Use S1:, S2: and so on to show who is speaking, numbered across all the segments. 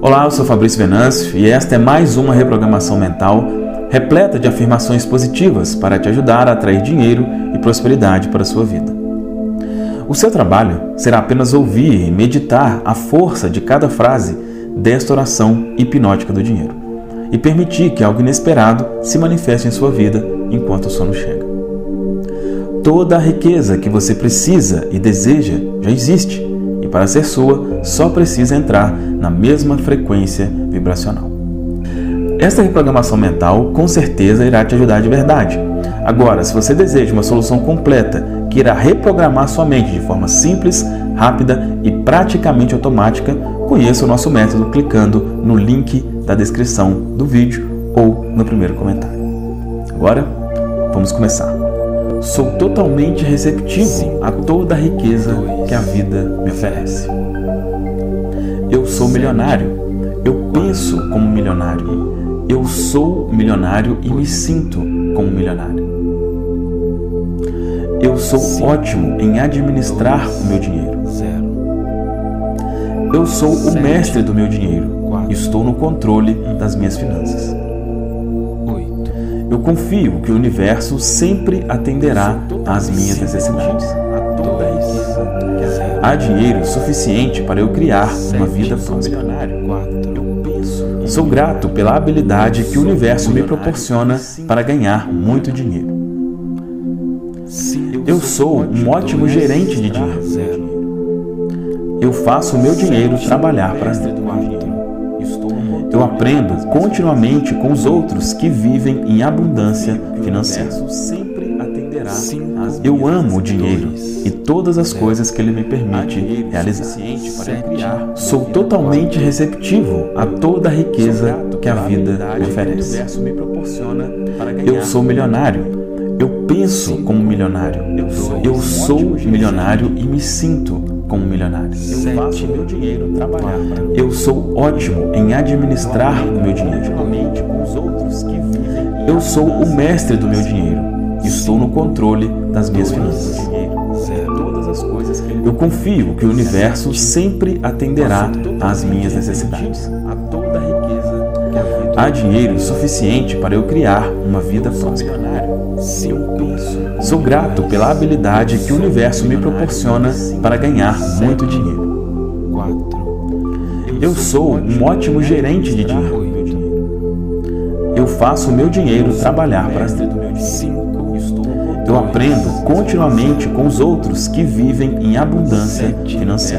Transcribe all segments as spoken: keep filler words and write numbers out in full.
S1: Olá, eu sou Fabrício Venâncio e esta é mais uma reprogramação mental repleta de afirmações positivas para te ajudar a atrair dinheiro e prosperidade para a sua vida. O seu trabalho será apenas ouvir e meditar a força de cada frase desta oração hipnótica do dinheiro e permitir que algo inesperado se manifeste em sua vida enquanto o sono chega. Toda a riqueza que você precisa e deseja já existe e para ser sua só precisa entrar na mesma frequência vibracional. Esta reprogramação mental com certeza irá te ajudar de verdade. Agora, se você deseja uma solução completa que irá reprogramar sua mente de forma simples, rápida e praticamente automática, conheça o nosso método clicando no link da descrição do vídeo ou no primeiro comentário. Agora, vamos começar. Sou totalmente receptivo a toda a riqueza que a vida me oferece. Eu sou milionário. Eu penso como milionário. Eu sou milionário e me sinto como milionário. Eu sou ótimo em administrar o meu dinheiro. Eu sou o mestre do meu dinheiro. Estou no controle das minhas finanças. Eu confio que o universo sempre atenderá às minhas necessidades. Há dinheiro suficiente para eu criar uma vida próspera. Sou grato pela habilidade que o universo me proporciona para ganhar muito dinheiro. Eu sou um ótimo gerente de dinheiro. Eu faço o meu dinheiro trabalhar para mim. Eu aprendo continuamente com os outros que vivem em abundância financeira. Eu amo o dinheiro e todas as coisas que ele me permite realizar. Sou totalmente receptivo a toda a riqueza que a vida me oferece. Eu sou milionário. Eu penso como milionário. Eu sou milionário e me sinto como milionário. Eu faço meu dinheiro trabalhar para mim. Eu sou ótimo em administrar o meu dinheiro. Eu sou o mestre do meu dinheiro. Estou no controle das minhas finanças. Eu confio que o universo sempre atenderá às minhas necessidades. Há dinheiro suficiente para eu criar uma vida próspera. Sou grato pela habilidade que o universo me proporciona para ganhar muito dinheiro. Eu sou um ótimo gerente de dinheiro. Eu faço o meu dinheiro trabalhar para mim. Eu aprendo continuamente com os outros que vivem em abundância financeira.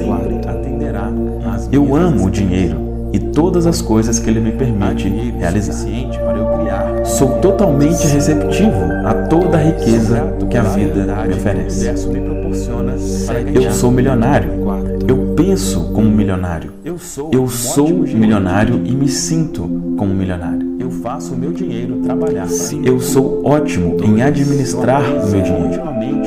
S1: Eu amo o dinheiro e todas as coisas que ele me permite realizar. Sou totalmente receptivo a toda a riqueza que a vida me oferece. Eu sou milionário. Eu penso como milionário. Eu sou milionário e me sinto como milionário. Eu faço o meu dinheiro trabalhar para mim. Eu sou ótimo em administrar o meu dinheiro.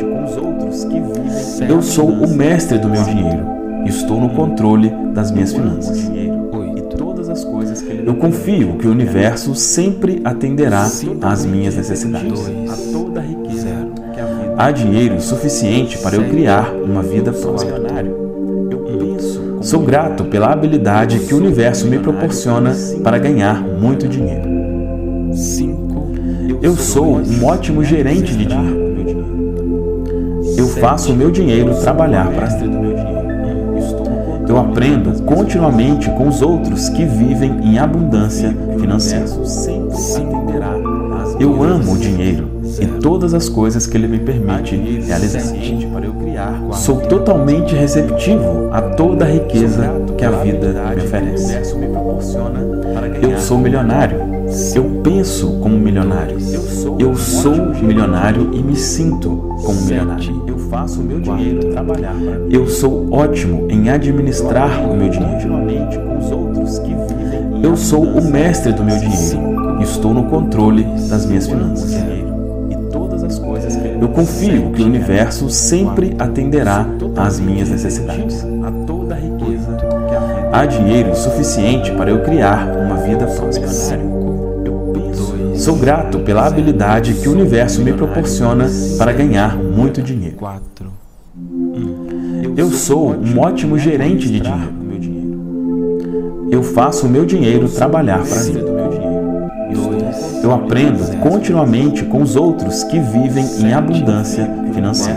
S1: Eu sou o mestre do meu dinheiro. Estou no controle das minhas finanças. Eu confio que o universo sempre atenderá às minhas necessidades. Há dinheiro suficiente para eu criar uma vida próspera. Sou grato pela habilidade que o universo me proporciona para ganhar muito dinheiro. Eu sou um ótimo gerente de dinheiro. Eu faço o meu dinheiro trabalhar para mim. Eu aprendo continuamente com os outros que vivem em abundância financeira. Eu amo o dinheiro e todas as coisas que ele me permite realizar. Sou totalmente receptivo a toda a riqueza que a vida me oferece. Eu sou milionário. Eu penso como milionário. Eu sou milionário e me sinto como milionário. Eu faço o meu dinheiro trabalhar para mim. Eu sou ótimo em administrar o meu dinheiro. Eu sou o mestre do meu dinheiro. Estou no controle das minhas finanças. Eu confio que o universo sempre atenderá às minhas necessidades. Há dinheiro suficiente para eu criar uma vida próspera. Sou grato pela habilidade que o universo me proporciona para ganhar muito dinheiro. Eu sou um ótimo gerente de dinheiro. Eu faço o meu dinheiro trabalhar para mim. Eu aprendo continuamente com os outros que vivem em abundância financeira.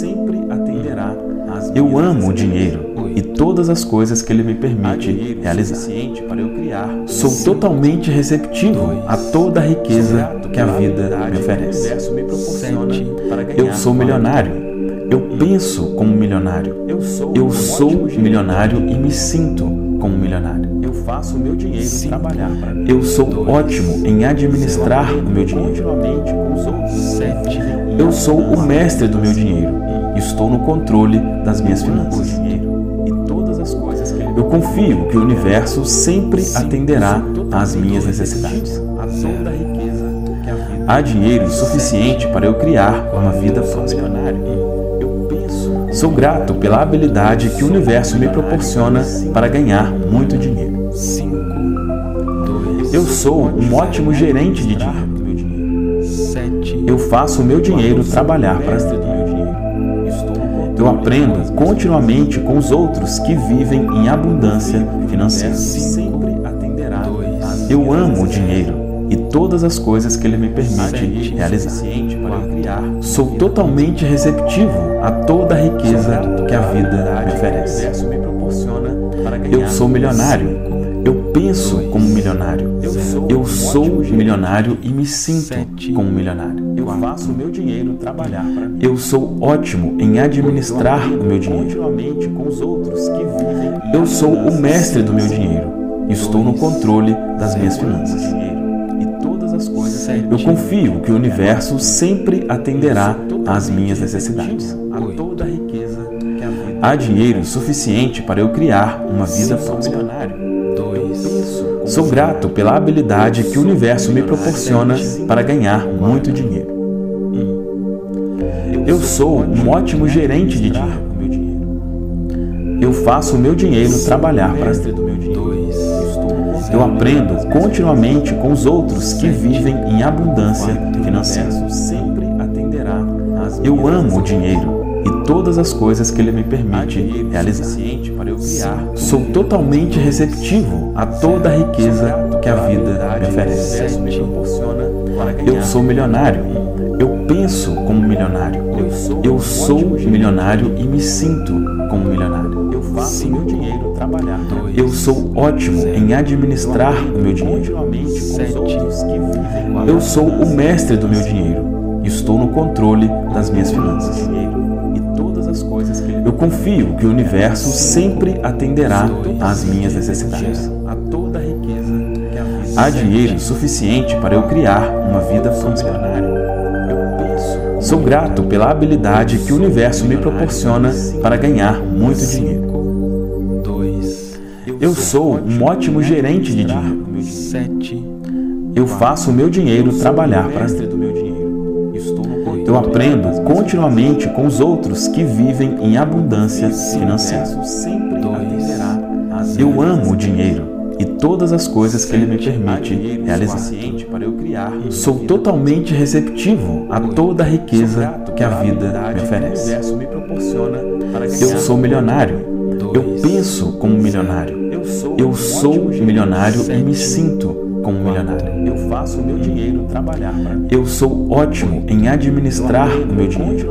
S1: Eu amo o dinheiro e todas as coisas que ele me permite realizar. Sou totalmente receptivo a toda a riqueza que a vida me oferece. Eu sou milionário. Eu penso como milionário. Eu sou milionário e me sinto como milionário. Eu faço o meu dinheiro trabalhar para mim. Eu sou ótimo em administrar o meu dinheiro. Eu sou o mestre do meu dinheiro. Estou no controle das minhas finanças. Eu confio que o universo sempre atenderá às minhas necessidades. Há dinheiro suficiente para eu criar uma vida próspera. Sou grato pela habilidade que o universo me proporciona para ganhar muito dinheiro. Eu sou um ótimo gerente de dinheiro. Eu faço o meu dinheiro trabalhar para mim. Eu aprendo continuamente com os outros que vivem em abundância financeira. Eu amo o dinheiro e todas as coisas que ele me permite realizar. Sou totalmente receptivo a toda a riqueza que a vida me oferece. Eu sou milionário. Eu penso como milionário. Eu sou milionário e me sinto como milionário. Eu faço o meu dinheiro trabalhar para mim. Eu sou ótimo em administrar o meu dinheiro. Eu sou o mestre do meu dinheiro. Estou no controle das minhas finanças. Eu confio que o universo sempre atenderá às minhas necessidades. Há dinheiro suficiente para eu criar uma vida próspera. Sou grato pela habilidade que o universo me proporciona para ganhar muito dinheiro. Eu sou um ótimo gerente de dinheiro. Eu faço o meu dinheiro trabalhar para mim. Eu aprendo continuamente com os outros que vivem em abundância financeira. Eu amo o dinheiro e todas as coisas que ele me permite realizar. Sou totalmente receptivo a toda a riqueza que a vida me oferece. Eu sou milionário. Eu penso como milionário. Eu sou milionário e me sinto como milionário. Eu faço meu dinheiro trabalhar. Eu sou ótimo em administrar o meu dinheiro. Eu sou o mestre do meu dinheiro. Estou no controle das minhas finanças. Eu confio que o universo sempre atenderá às minhas necessidades. Há dinheiro suficiente para eu criar uma vida próspera. Sou grato pela habilidade que o universo me proporciona para ganhar muito dinheiro. Eu sou um ótimo gerente de dinheiro. Eu faço o meu dinheiro trabalhar para mim. Eu aprendo continuamente com os outros que vivem em abundância financeira. Eu amo o dinheiro e todas as coisas que ele me permite realizar. Sou totalmente receptivo a toda a riqueza que a vida me oferece. Eu sou milionário. Eu penso como milionário. Eu sou milionário e me sinto como milionário. Eu faço o meu dinheiro trabalhar para mim. Eu sou ótimo em administrar o meu dinheiro.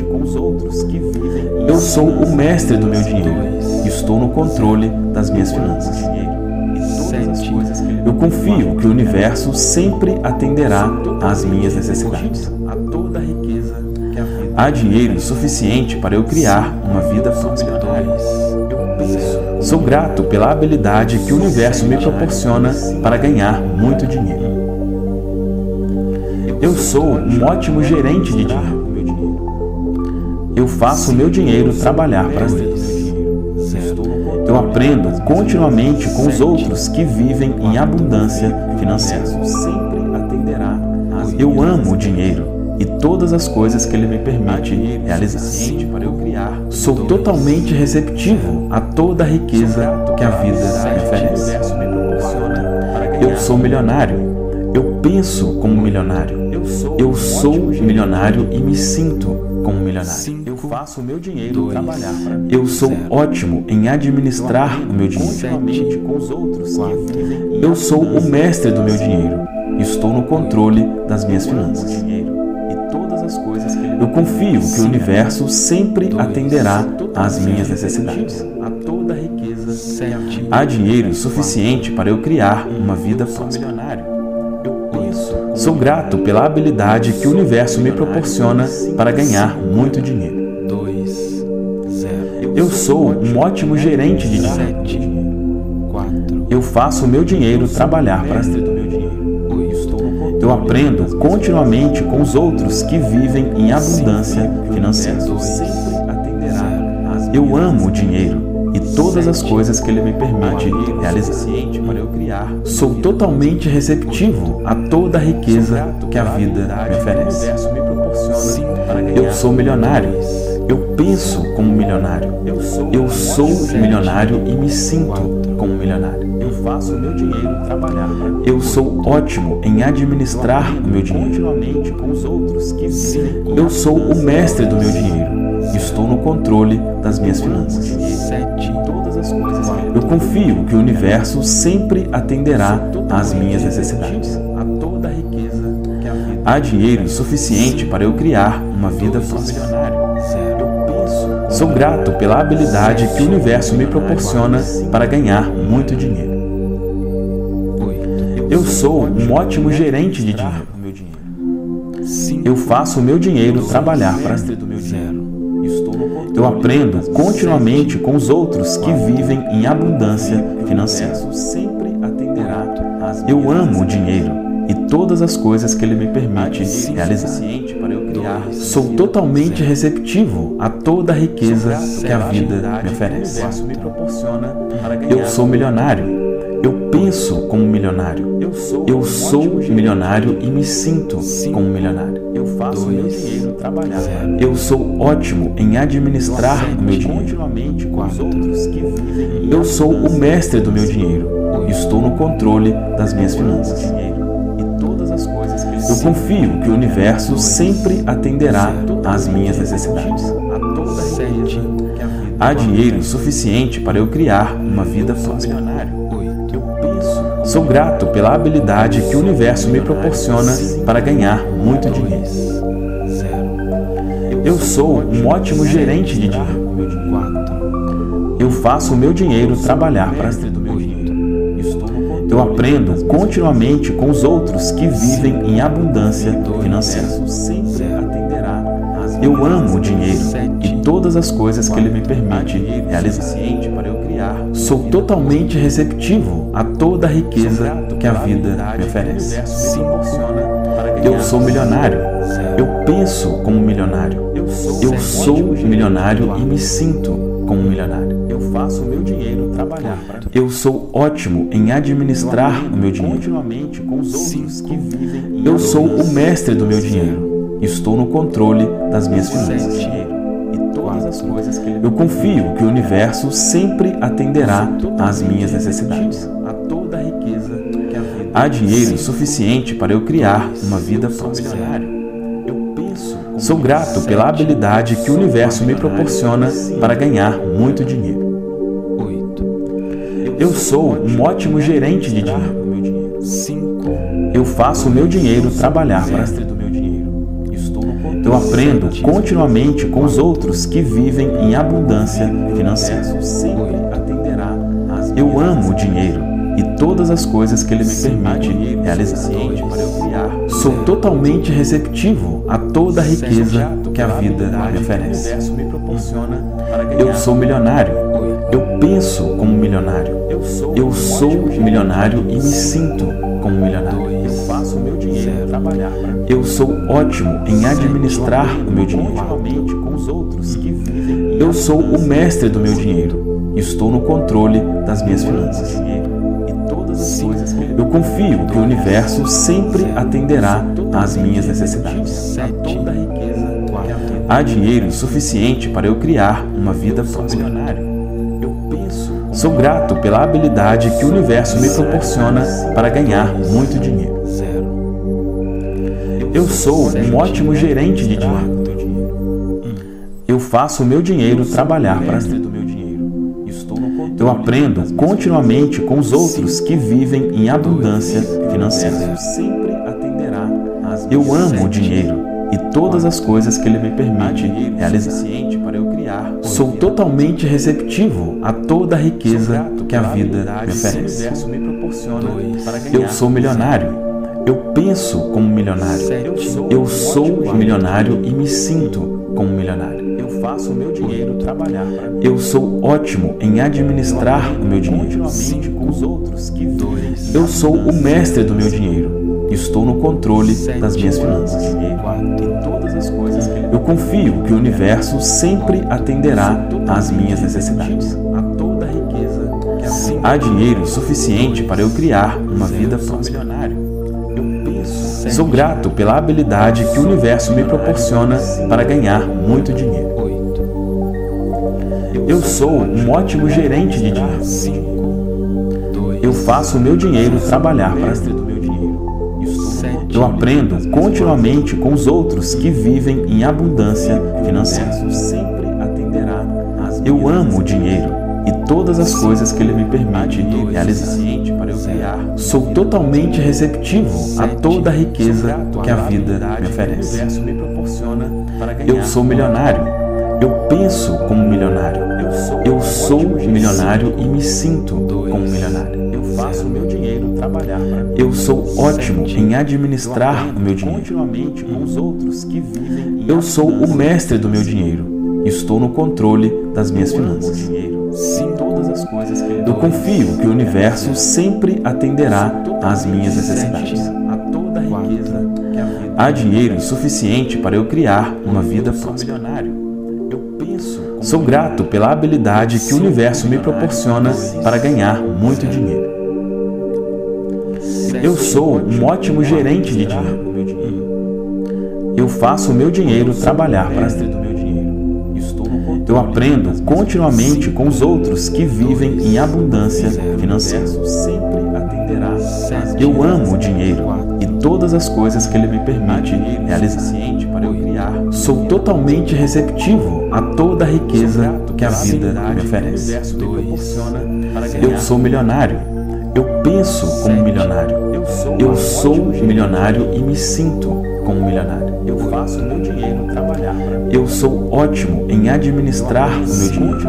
S1: Eu sou o mestre do meu dinheiro. Estou no controle das minhas finanças. Eu confio que o universo sempre atenderá às minhas necessidades. Há dinheiro suficiente para eu criar uma vida próspera. Sou grato pela habilidade que o universo me proporciona para ganhar muito dinheiro. Eu sou um ótimo gerente de dinheiro. Eu faço o meu dinheiro trabalhar para mim. Eu aprendo continuamente com os outros que vivem em abundância financeira. Eu amo o dinheiro e todas as coisas que ele me permite realizar. Sou totalmente receptivo a toda a riqueza que a vida me oferece. Eu sou milionário. Eu penso como milionário. Eu sou milionário e me sinto como milionário. faço o meu dinheiro trabalhar para mim. Eu sou ótimo em administrar o meu dinheiro. Com os outros que vivem. Eu sou o mestre do meu dinheiro. Estou no controle das minhas finanças. Eu confio que o universo sempre atenderá às minhas necessidades. Há dinheiro suficiente para eu criar uma vida próspera. Sou grato pela habilidade que o universo me proporciona para ganhar muito dinheiro. Eu sou um ótimo gerente de dinheiro. Eu faço o meu dinheiro trabalhar para mim. Eu aprendo continuamente com os outros que vivem em abundância financeira. Eu amo o dinheiro e todas as coisas que ele me permite realizar. Sou totalmente receptivo a toda a riqueza que a vida me oferece. Eu sou milionário. Eu penso como milionário. Eu sou milionário e me sinto como milionário. Eu faço o meu dinheiro trabalhar. Eu sou ótimo em administrar o meu dinheiro. Eu sou o mestre do meu dinheiro. Estou no controle das minhas finanças. Eu confio que o universo sempre atenderá às minhas necessidades. Há dinheiro suficiente para eu criar uma vida próspera. Sou grato pela habilidade que o universo me proporciona para ganhar muito dinheiro. Eu sou um ótimo gerente de dinheiro. Eu faço o meu dinheiro trabalhar para mim. Eu aprendo continuamente com os outros que vivem em abundância financeira. Eu amo o dinheiro e todas as coisas que ele me permite realizar. Sou totalmente receptivo a toda a riqueza que a vida me oferece. Eu sou milionário. Eu penso como milionário. Eu sou milionário e me sinto como milionário. Eu faço o meu dinheiro trabalhar. Eu sou ótimo em administrar o meu dinheiro. Eu sou o mestre do meu dinheiro. Estou no controle das minhas finanças. Eu confio que o universo sempre atenderá às minhas necessidades. Há dinheiro suficiente para eu criar uma vida próspera. Sou grato pela habilidade que o universo me proporciona para ganhar muito dinheiro. Eu sou um ótimo gerente de dinheiro. Eu faço o meu dinheiro trabalhar para mim. Eu aprendo continuamente com os outros que vivem em abundância financeira. Eu amo o dinheiro e todas as coisas que ele me permite realizar. Sou totalmente receptivo a toda a riqueza que a vida me oferece. Eu sou milionário. Eu penso como milionário. Eu sou milionário e me sinto como milionário. Eu faço o meu dinheiro trabalhar. Eu sou ótimo em administrar o meu dinheiro. Eu sou o mestre do meu dinheiro. Estou no controle das minhas finanças. Eu confio que o universo sempre atenderá às minhas necessidades. Há dinheiro suficiente para eu criar uma vida próspera. Sou grato pela habilidade que o universo me proporciona para ganhar muito dinheiro. Eu sou um ótimo gerente de dinheiro. Eu faço o meu dinheiro trabalhar para mim. Eu aprendo continuamente com os outros que vivem em abundância financeira. Eu amo o dinheiro e todas as coisas que ele me permite realizar. Sou totalmente receptivo a toda a riqueza que a vida me oferece. Eu sou milionário. Eu penso como milionário. Eu sou milionário e me sinto como milionário. Eu faço o meu dinheiro trabalhar. Eu sou ótimo em administrar o meu dinheiro. Eu sou o mestre do meu dinheiro. Estou no controle das minhas finanças. Eu confio que o universo sempre atenderá às minhas necessidades. Há dinheiro suficiente para eu criar uma vida próspera. Sou grato pela habilidade que o universo me proporciona para ganhar muito dinheiro. Eu sou um ótimo gerente de dinheiro. Eu faço o meu dinheiro trabalhar para mim. Eu aprendo continuamente com os outros que vivem em abundância financeira. Eu amo o dinheiro e todas as coisas que ele me permite realizar. Sou totalmente receptivo a toda a riqueza que a vida me oferece. Eu sou milionário. Eu penso como milionário. Eu sou milionário e me sinto como milionário. Eu faço o meu dinheiro trabalhar para mim. Eu sou ótimo em administrar o meu dinheiro. Eu sou o mestre do meu dinheiro. Estou no controle das minhas finanças. Eu confio que o universo sempre atenderá às minhas necessidades. Há dinheiro suficiente para eu criar uma vida próspera. Sou grato pela habilidade que o universo me proporciona para ganhar muito dinheiro. Eu sou um ótimo gerente de dinheiro. Eu faço o meu dinheiro trabalhar para mim. Eu aprendo continuamente com os outros que vivem em abundância financeira. Eu amo o dinheiro e todas as coisas que ele me permite realizar. Sou totalmente receptivo a toda a riqueza que a vida me oferece. Eu sou milionário. Eu penso como milionário. Eu sou milionário e me sinto como milionário. Eu faço o meu dinheiro trabalhar para mim. Eu sou ótimo em administrar o meu dinheiro. Eu sou o mestre do meu dinheiro. Estou no controle das minhas finanças. Eu confio que o universo sempre atenderá às minhas necessidades. Há dinheiro suficiente para eu criar uma vida próspera. Sou grato pela habilidade que o universo me proporciona para ganhar muito dinheiro. Eu sou um ótimo gerente de dinheiro. Eu faço o meu dinheiro trabalhar para mim. Eu aprendo continuamente com os outros que vivem em abundância financeira. Eu amo o dinheiro e todas as coisas que ele me permite realizar. Sou totalmente receptivo a toda a riqueza que a vida me oferece. Eu sou milionário. Eu penso como milionário. Eu sou milionário e me sinto como milionário. Eu faço o meu dinheiro trabalhar para mim. Eu sou ótimo em administrar o meu dinheiro.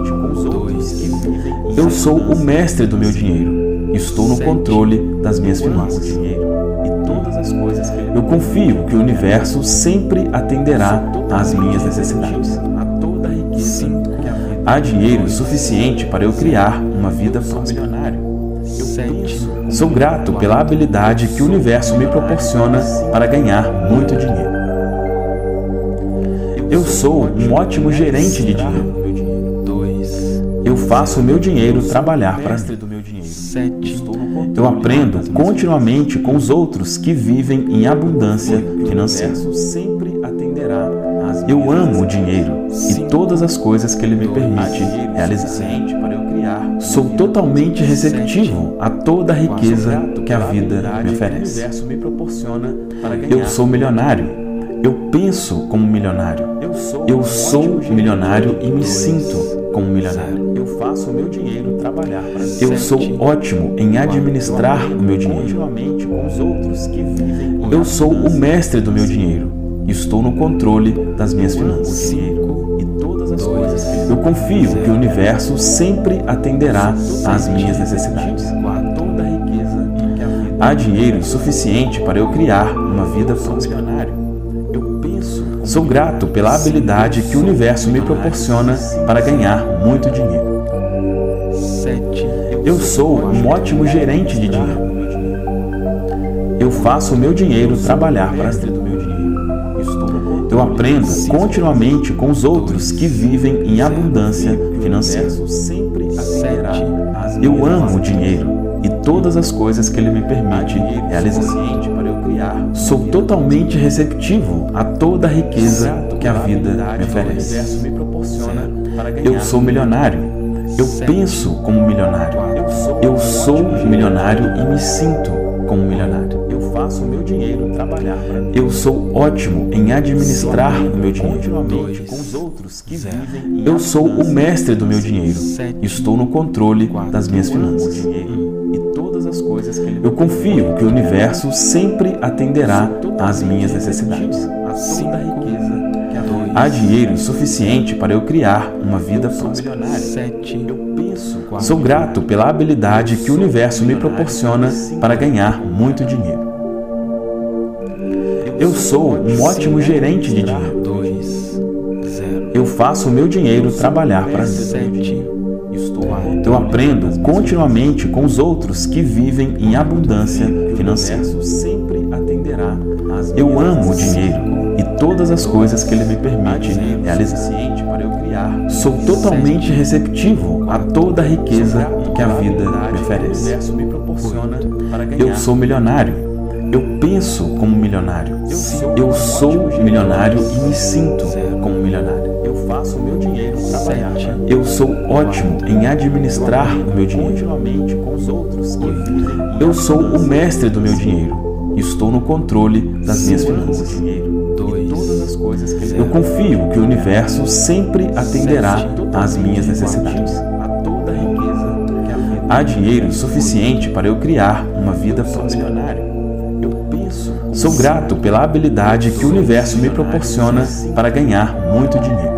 S1: Eu sou o mestre do meu dinheiro. Estou no controle das minhas finanças. Eu confio que o universo sempre atenderá às minhas necessidades. Há dinheiro suficiente para eu criar uma vida próspera. Sou grato pela habilidade que o universo me proporciona para ganhar muito dinheiro. Eu sou um ótimo gerente de dinheiro. Eu faço o meu dinheiro trabalhar para mim. Eu aprendo continuamente com os outros que vivem em abundância financeira. Eu amo o dinheiro e todas as coisas que ele me permite realizar. Sou totalmente receptivo a toda a riqueza que a vida me oferece. Eu sou milionário. Eu penso como milionário. Eu sou milionário e me sinto como milionário. Eu faço o meu dinheiro trabalhar para mim. Eu sou ótimo em administrar o meu dinheiro. Eu sou o mestre do meu dinheiro. Estou no controle das minhas finanças. Eu confio que o universo sempre atenderá às minhas necessidades. Há dinheiro suficiente para eu criar uma vida próspera. Sou grato pela habilidade que o universo me proporciona para ganhar muito dinheiro. Eu sou um ótimo gerente de dinheiro. Eu faço o meu dinheiro trabalhar para mim. Eu aprendo continuamente com os outros que vivem em abundância financeira. Eu amo o dinheiro e todas as coisas que ele me permite realizar. Sou totalmente receptivo a toda a riqueza que a vida me oferece. Eu sou milionário. Eu penso como milionário. Eu sou milionário e me sinto como milionário. Eu faço o meu dinheiro trabalhar para mim. Eu sou ótimo em administrar o meu dinheiro. outros que vivem. Eu sou o mestre do meu dinheiro. Estou no controle das minhas finanças. Eu confio que o universo sempre atenderá às minhas necessidades. Há dinheiro suficiente para eu criar uma vida próspera. Sou grato pela habilidade que o universo me proporciona para ganhar muito dinheiro. Eu sou um ótimo gerente de dinheiro. Eu faço o meu dinheiro trabalhar para mim. Eu aprendo continuamente com os outros que vivem em abundância financeira. Eu amo o dinheiro e todas as coisas que ele me permite realizar. Sou totalmente receptivo a toda a riqueza que a vida me oferece. Eu sou milionário. Eu penso como milionário. Eu sou milionário e me sinto como milionário. Eu faço o meu dinheiro trabalhar. Eu sou ótimo em administrar o meu dinheiro. Eu sou o mestre do meu dinheiro. Estou no controle das minhas finanças. Eu confio que o universo sempre atenderá às minhas necessidades. Há dinheiro suficiente para eu criar uma vida próspera. Sou grato pela habilidade que o universo me proporciona para ganhar muito dinheiro.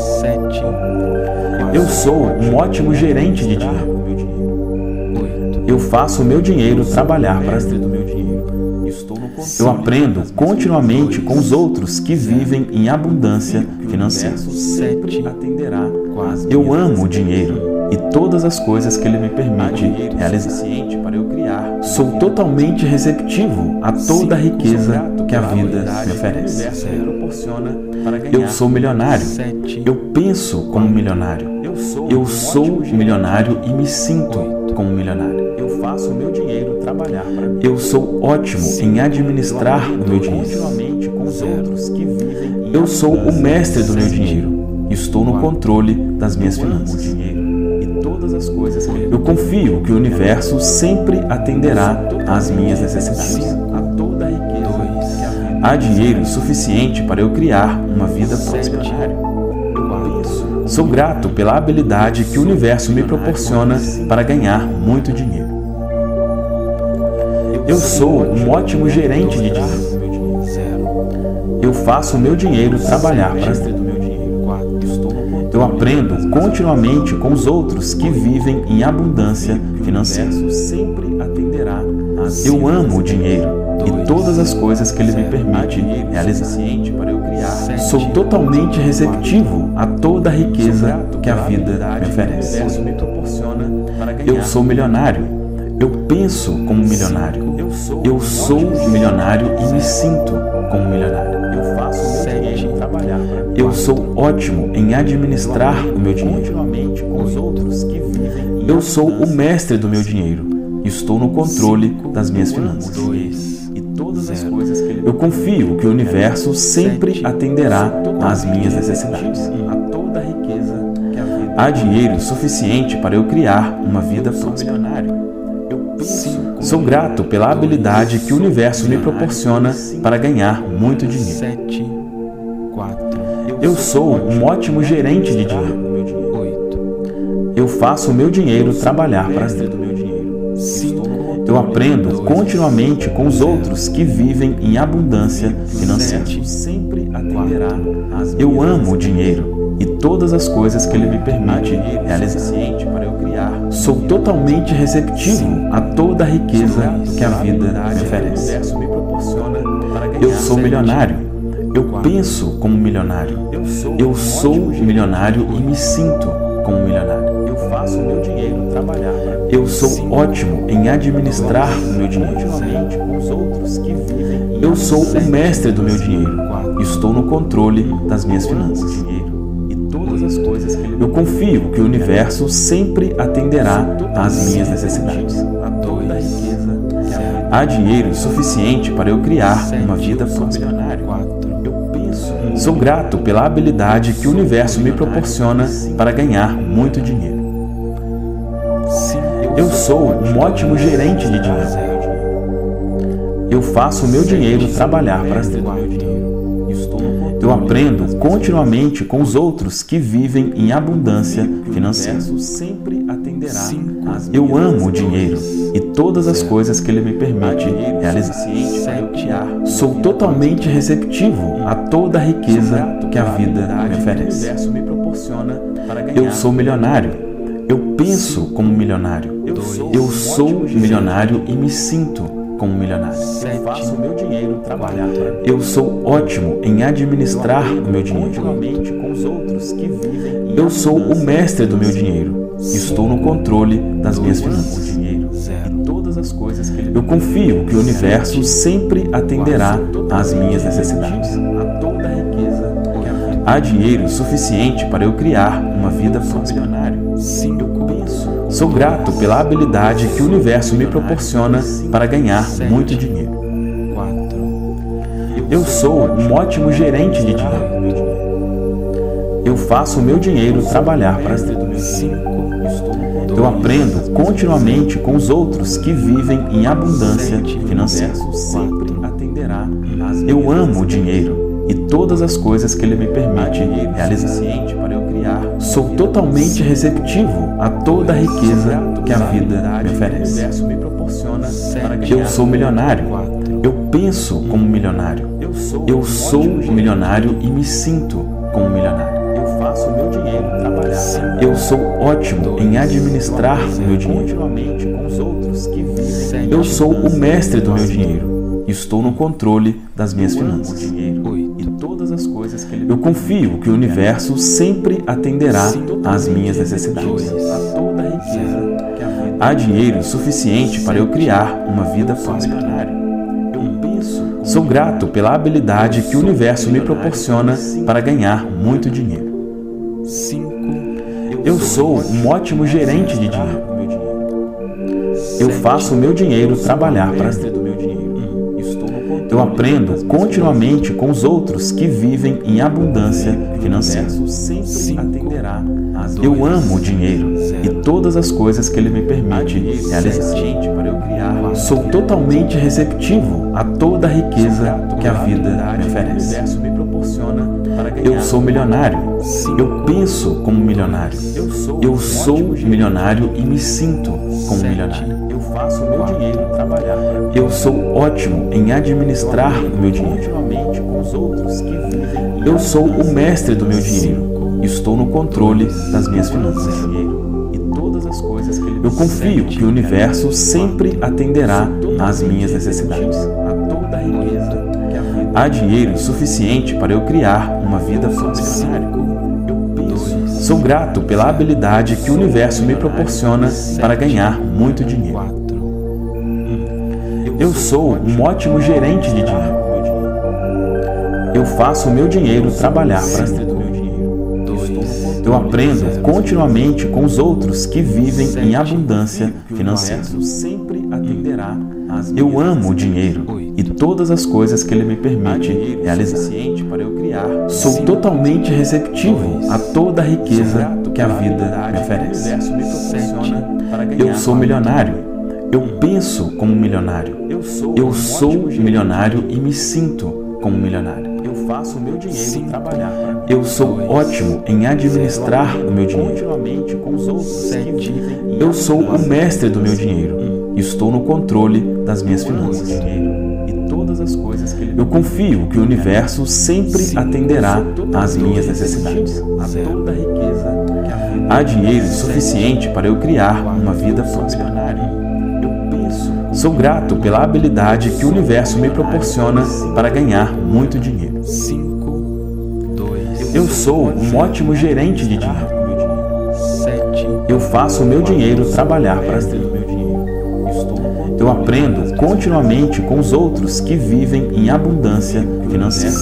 S1: Eu sou um ótimo gerente de dinheiro. Eu faço o meu dinheiro trabalhar para mim. Eu aprendo continuamente com os outros que vivem em abundância financeira. Eu amo o dinheiro e todas as coisas que ele me permite realizar. Sou totalmente receptivo a toda a riqueza que a vida me oferece. Eu sou milionário. Eu penso como milionário. Eu sou milionário e me sinto como milionário. Eu faço o meu dinheiro trabalhar para mim. Eu sou ótimo em administrar o meu dinheiro. Eu sou o mestre do meu dinheiro. Estou no controle das minhas finanças. Eu confio que o universo sempre atenderá às minhas necessidades. Há dinheiro suficiente para eu criar uma vida próspera. Sou grato pela habilidade que o universo me proporciona para ganhar muito dinheiro. Eu sou um ótimo gerente de dinheiro. Eu faço o meu dinheiro trabalhar para mim. Eu aprendo continuamente com os outros que vivem em abundância financeira. Eu amo o dinheiro e todas as coisas que ele me permite realizar. Sou totalmente receptivo a toda a riqueza que a vida me oferece. Eu sou milionário. Eu penso como milionário. Eu sou milionário e me sinto como milionário. Eu sou ótimo em administrar o meu dinheiro. Eu sou o mestre do meu dinheiro. Estou no controle das minhas finanças. Eu confio que o universo sempre atenderá às minhas necessidades. Há dinheiro suficiente para eu criar uma vida próspera. Sou grato pela habilidade que o universo me proporciona para ganhar muito dinheiro. Eu sou um ótimo gerente de dinheiro. Eu faço o meu dinheiro trabalhar para mim. Eu aprendo continuamente com os outros que vivem em abundância financeira. Eu amo o dinheiro e todas as coisas que ele me permite realizar. Sou totalmente receptivo a toda a riqueza que a vida me oferece. Eu sou milionário. Eu penso como milionário. Eu sou milionário e me sinto como milionário. Eu faço o meu dinheiro trabalhar. Eu sou ótimo em administrar o meu dinheiro. Eu sou o mestre do meu dinheiro. Estou no controle das minhas finanças. Eu confio que o universo sempre atenderá às minhas necessidades. Há dinheiro suficiente para eu criar uma vida próspera. Sou grato pela habilidade que o universo me proporciona para ganhar muito dinheiro. Eu sou um ótimo gerente de dinheiro. Eu faço o meu dinheiro trabalhar para mim. Eu aprendo continuamente com os outros que vivem em abundância financeira. Eu amo o dinheiro e todas as coisas que ele me permite realizar. Sou totalmente receptivo a toda a riqueza que a vida me oferece. Eu sou milionário. Eu penso como milionário. Eu sou milionário e me sinto como milionário. Eu sou ótimo em administrar o meu dinheiro. Eu sou o mestre do meu dinheiro. Estou no controle das minhas finanças. Eu confio que o universo sempre atenderá às minhas necessidades. Há dinheiro suficiente para eu criar uma vida próspera. Sou grato pela habilidade que o universo me proporciona para ganhar muito dinheiro. Eu sou um ótimo gerente de dinheiro. Eu faço o meu dinheiro trabalhar para mim. Eu aprendo continuamente com os outros que vivem em abundância financeira. Eu amo o dinheiro e todas as coisas que ele me permite realizar. Sou totalmente receptivo a toda a riqueza que a vida me oferece. Eu sou milionário. Eu penso como milionário. Eu sou milionário e me sinto como milionário. Eu sou ótimo em administrar o meu dinheiro. Eu sou o mestre do meu dinheiro. Estou no controle das minhas finanças. Eu confio que o universo sempre atenderá às minhas necessidades. Há dinheiro suficiente para eu criar uma vida próspera. Sou grato pela habilidade que o universo me proporciona para ganhar muito dinheiro. Eu sou um ótimo gerente de dinheiro. Eu faço o meu dinheiro trabalhar para mim. Eu aprendo continuamente com os outros que vivem em abundância financeira. Eu amo o dinheiro e todas as coisas que ele me permite realizar. Sou totalmente receptivo a toda a riqueza que a vida me oferece. Eu sou milionário. Eu penso como milionário. Eu sou milionário e me sinto como milionário. Eu sou ótimo em administrar o meu dinheiro. Eu sou o mestre do meu dinheiro. Estou no controle das minhas finanças. Eu confio que o universo sempre atenderá às minhas necessidades. Há dinheiro suficiente para eu criar uma vida próspera. Sou grato pela habilidade que o universo me proporciona para ganhar muito dinheiro. Eu sou um ótimo gerente de dinheiro. Eu faço o meu dinheiro trabalhar para mim. Eu aprendo continuamente com os outros que vivem em abundância financeira. Eu amo o dinheiro e todas as coisas que ele me permite realizar. Sou totalmente receptivo a toda a riqueza que a vida me oferece. Eu sou milionário. Eu penso como milionário. Eu sou milionário e me sinto como milionário. Eu sou ótimo em administrar o meu dinheiro. Eu sou o mestre do meu dinheiro. Estou no controle das minhas finanças. Eu confio que o universo sempre atenderá às minhas necessidades. Há dinheiro suficiente para eu criar uma vida próspera. Sou grato pela habilidade que o universo me proporciona para ganhar muito dinheiro. Eu sou um ótimo gerente de dinheiro. Eu faço o meu dinheiro trabalhar para mim. Eu aprendo continuamente com os outros que vivem em abundância financeira.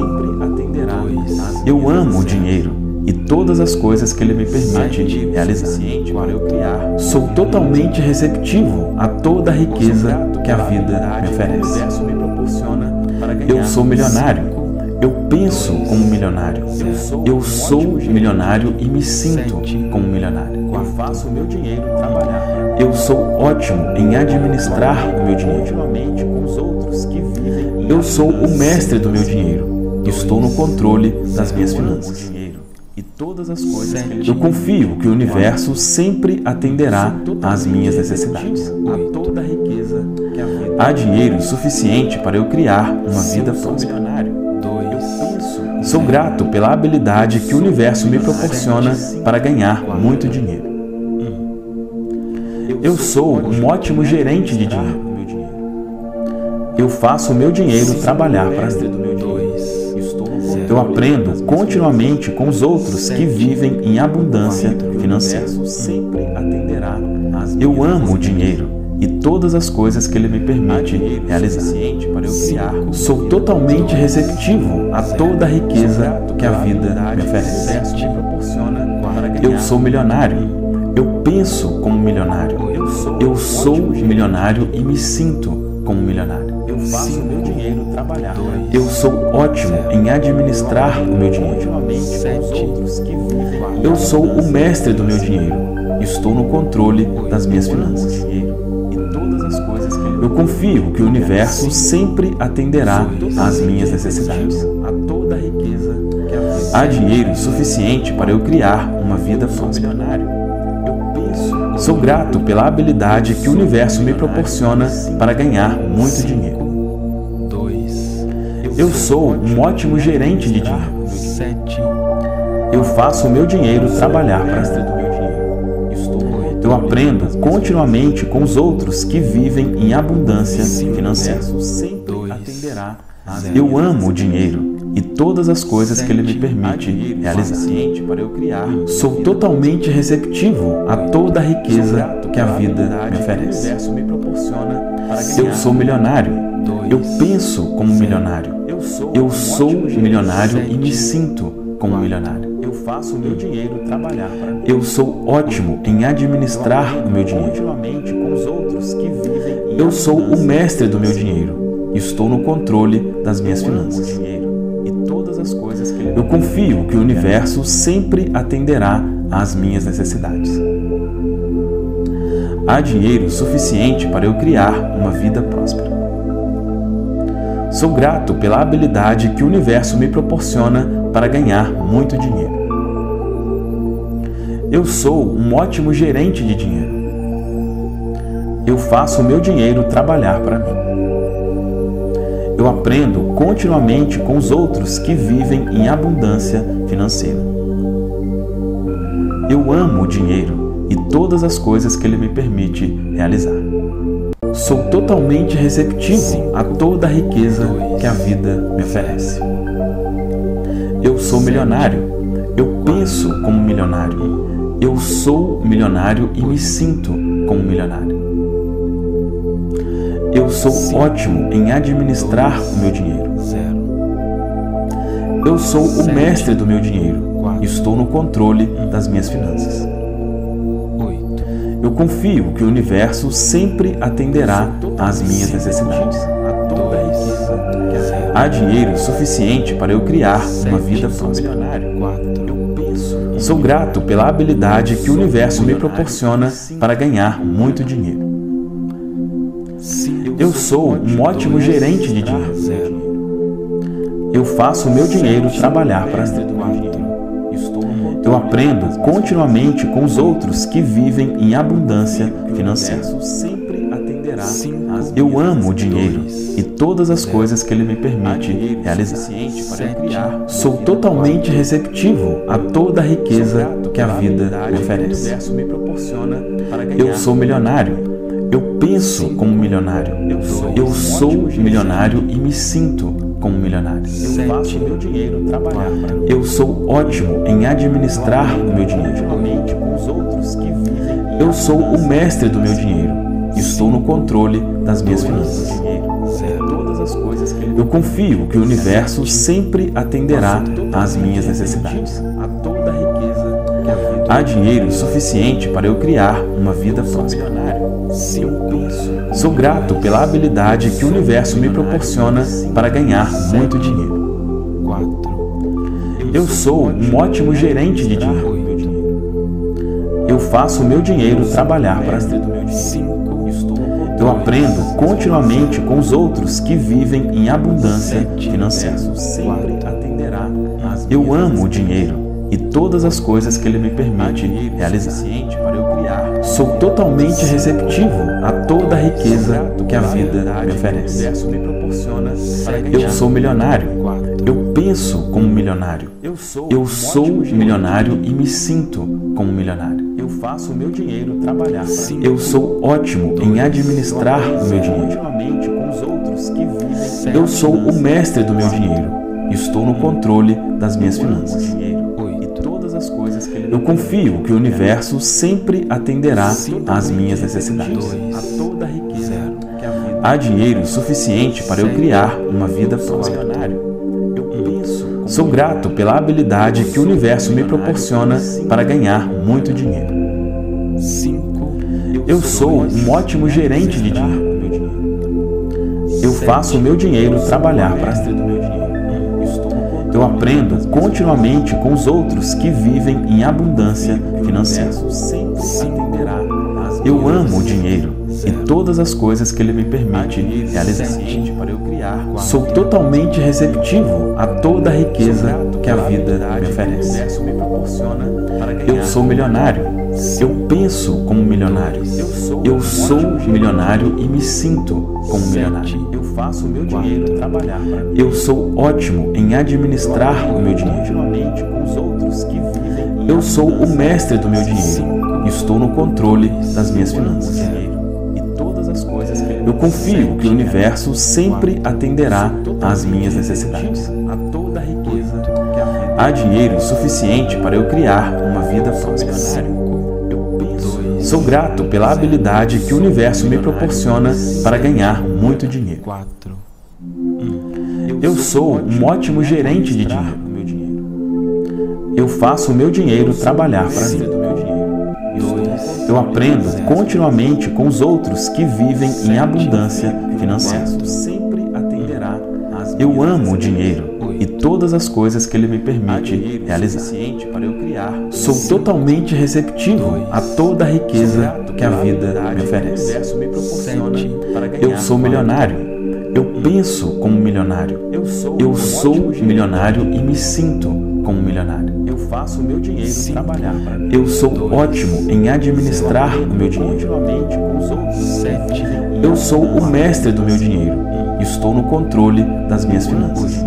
S1: Eu amo o dinheiro e todas as coisas que ele me permite realizar. Sou totalmente receptivo a toda a riqueza que a vida me oferece. Eu sou milionário. Eu penso como milionário. Eu sou milionário e me sinto como milionário. Eu sou ótimo em administrar o meu dinheiro. Eu sou o mestre do meu dinheiro. Estou no controle das minhas finanças. E todas as coisas. Eu confio que o universo sempre atenderá às minhas necessidades. A toda a riqueza que a vida. Há dinheiro suficiente para eu criar uma vida próspera. Sou grato pela habilidade que o universo me proporciona para ganhar muito dinheiro. Eu sou um ótimo gerente de dinheiro. Eu faço o meu dinheiro trabalhar para mim. Eu aprendo continuamente com os outros que vivem em abundância financeira. Eu amo o dinheiro e todas as coisas que ele me permite realizar. Sou totalmente receptivo a toda a riqueza que a vida me oferece. Eu sou milionário. Eu penso como milionário. Eu sou milionário e me sinto como milionário. Eu faço o meu dinheiro trabalhar. Eu sou ótimo em administrar o meu dinheiro. Eu sou o mestre do meu dinheiro. Estou no controle das minhas finanças. Eu confio que o universo sempre atenderá às minhas necessidades. Há dinheiro suficiente para eu criar uma vida próspera. Sou grato pela habilidade que o universo me proporciona para ganhar muito dinheiro. Eu sou um ótimo gerente de dinheiro. Eu faço o meu dinheiro trabalhar para mim. Eu aprendo continuamente com os outros que vivem em abundância financeira. Eu amo o dinheiro e todas as coisas que ele me permite realizar. Sou totalmente receptivo a toda a riqueza que a vida me oferece. Eu sou milionário. Eu penso como milionário. Eu sou milionário e me sinto como milionário. Eu faço o meu dinheiro trabalhar para mim. Eu sou ótimo em administrar o meu dinheiro. Eu sou o mestre do meu dinheiro. Estou no controle das minhas finanças. Eu confio que o universo sempre atenderá às minhas necessidades. Há dinheiro suficiente para eu criar uma vida próspera. Sou grato pela habilidade que o universo me proporciona para ganhar muito dinheiro. Eu sou um ótimo gerente de dinheiro. Eu faço o meu dinheiro trabalhar para mim. Eu aprendo continuamente com os outros que vivem em abundância financeira. Eu amo o dinheiro e todas as coisas que ele me permite realizar. Sou totalmente receptivo a toda a riqueza que a vida me oferece. Eu sou milionário. Eu penso como milionário. Eu sou milionário e me sinto como milionário. Eu sou ótimo em administrar o meu dinheiro. Eu sou o mestre do meu dinheiro. Estou no controle das minhas finanças. Eu confio que o universo sempre atenderá às minhas necessidades. Há dinheiro suficiente para eu criar uma vida próspera. Sou grato pela habilidade que o universo me proporciona para ganhar muito dinheiro. Eu sou um ótimo gerente de dinheiro. Eu faço o meu dinheiro trabalhar para mim. Eu aprendo continuamente com os outros que vivem em abundância financeira. Eu amo o dinheiro e todas as coisas que ele me permite realizar. Sou totalmente receptivo a toda a riqueza que a vida me oferece. Eu sou milionário. Eu penso como milionário. Eu sou milionário e me sinto como milionário. Eu faço o meu dinheiro trabalhar para mim. Eu sou ótimo em administrar o meu dinheiro. Eu sou o mestre do meu dinheiro. Estou no controle das minhas finanças. Eu confio que o universo sempre atenderá às minhas necessidades. Há dinheiro suficiente para eu criar uma vida próspera. Sou grato pela habilidade que o universo me proporciona para ganhar muito dinheiro. Eu sou um ótimo gerente de dinheiro. Eu faço o meu dinheiro trabalhar para mim. Eu aprendo continuamente com os outros que vivem em abundância financeira. Eu amo o dinheiro e todas as coisas que ele me permite realizar. Sou totalmente receptivo a toda a riqueza que a vida me oferece. Eu sou milionário. Eu penso como milionário. Eu sou milionário e me sinto como milionário. Eu faço o meu dinheiro trabalhar. Eu sou ótimo em administrar o meu dinheiro. Eu sou o mestre do meu dinheiro. Estou no controle das minhas finanças. Eu confio que o universo sempre atenderá às minhas necessidades. Há dinheiro suficiente para eu criar uma vida próspera. Sou grato pela habilidade que o universo me proporciona para ganhar muito dinheiro. Eu sou um ótimo gerente de dinheiro. Eu faço o meu dinheiro trabalhar para mim. Eu aprendo continuamente com os outros que vivem em abundância financeira. Eu amo o dinheiro e todas as coisas que ele me permite realizar. Sou totalmente receptivo a toda a riqueza que a vida me oferece. Eu sou milionário. Eu penso como milionário. Eu sou milionário e me sinto como milionário. Eu faço o meu dinheiro trabalhar para mim. Eu sou ótimo em administrar o meu dinheiro. Eu sou o mestre do meu dinheiro. Estou no controle das minhas finanças. Eu confio que o universo sempre atenderá às minhas necessidades. Há dinheiro suficiente para eu criar uma vida próspera. Sou grato pela habilidade que o universo me proporciona para ganhar muito dinheiro. Eu sou um ótimo gerente de dinheiro. Eu faço o meu dinheiro trabalhar para mim. Eu aprendo continuamente com os outros que vivem em abundância financeira. Eu amo o dinheiro e todas as coisas que ele me permite realizar. Sou totalmente receptivo a toda a riqueza que a vida me oferece. Eu sou milionário. Eu penso como milionário. Eu sou milionário e me sinto como milionário. Eu faço o meu dinheiro trabalhar para mim. Eu sou ótimo em administrar o meu dinheiro. Eu sou o mestre do meu dinheiro. Estou no controle das minhas finanças.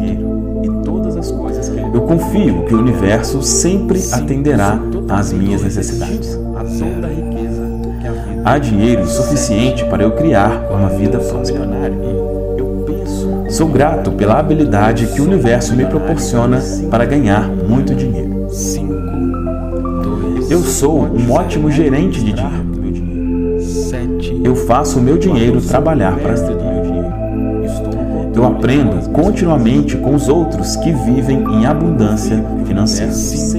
S1: Eu confio que o universo sempre atenderá às minhas necessidades. Há dinheiro suficiente para eu criar uma vida próspera. Sou grato pela habilidade que o universo me proporciona para ganhar muito dinheiro. Eu sou um ótimo gerente de dinheiro. Eu faço o meu dinheiro trabalhar para mim. Eu aprendo continuamente com os outros que vivem em abundância financeira.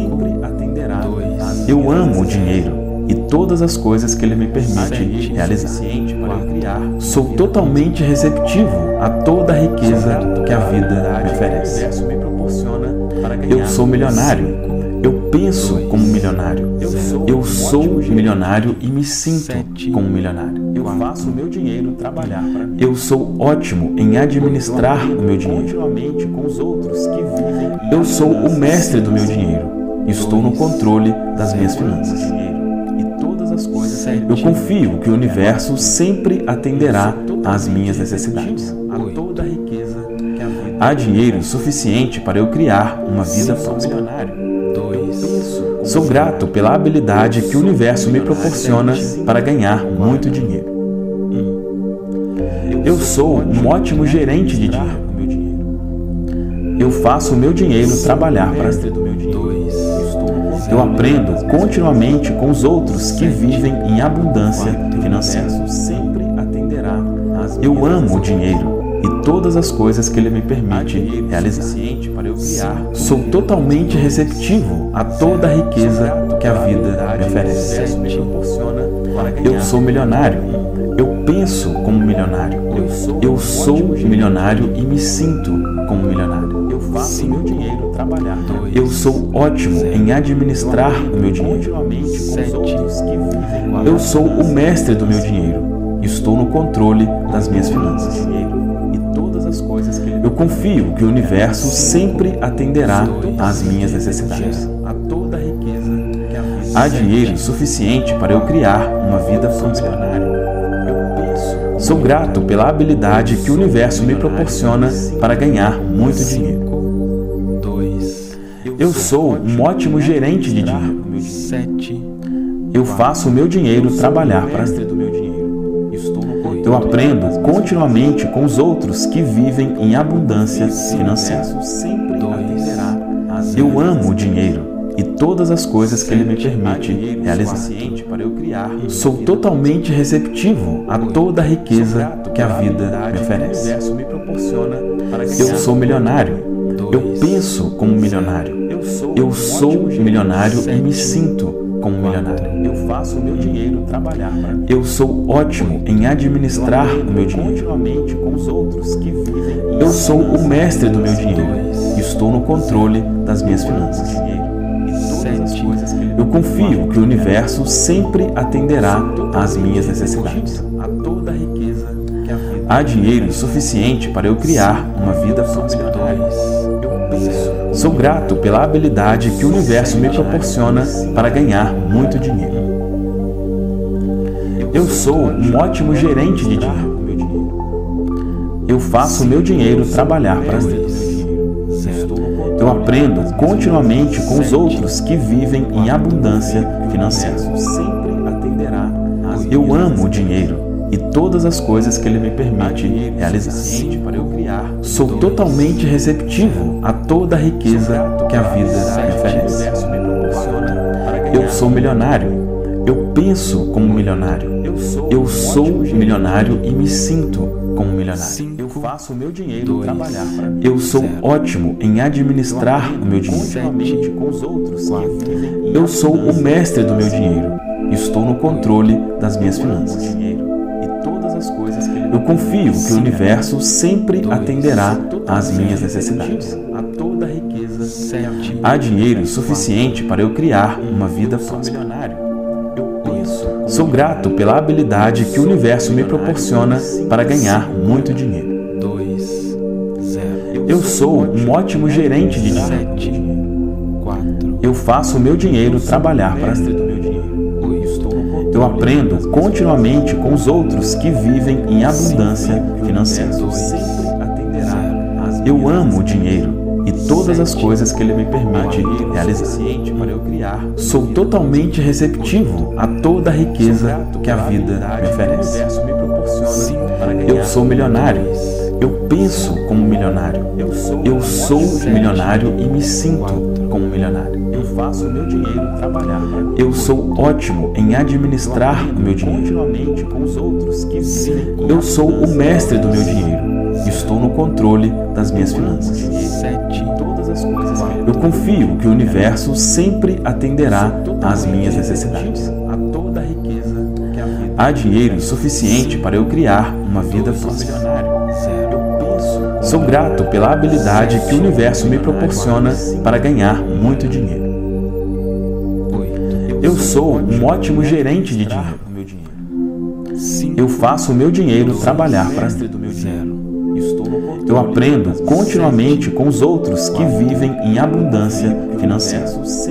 S1: Eu amo o dinheiro e todas as coisas que ele me permite realizar. Sou totalmente receptivo a toda a riqueza que a vida me oferece. Eu sou milionário. Eu penso como milionário. Eu sou milionário e me sinto como milionário. Eu faço o meu dinheiro trabalhar para mim. Eu sou ótimo em administrar o meu dinheiro. Eu sou o mestre do meu dinheiro. Estou no controle das minhas finanças. Eu confio que o universo sempre atenderá às minhas necessidades. Há dinheiro suficiente para eu criar uma vida próspera. Sou grato pela habilidade que o universo me proporciona para ganhar muito dinheiro. Eu sou um ótimo gerente de dinheiro. Eu faço o meu dinheiro trabalhar para mim. Eu aprendo continuamente com os outros que vivem em abundância financeira. Eu amo o dinheiro e todas as coisas que ele me permite realizar. Sou totalmente receptivo a toda a riqueza que a vida me oferece. Eu sou milionário. Eu penso como milionário. Eu sou milionário e me sinto como milionário. Eu faço meu dinheiro trabalhar. Eu sou ótimo em administrar o meu dinheiro. Eu sou o mestre do meu dinheiro. Estou no controle das minhas finanças. Eu confio que o universo sempre atenderá às minhas necessidades. Há dinheiro suficiente para eu criar uma vida próspera. Sou grato pela habilidade que o universo me proporciona para ganhar muito dinheiro. Eu sou um ótimo gerente de dinheiro. Eu faço o meu dinheiro trabalhar para mim. Eu aprendo continuamente com os outros que vivem em abundância financeira. Eu amo o dinheiro e todas as coisas que ele me permite realizar. Sou totalmente receptivo a toda a riqueza que a vida me oferece. Eu sou milionário. Eu penso como milionário. Eu sou milionário e me sinto como milionário. Eu faço o meu dinheiro trabalhar para mim. Eu sou ótimo em administrar o meu dinheiro. Com os outros que vivem. Eu sou o mestre do meu dinheiro. Estou no controle das minhas finanças. Eu confio que o universo sempre atenderá às minhas necessidades. Há dinheiro suficiente para eu criar uma vida próspera. Sou grato pela habilidade que o universo me proporciona para ganhar muito dinheiro. Eu sou um ótimo gerente de dinheiro. Eu faço o meu dinheiro trabalhar para mim. Eu aprendo continuamente com os outros que vivem em abundância financeira. Eu amo o dinheiro e todas as coisas que ele me permite realizar. Sou totalmente receptivo a toda a riqueza que a vida me oferece. Eu sou milionário. Eu penso como milionário. Eu sou milionário e me sinto como milionário. Eu faço o meu dinheiro trabalhar para mim. Eu sou ótimo em administrar o meu dinheiro. Eu sou o mestre do meu dinheiro. Estou no controle das minhas finanças. Eu confio que o universo sempre atenderá às minhas necessidades. Há dinheiro suficiente para eu criar uma vida próspera. Sou grato pela habilidade que o universo me proporciona para ganhar muito dinheiro. Eu sou um ótimo gerente de dinheiro. Eu faço o meu dinheiro trabalhar para mim. Eu aprendo continuamente com os outros que vivem em abundância financeira. Eu amo o dinheiro e todas as coisas que ele me permite realizar. Sou totalmente receptivo a toda a riqueza que a vida me oferece. Eu sou milionário. Eu penso como milionário. Eu sou milionário e me sinto como milionário. Eu faço o meu dinheiro trabalhar. Eu sou ótimo em administrar o meu dinheiro. Eu sou o mestre do meu dinheiro. Estou no controle das minhas finanças. Eu confio que o universo sempre atenderá às minhas necessidades. Há dinheiro suficiente para eu criar uma vida próspera. Sou grato pela habilidade que o universo me proporciona para ganhar muito dinheiro. Eu sou um ótimo gerente de dinheiro. Eu faço o meu dinheiro trabalhar para mim. Eu aprendo continuamente com os outros que vivem em abundância financeira.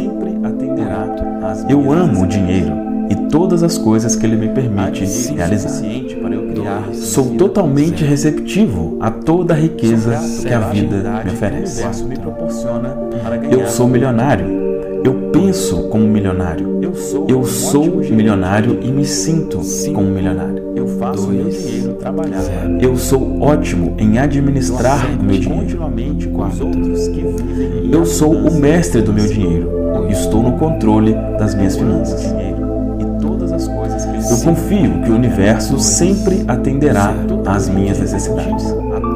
S1: Eu amo o dinheiro e todas as coisas que ele me permite realizar. Sou totalmente receptivo a toda a riqueza que a vida me oferece. Eu sou milionário. Eu penso como milionário. Eu sou milionário e me sinto como milionário. Eu faço o meu dinheiro trabalhar. Eu sou ótimo em administrar o meu dinheiro. Eu sou o mestre do meu dinheiro. Estou no controle das minhas finanças. Eu confio que o universo sempre atenderá às minhas necessidades.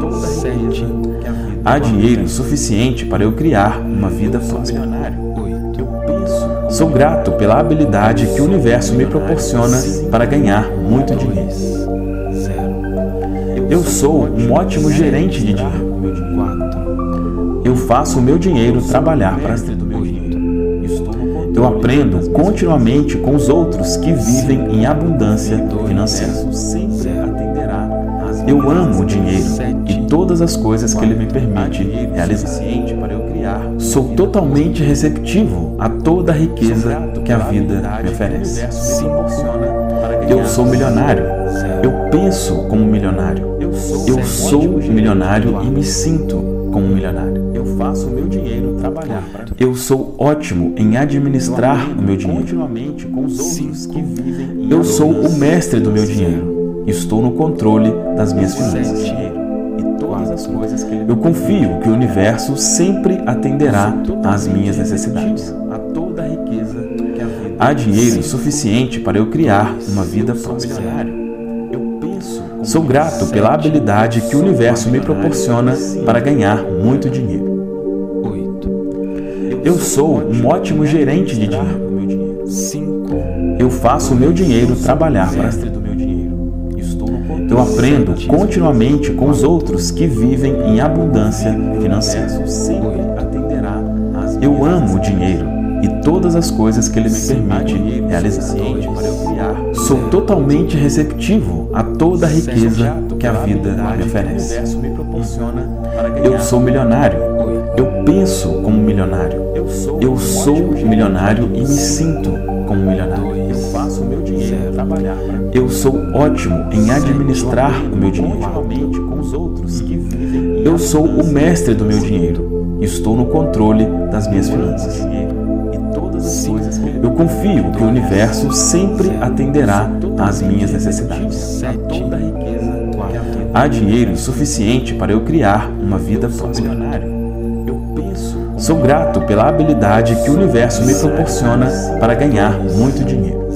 S1: Há dinheiro suficiente para eu criar uma vida próspera. Sou grato pela habilidade que o universo me proporciona para ganhar muito dinheiro. Eu sou um ótimo gerente de dinheiro. Eu faço o meu dinheiro trabalhar para mim. Eu aprendo continuamente com os outros que vivem em abundância financeira. Eu amo o dinheiro e todas as coisas que ele me permite realizar. Sou totalmente receptivo a toda a riqueza que a vida me oferece. Eu sou milionário. Eu penso como milionário. Eu sou milionário e me sinto como milionário. Eu faço o meu dinheiro trabalhar. Eu sou ótimo em administrar o meu dinheiro. Eu sou o mestre do meu dinheiro. Estou no controle das minhas finanças. Eu confio que o universo sempre atenderá às minhas necessidades. Há dinheiro suficiente para eu criar uma vida próspera. Sou grato pela habilidade que o universo me proporciona para ganhar muito dinheiro. Eu sou um ótimo gerente de dinheiro. Eu faço o meu dinheiro trabalhar para mim. Eu aprendo continuamente com os outros que vivem em abundância financeira. Eu amo o dinheiro e todas as coisas que ele me permite realizar. Sou totalmente receptivo a toda a riqueza que a vida me oferece. Eu sou milionário. Eu penso como milionário. Eu sou milionário e me sinto como milionário. Eu faço o meu dinheiro trabalhar. Eu sou ótimo em administrar o meu dinheiro. Eu sou o mestre do meu dinheiro. Estou no controle das minhas finanças. Eu confio que o universo sempre atenderá às minhas necessidades. Há dinheiro suficiente para eu criar uma vida próspera. Sou grato pela habilidade que o universo me proporciona para ganhar muito dinheiro.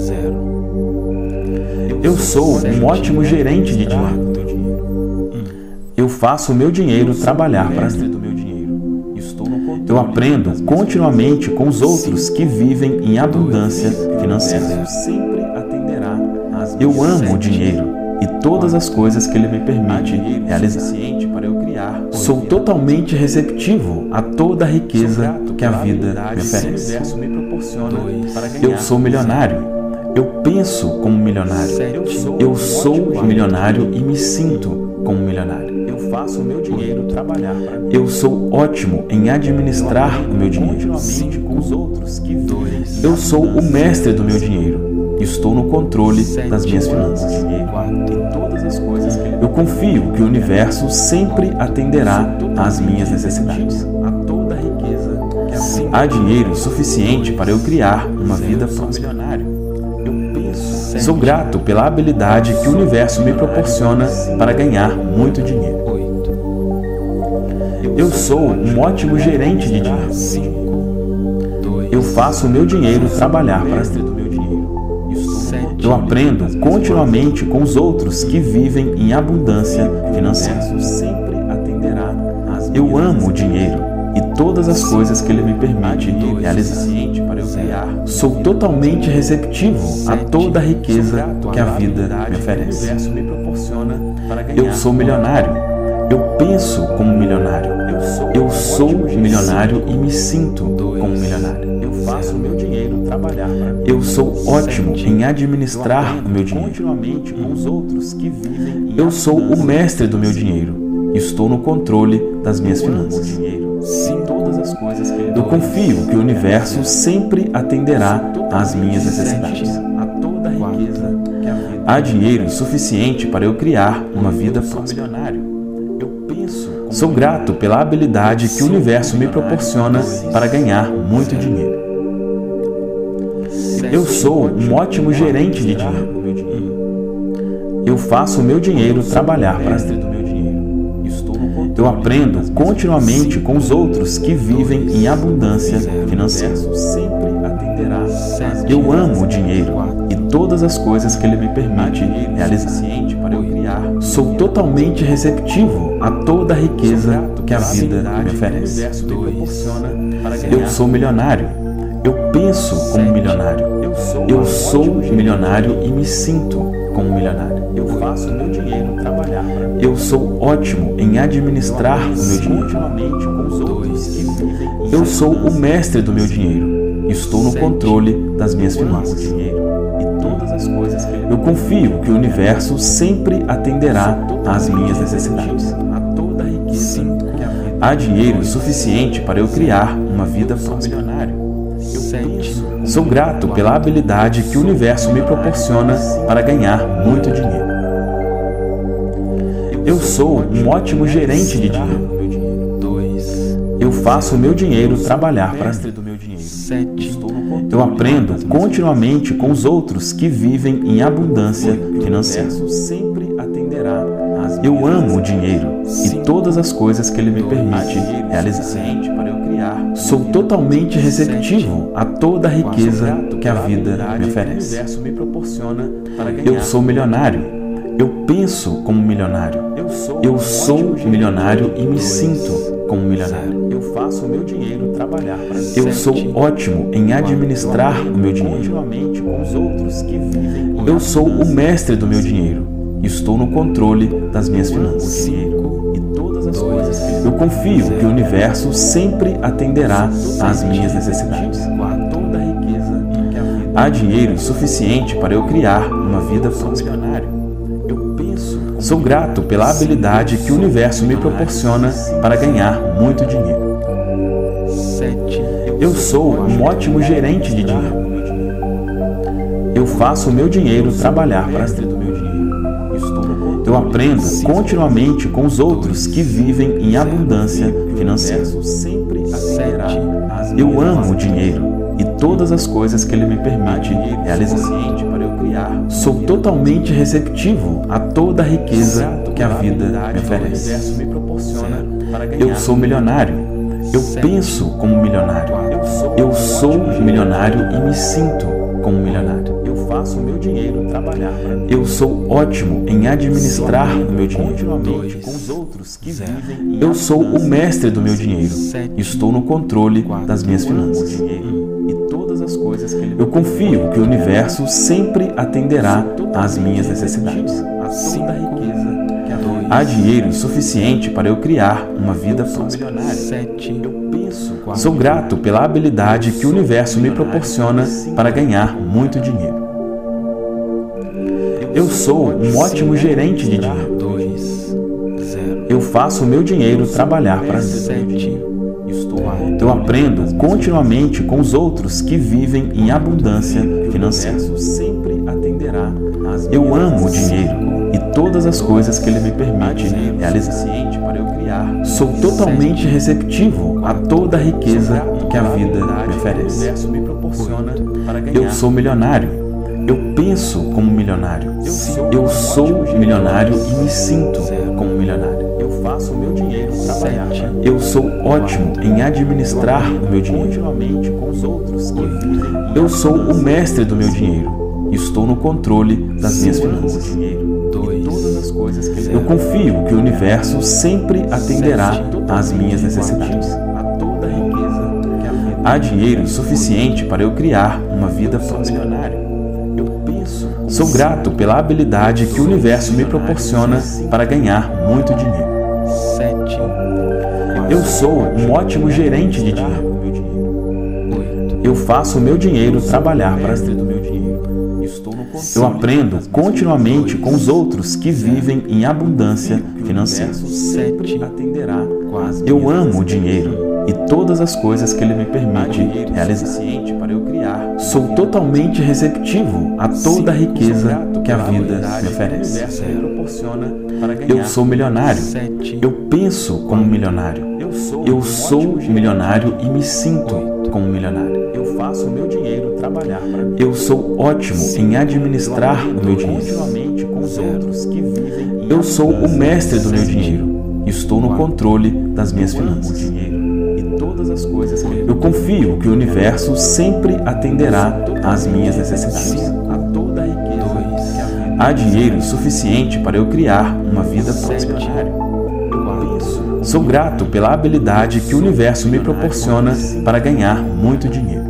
S1: Eu sou um ótimo gerente de dinheiro. Eu faço o meu dinheiro trabalhar para mim. Eu aprendo continuamente com os outros que vivem em abundância financeira. Eu amo o dinheiro e todas as coisas que ele me permite realizar. Sou totalmente receptivo a toda a riqueza que a vida me oferece. Eu sou milionário. Eu penso como milionário. Eu sou milionário e me sinto como milionário. Eu faço o meu dinheiro trabalhar. Eu sou ótimo em administrar o meu dinheiro. Eu sou o mestre do meu dinheiro. Estou no controle das minhas finanças. Eu confio que o universo sempre atenderá às minhas necessidades. Há dinheiro suficiente para eu criar uma vida próspera. Sou grato pela habilidade que o universo me proporciona para ganhar muito dinheiro. Eu sou um ótimo gerente de dinheiro. Eu faço o meu dinheiro trabalhar para mim. Eu aprendo continuamente com os outros que vivem em abundância financeira. Eu amo o dinheiro e todas as coisas que ele me permite realizar. Sou totalmente receptivo a toda a riqueza que a vida me oferece. Eu sou milionário. Eu penso como milionário. Eu sou milionário e me sinto como milionário. Eu faço o meu dinheiro trabalhar. Eu sou ótimo em administrar o meu dinheiro. Eu sou o mestre do meu dinheiro. Estou no controle das minhas finanças. Eu confio que o universo sempre atenderá às minhas necessidades. Há dinheiro suficiente para eu criar uma vida próspera. Sou grato pela habilidade que o universo me proporciona para ganhar muito dinheiro. Eu sou um ótimo gerente de dinheiro. Eu faço o meu dinheiro trabalhar para mim. Eu aprendo continuamente com os outros que vivem em abundância financeira. Eu amo o dinheiro e todas as coisas que ele me permite realizar. Sou totalmente receptivo a toda a riqueza que a vida me oferece. Eu sou milionário. Eu penso como milionário. Eu sou milionário e me sinto como milionário. Eu faço o meu dinheiro trabalhar. Eu sou ótimo em administrar o meu dinheiro. Eu sou o mestre do meu dinheiro. Estou no controle das minhas finanças. Eu confio que o universo sempre atenderá às minhas necessidades. Há dinheiro suficiente para eu criar uma vida próspera. Sou grato pela habilidade que o universo me proporciona para ganhar muito dinheiro. Eu sou um ótimo gerente de dinheiro. Eu faço o meu dinheiro trabalhar para mim. Eu aprendo continuamente com os outros que vivem em abundância financeira. Eu amo o dinheiro e todas as coisas que ele me permite realizar. Sou totalmente receptivo a toda a riqueza que a vida me oferece. Eu sou milionário. Eu penso como milionário. Eu sou milionário e me sinto como milionário. Eu faço o meu dinheiro trabalhar para mim. Eu sou ótimo em administrar o meu dinheiro. Eu sou o mestre do meu dinheiro. Estou no controle das minhas finanças. Eu confio que o universo sempre atenderá às minhas necessidades. Há dinheiro suficiente para eu criar uma vida próspera. Sou grato pela habilidade que o universo me proporciona para ganhar muito dinheiro. Eu sou um ótimo gerente de dinheiro. Eu faço o meu dinheiro trabalhar para mim. Eu aprendo continuamente com os outros que vivem em abundância financeira. Eu amo o dinheiro e todas as coisas que ele me permite realizar. Sou totalmente receptivo a toda a riqueza que a vida me oferece. Eu sou milionário. Eu penso como milionário. Eu sou milionário e me sinto como milionário. Eu faço o meu dinheiro trabalhar para mim. Eu sou ótimo em administrar o meu dinheiro. Eu sou o mestre do meu dinheiro. Estou no controle das minhas finanças. Eu confio que o universo sempre atenderá às minhas necessidades. Há dinheiro suficiente para eu criar uma vida próspera. Sou grato pela habilidade que o universo me proporciona para ganhar muito dinheiro. Eu sou um ótimo gerente de dinheiro. Eu faço o meu dinheiro trabalhar para mim. Eu aprendo continuamente com os outros que vivem em abundância financeira. Eu amo o dinheiro e todas as coisas que ele me permite realizar. Sou totalmente receptivo a toda a riqueza que a vida me oferece. Eu sou milionário. Eu penso como milionário. Eu sou milionário e me sinto como milionário. Eu faço o meu dinheiro trabalhar. Eu sou ótimo em administrar o meu dinheiro. Eu sou o mestre do meu dinheiro. Estou no controle das minhas finanças. Eu confio que o universo sempre atenderá às minhas necessidades. Há dinheiro suficiente para eu criar uma vida próspera. Sou grato pela habilidade que o universo me proporciona para ganhar muito dinheiro. Eu sou um ótimo gerente de dinheiro. Eu faço o meu dinheiro trabalhar para mim. Eu aprendo continuamente com os outros que vivem em abundância financeira. Eu amo o dinheiro e todas as coisas que ele me permite realizar. Sou totalmente receptivo a toda a riqueza que a vida me oferece. Eu sou milionário. Eu penso como milionário. Eu sou milionário e me sinto como milionário. Eu faço o meu dinheiro trabalhar para mim. Eu sou ótimo em administrar o meu dinheiro. Eu sou o mestre do meu dinheiro. Estou no controle das minhas finanças. Eu confio que o universo sempre atenderá às minhas necessidades. Há dinheiro suficiente para eu criar uma vida próspera. Sou grato pela habilidade que o universo me proporciona para ganhar muito dinheiro.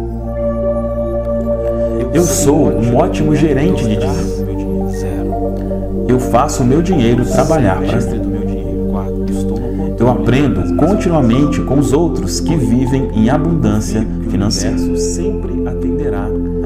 S1: Eu sou um ótimo gerente de dinheiro. Eu faço o meu dinheiro trabalhar para mim. Eu aprendo continuamente com os outros que vivem em abundância financeira.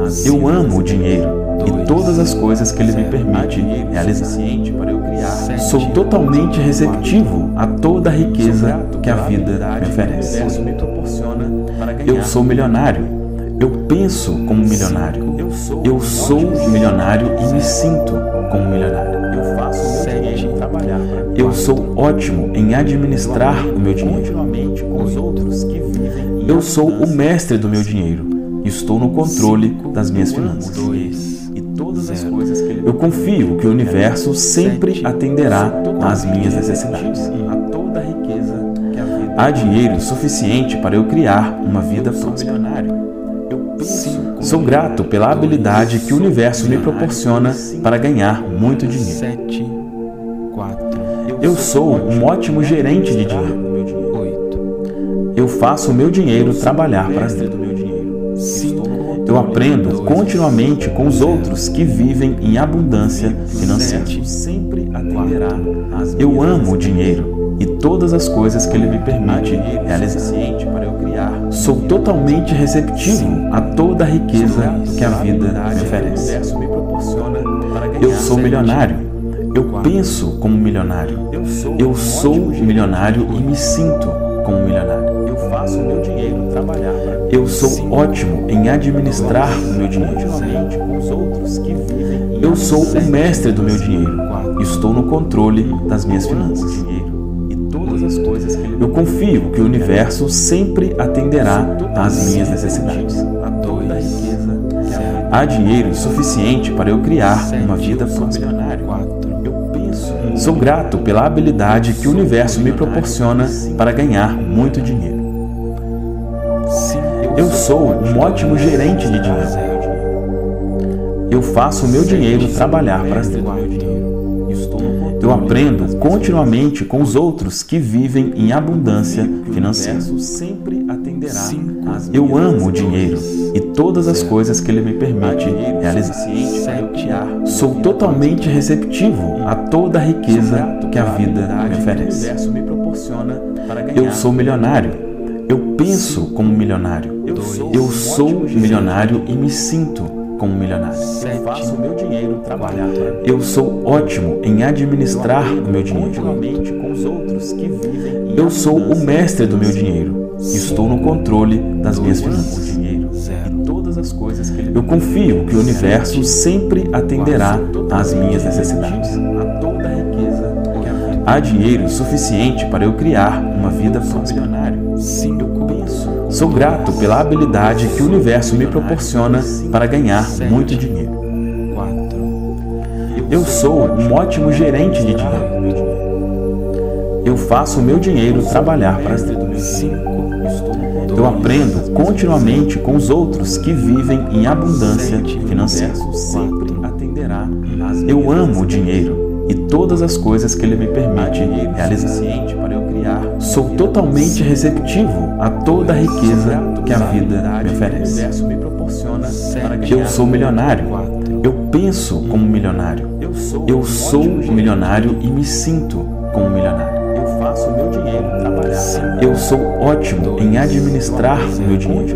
S1: Eu amo o dinheiro e todas as coisas que ele me permite realizar. Sou totalmente receptivo a toda a riqueza que a vida me oferece. Eu sou milionário. Eu penso como milionário. Eu sou milionário e me sinto como milionário. Eu sou ótimo em administrar o meu dinheiro. Eu sou o mestre do meu dinheiro. Estou no controle das minhas finanças. Eu confio que o universo sempre atenderá às minhas necessidades. Há dinheiro suficiente para eu criar uma vida próspera. Sou grato pela habilidade que o universo me proporciona para ganhar muito dinheiro. Eu sou um ótimo gerente de dinheiro. Eu faço o meu dinheiro trabalhar para mim. Eu aprendo continuamente com os outros que vivem em abundância financeira. Eu amo o dinheiro e todas as coisas que ele me permite realizar. Sou totalmente receptivo a toda a riqueza que a vida me oferece. Eu sou milionário. Eu penso como milionário. Eu sou milionário e me sinto como milionário. Eu sou ótimo em administrar o meu dinheiro. Eu sou o mestre do meu dinheiro. Estou no controle das minhas finanças. Eu confio que o universo sempre atenderá às minhas necessidades. Há dinheiro suficiente para eu criar uma vida próspera. Sou grato pela habilidade que o universo me proporciona para ganhar muito dinheiro. Eu sou um ótimo gerente de dinheiro. Eu faço o meu dinheiro trabalhar para mim. Eu aprendo continuamente com os outros que vivem em abundância financeira. Eu amo o dinheiro e todas as coisas que ele me permite realizar. Sou totalmente receptivo a toda a riqueza que a vida me oferece. Eu sou milionário. Eu penso como milionário. Eu sou milionário e me sinto como milionário. Eu sou ótimo em administrar o meu dinheiro. Eu sou o mestre do meu dinheiro. Estou no controle das minhas finanças. Eu confio que o universo sempre atenderá às minhas necessidades. Há dinheiro suficiente para eu criar uma vida próspera. Sou grato pela habilidade que o universo me proporciona para ganhar muito dinheiro. Eu sou um ótimo gerente de dinheiro. Eu faço o meu dinheiro trabalhar para mim. Eu aprendo continuamente com os outros que vivem em abundância financeira. Eu amo o dinheiro e todas as coisas que ele me permite realizar. Sou totalmente receptivo a toda a riqueza que a vida me oferece. Eu sou milionário. Eu penso como milionário. Eu sou milionário e me sinto como milionário. Eu sou ótimo em administrar o meu dinheiro.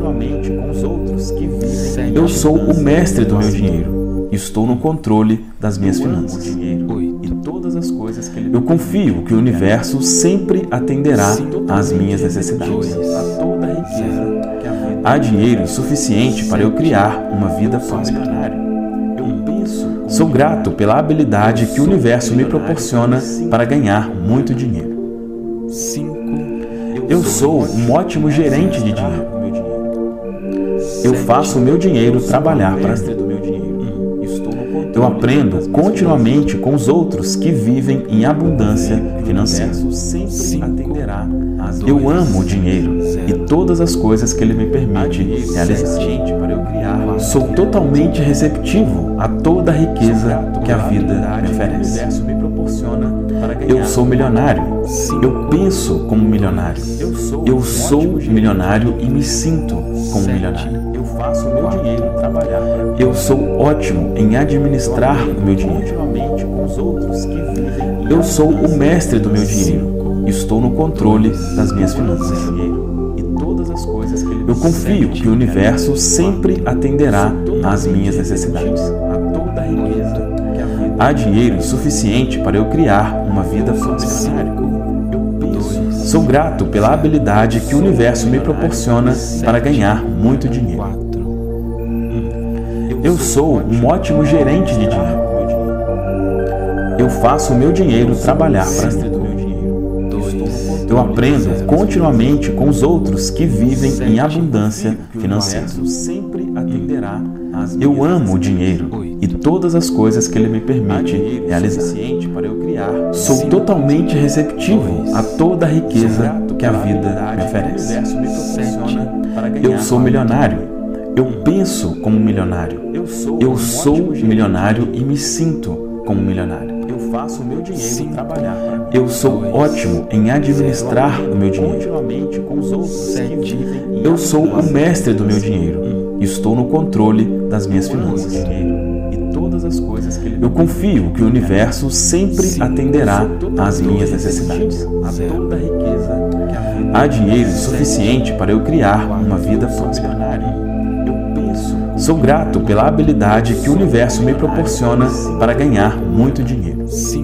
S1: Eu sou o mestre do meu dinheiro. Estou no controle das minhas finanças. Eu confio que o universo sempre atenderá às minhas necessidades. Há dinheiro suficiente para eu criar uma vida próspera. Sou grato pela habilidade que o universo me proporciona para ganhar muito dinheiro. Eu sou um ótimo gerente de dinheiro. Eu faço o meu dinheiro trabalhar para mim. Eu aprendo continuamente com os outros que vivem em abundância financeira. Eu amo o dinheiro e todas as coisas que ele me permite realizar. Sou totalmente receptivo a toda a riqueza que a vida me oferece. Eu sou milionário. Eu penso como milionário. Eu sou milionário e me sinto como milionário. Eu sou ótimo em administrar o meu dinheiro. Eu sou o mestre do meu dinheiro. Estou no controle das minhas finanças. Eu confio que o universo sempre atenderá às minhas necessidades. Há dinheiro suficiente para eu criar uma vida próspera. Sou grato pela habilidade que o universo me proporciona para ganhar muito dinheiro. Eu sou um ótimo gerente de dinheiro. Eu faço o meu dinheiro trabalhar para mim. Eu aprendo continuamente com os outros que vivem em abundância financeira. Eu amo o dinheiro e todas as coisas que ele me permite realizar. Sou totalmente receptivo a toda a riqueza que a vida me oferece. Eu sou milionário. Eu penso como milionário. Eu sou milionário e me sinto como milionário. Eu faço o meu dinheiro trabalhar. Eu sou ótimo em administrar o meu dinheiro. Eu sou o mestre do meu dinheiro. Estou no controle das minhas finanças. Eu confio que o universo sempre atenderá às minhas necessidades. Há dinheiro suficiente para eu criar uma vida próspera. Sou grato pela habilidade que o universo me proporciona para ganhar muito dinheiro.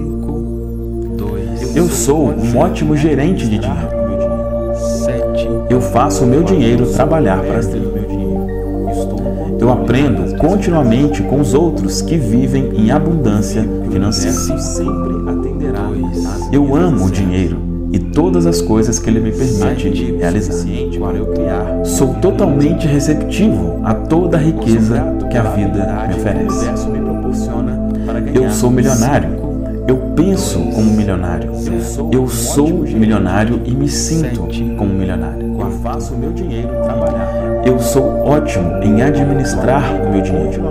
S1: Eu sou um ótimo gerente de dinheiro. Eu faço o meu dinheiro trabalhar para mim. Eu aprendo continuamente com os outros que vivem em abundância financeira. Eu amo o dinheiro e todas as coisas que ele me permite realizar. Sou totalmente receptivo a toda a riqueza que a vida me oferece. Eu sou milionário. Eu penso como milionário. Eu sou milionário e me sinto como milionário. Eu faço o meu dinheiro trabalhar. Eu sou ótimo em administrar o meu dinheiro.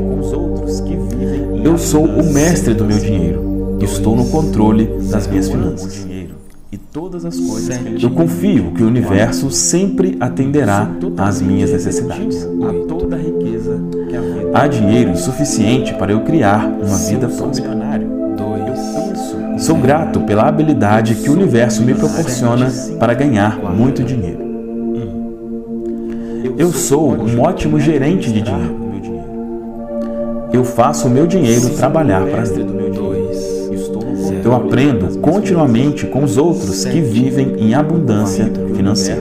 S1: Eu sou o mestre do meu dinheiro. Estou no controle das minhas finanças. Eu confio que o universo sempre atenderá às minhas necessidades. Há dinheiro suficiente para eu criar uma vida próspera. Sou grato pela habilidade que o universo me proporciona para ganhar muito dinheiro. Eu sou um ótimo gerente de dinheiro. Eu faço o meu dinheiro trabalhar para mim. Eu aprendo continuamente com os outros que vivem em abundância financeira.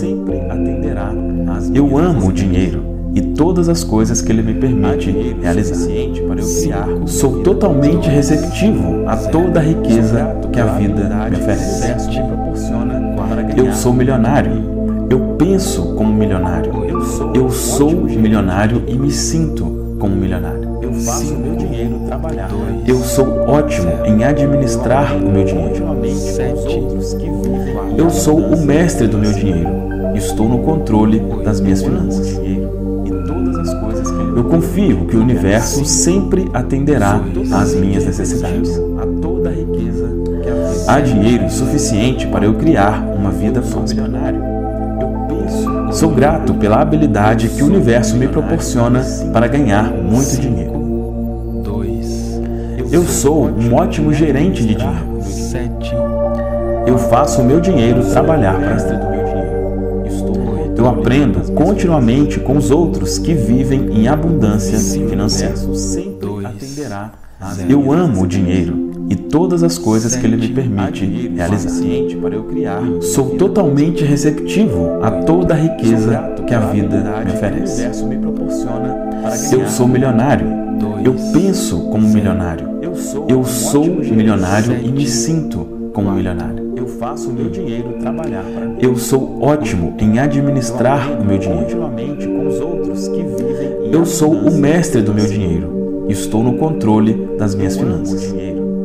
S1: Eu amo o dinheiro e todas as coisas que ele me permite realizar. Sou totalmente receptivo a toda a riqueza que a vida me oferece. Eu sou milionário. Eu penso como milionário. Eu sou milionário e me sinto como milionário. Eu faço o meu dinheiro trabalhar. Eu sou ótimo em administrar o meu dinheiro. Eu sou o mestre do meu dinheiro. Estou no controle das minhas finanças. Eu confio que o universo sempre atenderá às minhas necessidades. Há dinheiro suficiente para eu criar uma vida próspera. Sou grato pela habilidade que o universo me proporciona para ganhar muito dinheiro. Eu sou um ótimo gerente de dinheiro. Eu faço o meu dinheiro trabalhar para mim. Eu aprendo continuamente com os outros que vivem em abundância financeira. Eu amo o dinheiro e todas as coisas que ele me permite realizar. Sou totalmente receptivo a toda a riqueza que a vida me oferece. Eu sou milionário. Eu penso como milionário. Eu sou milionário e me sinto como milionário. Eu faço o meu dinheiro trabalhar para mim. Eu sou ótimo em administrar o meu dinheiro. Eu sou o mestre do meu dinheiro. Estou no controle das minhas finanças.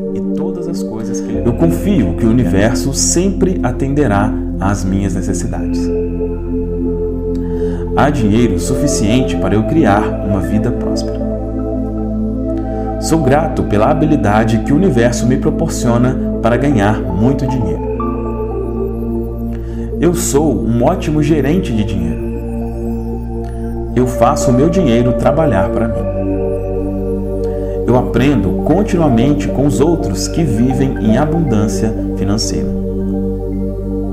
S1: Eu confio que o universo sempre atenderá às minhas necessidades. Há dinheiro suficiente para eu criar uma vida próspera. Sou grato pela habilidade que o universo me proporciona para ganhar muito dinheiro. Eu sou um ótimo gerente de dinheiro. Eu faço o meu dinheiro trabalhar para mim. Eu aprendo continuamente com os outros que vivem em abundância financeira.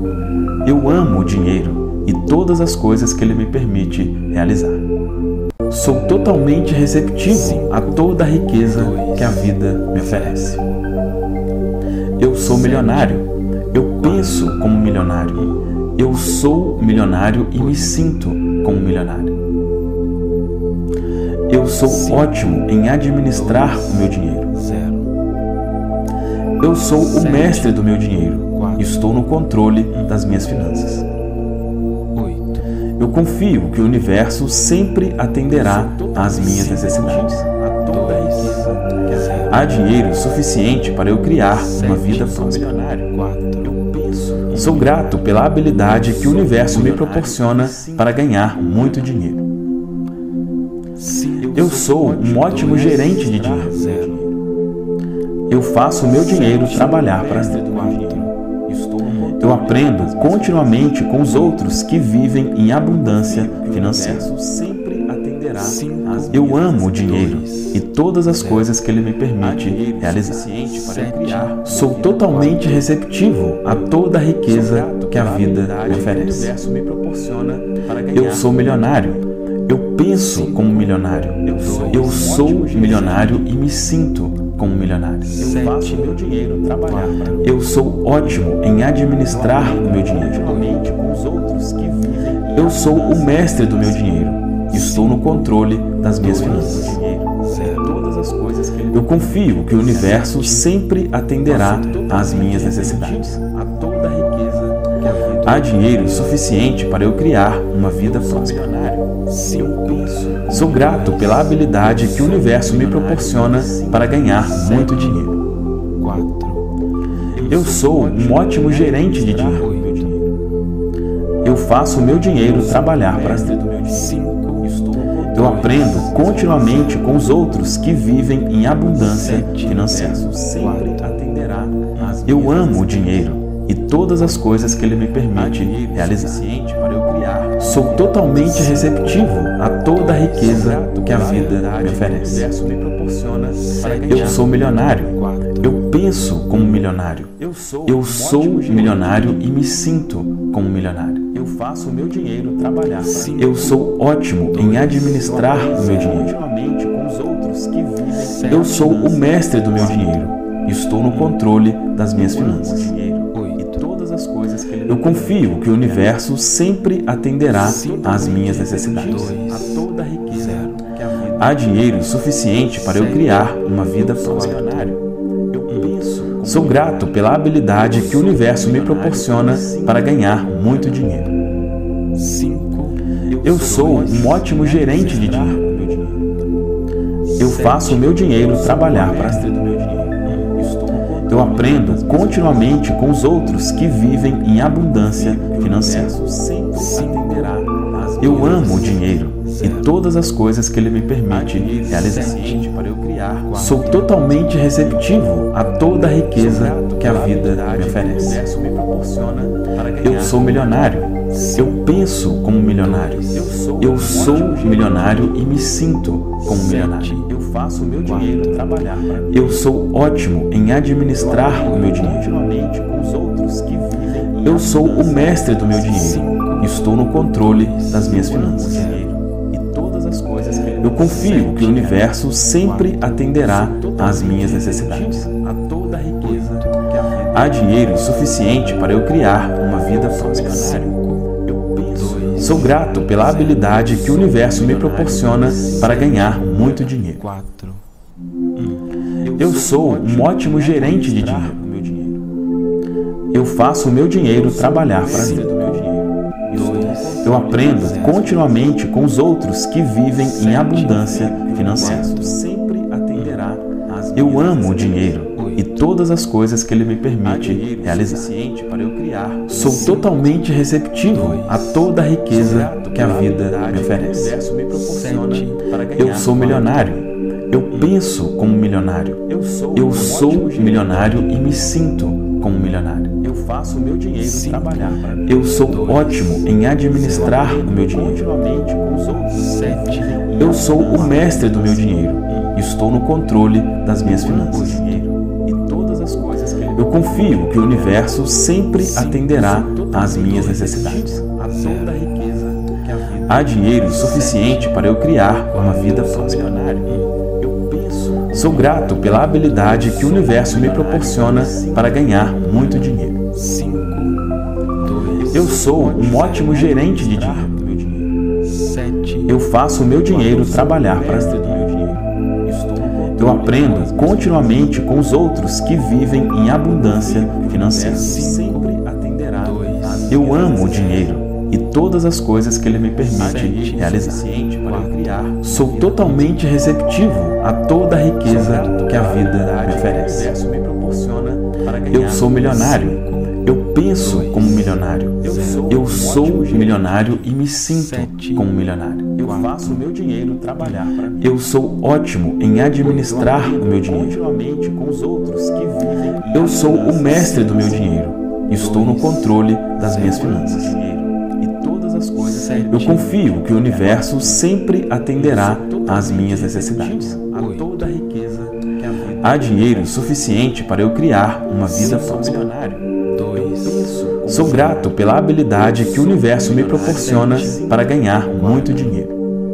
S1: Eu amo o dinheiro e todas as coisas que ele me permite realizar. Sou totalmente receptivo a toda a riqueza que a vida me oferece. Eu sou milionário. Eu penso como milionário. Eu sou milionário e me sinto como milionário. Eu sou ótimo em administrar o meu dinheiro. Eu sou o mestre do meu dinheiro. Estou no controle das minhas finanças. Eu confio que o universo sempre atenderá às minhas necessidades. Há dinheiro suficiente para eu criar uma vida próspera. Sou grato pela habilidade que o universo me proporciona para ganhar muito dinheiro. Eu sou um ótimo gerente de dinheiro. Eu faço o meu dinheiro trabalhar para mim. Eu aprendo continuamente com os outros que vivem em abundância financeira. Eu amo o dinheiro e todas as coisas que ele me permite realizar. Sou totalmente receptivo a toda a riqueza que a vida me oferece. Eu sou milionário. Eu penso como milionário. Eu sou milionário e me sinto como milionário. Eu faço meu dinheiro trabalhar para mim. Eu sou ótimo em administrar o meu dinheiro. Eu sou o mestre do meu dinheiro. Estou no controle das minhas finanças. Eu confio que o universo sempre atenderá às minhas necessidades. Há dinheiro suficiente para eu criar uma vida próspera. Sou grato pela habilidade que o universo me proporciona para ganhar muito dinheiro. Eu sou um ótimo gerente de dinheiro. Eu faço o meu dinheiro trabalhar para mim. Eu aprendo continuamente com os outros que vivem em abundância financeira. Eu amo o dinheiro e todas as coisas que ele me permite realizar. Sou totalmente receptivo a toda a riqueza que a vida me oferece. Eu sou milionário. Eu penso como milionário. Eu sou milionário e me sinto como milionário. Eu faço o meu dinheiro trabalhar para mim. Eu sou ótimo em administrar o meu dinheiro. Eu sou o mestre do meu dinheiro. Estou no controle das minhas finanças. Eu confio que o universo sempre atenderá às minhas necessidades. Há dinheiro suficiente para eu criar uma vida próspera. Sou grato pela habilidade que o universo me proporciona para ganhar muito dinheiro. Eu sou um ótimo gerente de dinheiro. Eu faço o meu dinheiro trabalhar para mim. Eu aprendo continuamente com os outros que vivem em abundância financeira. Eu amo o dinheiro e todas as coisas que ele me permite realizar. Sou totalmente receptivo a toda a riqueza que a vida me oferece. Eu sou milionário. Eu penso como milionário. Eu sou milionário e me sinto como milionário. Eu faço o meu dinheiro trabalhar para mim. Eu sou ótimo em administrar o meu dinheiro. Eu sou o mestre do meu dinheiro. Estou no controle das minhas finanças. Eu confio que o universo sempre atenderá às minhas necessidades. Há dinheiro suficiente para eu criar uma vida próspera. Sou grato pela habilidade que o universo me proporciona para ganhar muito dinheiro. Eu sou um ótimo gerente de dinheiro. Eu faço o meu dinheiro trabalhar para mim. Eu aprendo continuamente com os outros que vivem em abundância financeira. Eu amo o dinheiro e todas as coisas que ele me permite realizar. Sou totalmente receptivo a toda a riqueza que a vida me oferece. Eu sou milionário. Eu penso como milionário. Eu sou milionário e me sinto como milionário. Eu faço o meu dinheiro trabalhar para mim. Eu sou ótimo em administrar o meu dinheiro. Eu sou o mestre do meu dinheiro. Estou no controle das minhas finanças. Eu confio que o universo sempre atenderá às minhas necessidades. Há dinheiro suficiente para eu criar uma vida próspera. Sou grato pela habilidade que o universo me proporciona para ganhar muito dinheiro. Eu sou um ótimo gerente de dinheiro. Eu faço o meu dinheiro trabalhar para mim. Eu aprendo continuamente com os outros que vivem em abundância financeira. Eu amo o dinheiro e todas as coisas que ele me permite realizar. Sou totalmente receptivo a toda a riqueza que a vida me oferece. Eu sou milionário. Eu penso como milionário. Eu sou milionário e me sinto como milionário. Eu faço o meu dinheiro trabalhar para mim. Eu sou ótimo em administrar o meu dinheiro. Eu sou o mestre do meu dinheiro. Estou no controle das minhas finanças. Eu confio que o universo sempre atenderá às minhas necessidades. Há dinheiro suficiente para eu criar uma vida próspera. Sou grato pela habilidade que o universo me proporciona para ganhar muito dinheiro.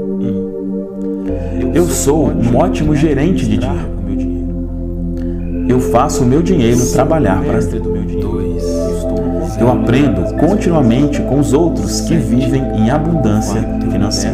S1: Eu sou um ótimo gerente de dinheiro. Eu faço o meu dinheiro trabalhar para mim. Eu aprendo continuamente com os outros que vivem em abundância financeira.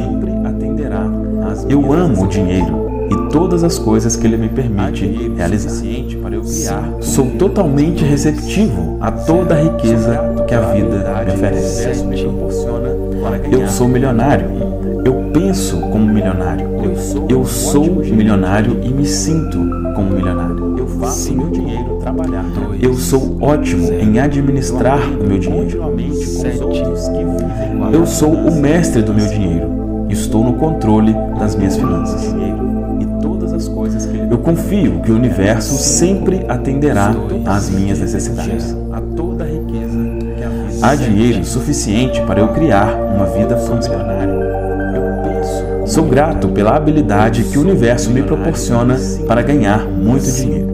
S1: Eu amo o dinheiro e todas as coisas que ele me permite realizar. Sou totalmente receptivo a toda a riqueza que a vida me oferece. Eu sou milionário. Eu penso como milionário. Eu sou milionário e me sinto como milionário. Eu faço meu dinheiro trabalhar. Eu sou ótimo em administrar o meu dinheiro. Eu sou o mestre do meu dinheiro. Estou no controle das minhas finanças. Eu confio que o universo sempre atenderá às minhas necessidades. Há dinheiro suficiente para eu criar uma vida próspera. Sou grato pela habilidade que o universo me proporciona para ganhar muito dinheiro.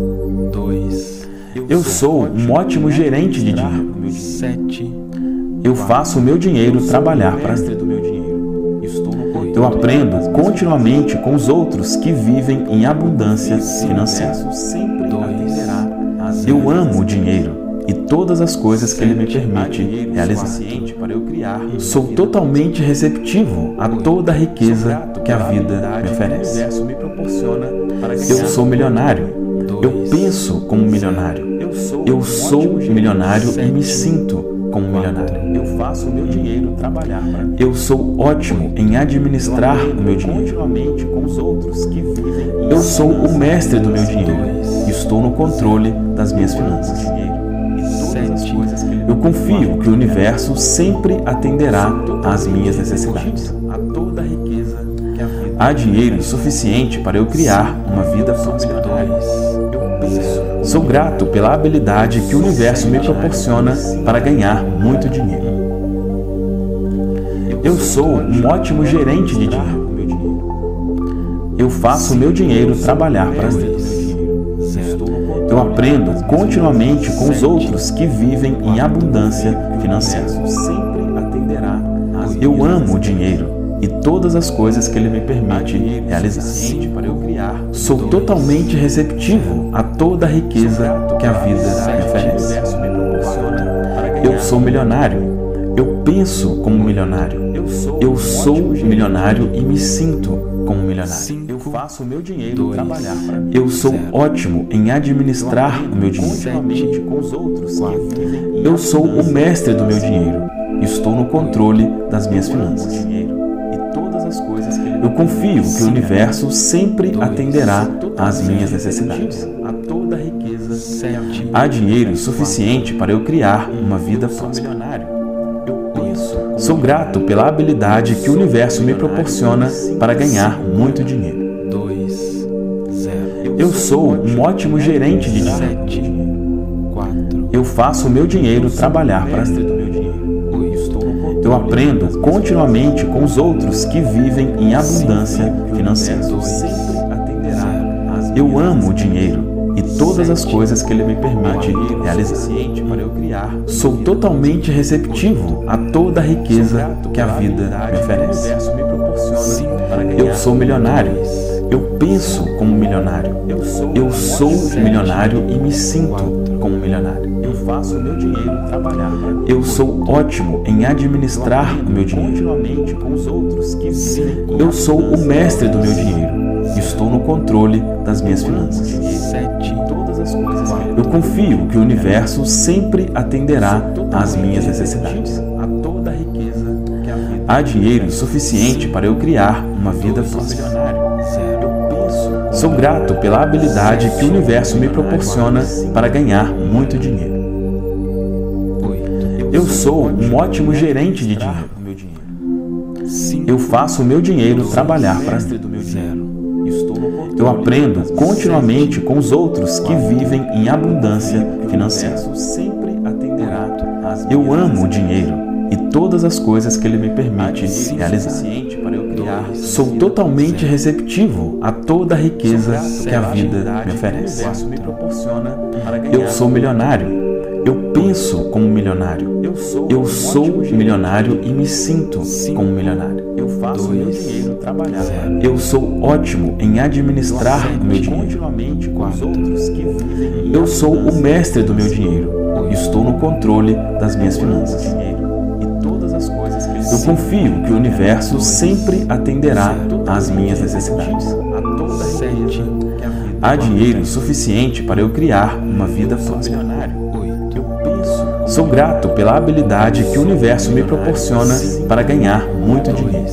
S1: Eu sou um ótimo gerente de dinheiro. Eu faço o meu dinheiro trabalhar para mim. Eu aprendo continuamente com os outros que vivem em abundância financeira. Eu amo o dinheiro e todas as coisas que ele me permite realizar. Sou totalmente receptivo a toda a riqueza que a vida me oferece. Eu sou milionário. Eu penso como milionário. Eu sou milionário e me sinto como milionário. Eu faço o meu dinheiro trabalhar para mim. Eu sou ótimo em administrar o meu dinheiro. Eu sou o mestre do meu dinheiro. Estou no controle das minhas finanças. Eu confio que o universo sempre atenderá às minhas necessidades. Há dinheiro suficiente para eu criar uma vida próspera. Sou grato pela habilidade que o universo me proporciona para ganhar muito dinheiro. Eu sou um ótimo gerente de dinheiro. Eu faço o meu dinheiro trabalhar para mim. Eu aprendo continuamente com os outros que vivem em abundância financeira. Eu amo o dinheiro e todas as coisas que ele me permite realizar. Sou totalmente receptivo a toda a riqueza que a vida me oferece. Eu sou milionário. Eu penso como milionário. Eu sou milionário e me sinto como milionário. Eu faço o meu dinheiro trabalhar para mim. Eu sou ótimo em administrar o meu dinheiro. Eu sou o mestre do meu dinheiro. Estou no controle das minhas finanças. Eu confio que o universo sempre atenderá às minhas necessidades. Há dinheiro suficiente para eu criar uma vida próspera. Sou grato pela habilidade que o universo me proporciona para ganhar muito dinheiro. Eu sou um ótimo gerente de dinheiro. Eu faço o meu dinheiro trabalhar para mim. Eu aprendo continuamente com os outros que vivem em abundância financeira. Eu amo o dinheiro e todas as coisas que Ele me permite realizar. Sou totalmente receptivo a toda a riqueza que a vida me oferece. Eu sou milionário. Eu penso como milionário. Eu sou milionário e me sinto como milionário. Eu faço o meu dinheiro trabalhar. Eu sou ótimo em administrar o meu dinheiro. Eu sou o mestre do meu dinheiro. Estou no controle das minhas finanças. Eu confio que o universo sempre atenderá às minhas necessidades. Há dinheiro suficiente para eu criar uma vida próspera. Sou grato pela habilidade que o universo me proporciona para ganhar muito dinheiro. Eu sou um ótimo gerente de dinheiro. Eu faço o meu dinheiro trabalhar para mim. Eu aprendo continuamente com os outros que vivem em abundância financeira. Eu amo o dinheiro e todas as coisas que ele me permite realizar. Sou totalmente receptivo a toda a riqueza que a vida me oferece. Eu sou milionário. Eu penso como milionário. Eu sou milionário e me sinto como milionário. Eu faço meu dinheiro trabalhar. Eu sou ótimo em administrar o meu dinheiro. Eu sou o mestre do meu dinheiro. Estou no controle das minhas finanças. Eu confio que o universo sempre atenderá às minhas necessidades. Há dinheiro suficiente para eu criar uma vida próspera. Sou grato pela habilidade que o universo me proporciona para ganhar muito dinheiro.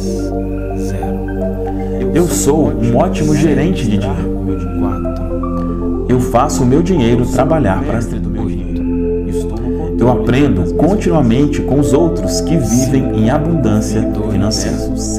S1: Eu sou um ótimo gerente de dinheiro. Eu faço o meu dinheiro trabalhar para mim. Eu aprendo continuamente com os outros que vivem em abundância financeira.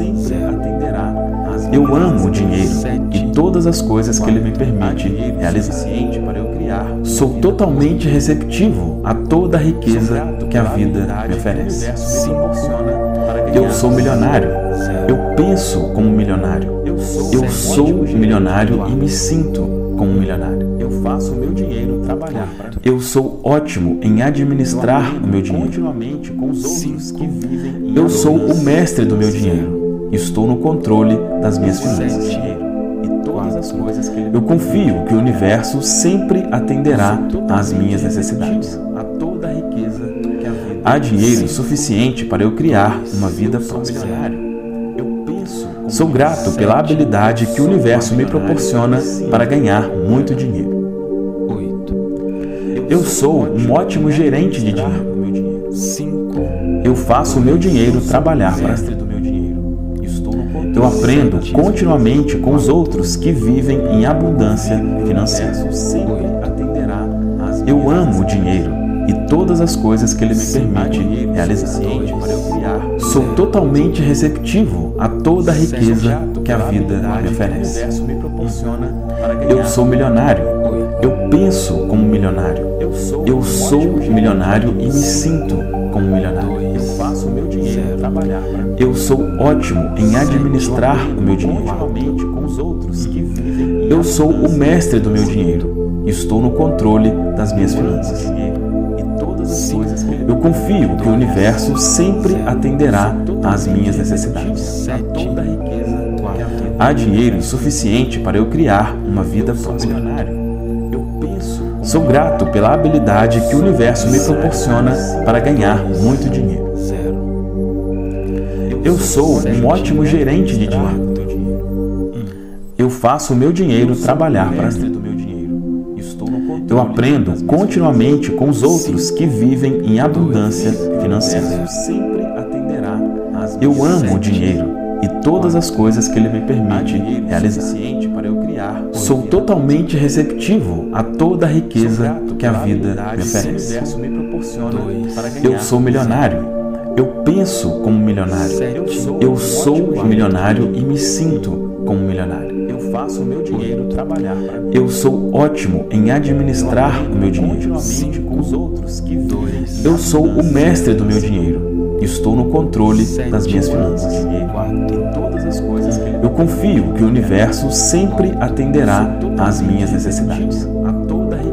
S1: Eu amo o dinheiro e todas as coisas que ele me permite realizar. Sou totalmente receptivo a toda a riqueza que a vida me oferece. Eu sou milionário. Eu penso como milionário. Eu sou milionário e me sinto como milionário. Eu faço o meu dinheiro trabalhar. Eu sou ótimo em administrar o meu dinheiro. Eu sou o mestre do meu dinheiro. Estou no controle das minhas finanças. Eu confio que o universo sempre atenderá às minhas necessidades. Há dinheiro suficiente para eu criar uma vida próspera. Sou grato pela habilidade que o universo me proporciona para ganhar muito dinheiro. Eu sou um ótimo gerente de dinheiro. Eu faço o meu dinheiro trabalhar para mim. Eu aprendo continuamente com os outros que vivem em abundância financeira. Eu amo o dinheiro e todas as coisas que ele me permite realizar. Sou totalmente receptivo a toda a riqueza que a vida me oferece. Eu sou milionário. Eu penso como milionário. Eu sou milionário e me sinto como milionário. Eu faço o meu dinheiro trabalhar. Eu sou ótimo em administrar o meu dinheiro. Eu sou o mestre do meu dinheiro. Estou no controle das minhas finanças. Eu confio que o universo sempre atenderá às minhas necessidades. Há dinheiro suficiente para eu criar uma vida próspera. Sou grato pela habilidade que o universo me proporciona para ganhar muito dinheiro. Eu sou um ótimo gerente de dinheiro. Eu faço o meu dinheiro trabalhar para mim. Eu aprendo continuamente com os outros que vivem em abundância financeira. Eu amo o dinheiro e todas as coisas que ele me permite realizar. Sou totalmente receptivo a toda a riqueza que a vida me oferece. Eu sou milionário. Eu penso como milionário. Eu sou milionário e me sinto como milionário. Eu faço o meu dinheiro trabalhar. Eu sou ótimo em administrar o meu dinheiro. Eu sou o mestre do meu dinheiro. Estou no controle das minhas finanças. Eu confio que o universo sempre atenderá às minhas necessidades.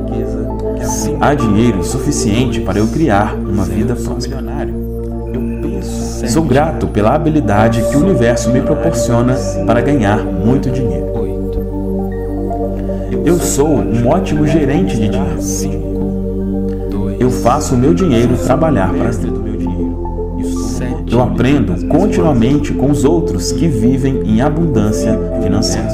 S1: Há dinheiro suficiente para eu criar uma vida próspera. Sou grato pela habilidade que o universo me proporciona para ganhar muito dinheiro. Eu sou um ótimo gerente de dinheiro. Eu faço o meu dinheiro trabalhar para mim. Eu aprendo continuamente com os outros que vivem em abundância financeira.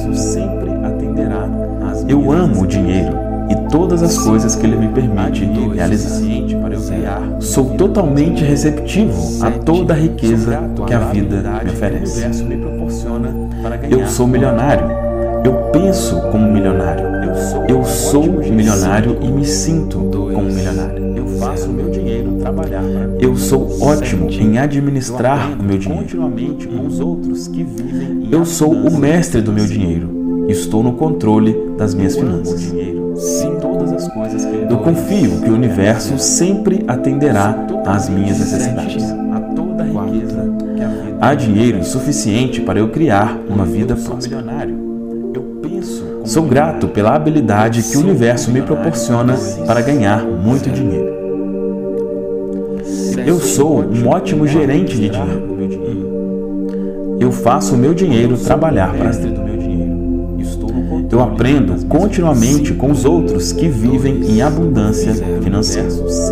S1: Eu amo o dinheiro e todas as coisas que ele me permite realizar. Sou totalmente receptivo a toda a riqueza que a vida me oferece. Eu sou milionário. Eu penso como milionário. Eu sou milionário e me sinto como milionário. Eu faço o meu dinheiro trabalhar para mim. Eu sou ótimo em administrar o meu dinheiro. Eu sou o mestre do meu dinheiro. Estou no controle das minhas finanças. Eu confio que o universo sempre atenderá às minhas necessidades. Há dinheiro suficiente para eu criar uma vida próspera. Sou grato pela habilidade que o universo me proporciona para ganhar muito dinheiro. Eu sou um ótimo gerente de dinheiro. Eu faço o meu dinheiro trabalhar para mim. Eu aprendo continuamente com os outros que vivem em abundância financeira.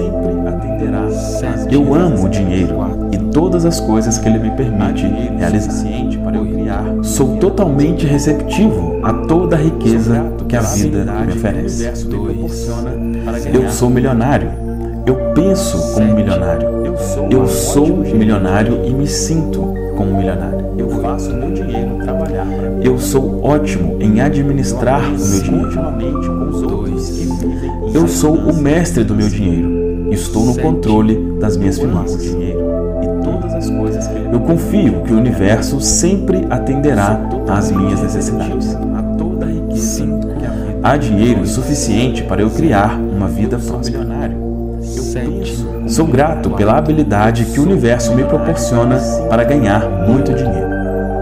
S1: Eu amo o dinheiro e todas as coisas que ele me permite realizar. Sou totalmente receptivo a toda a riqueza que a vida me oferece. Eu sou milionário. Eu penso como milionário. Eu sou milionário e me sinto como milionário. Eu faço o meu dinheiro trabalhar para mim. Eu sou ótimo em administrar o meu dinheiro. Eu sou o mestre do meu dinheiro. Estou no controle das minhas finanças. Eu confio que o universo sempre atenderá às minhas necessidades. Há dinheiro suficiente para eu criar uma vida próspera. Sou grato pela habilidade que o universo me proporciona para ganhar muito dinheiro.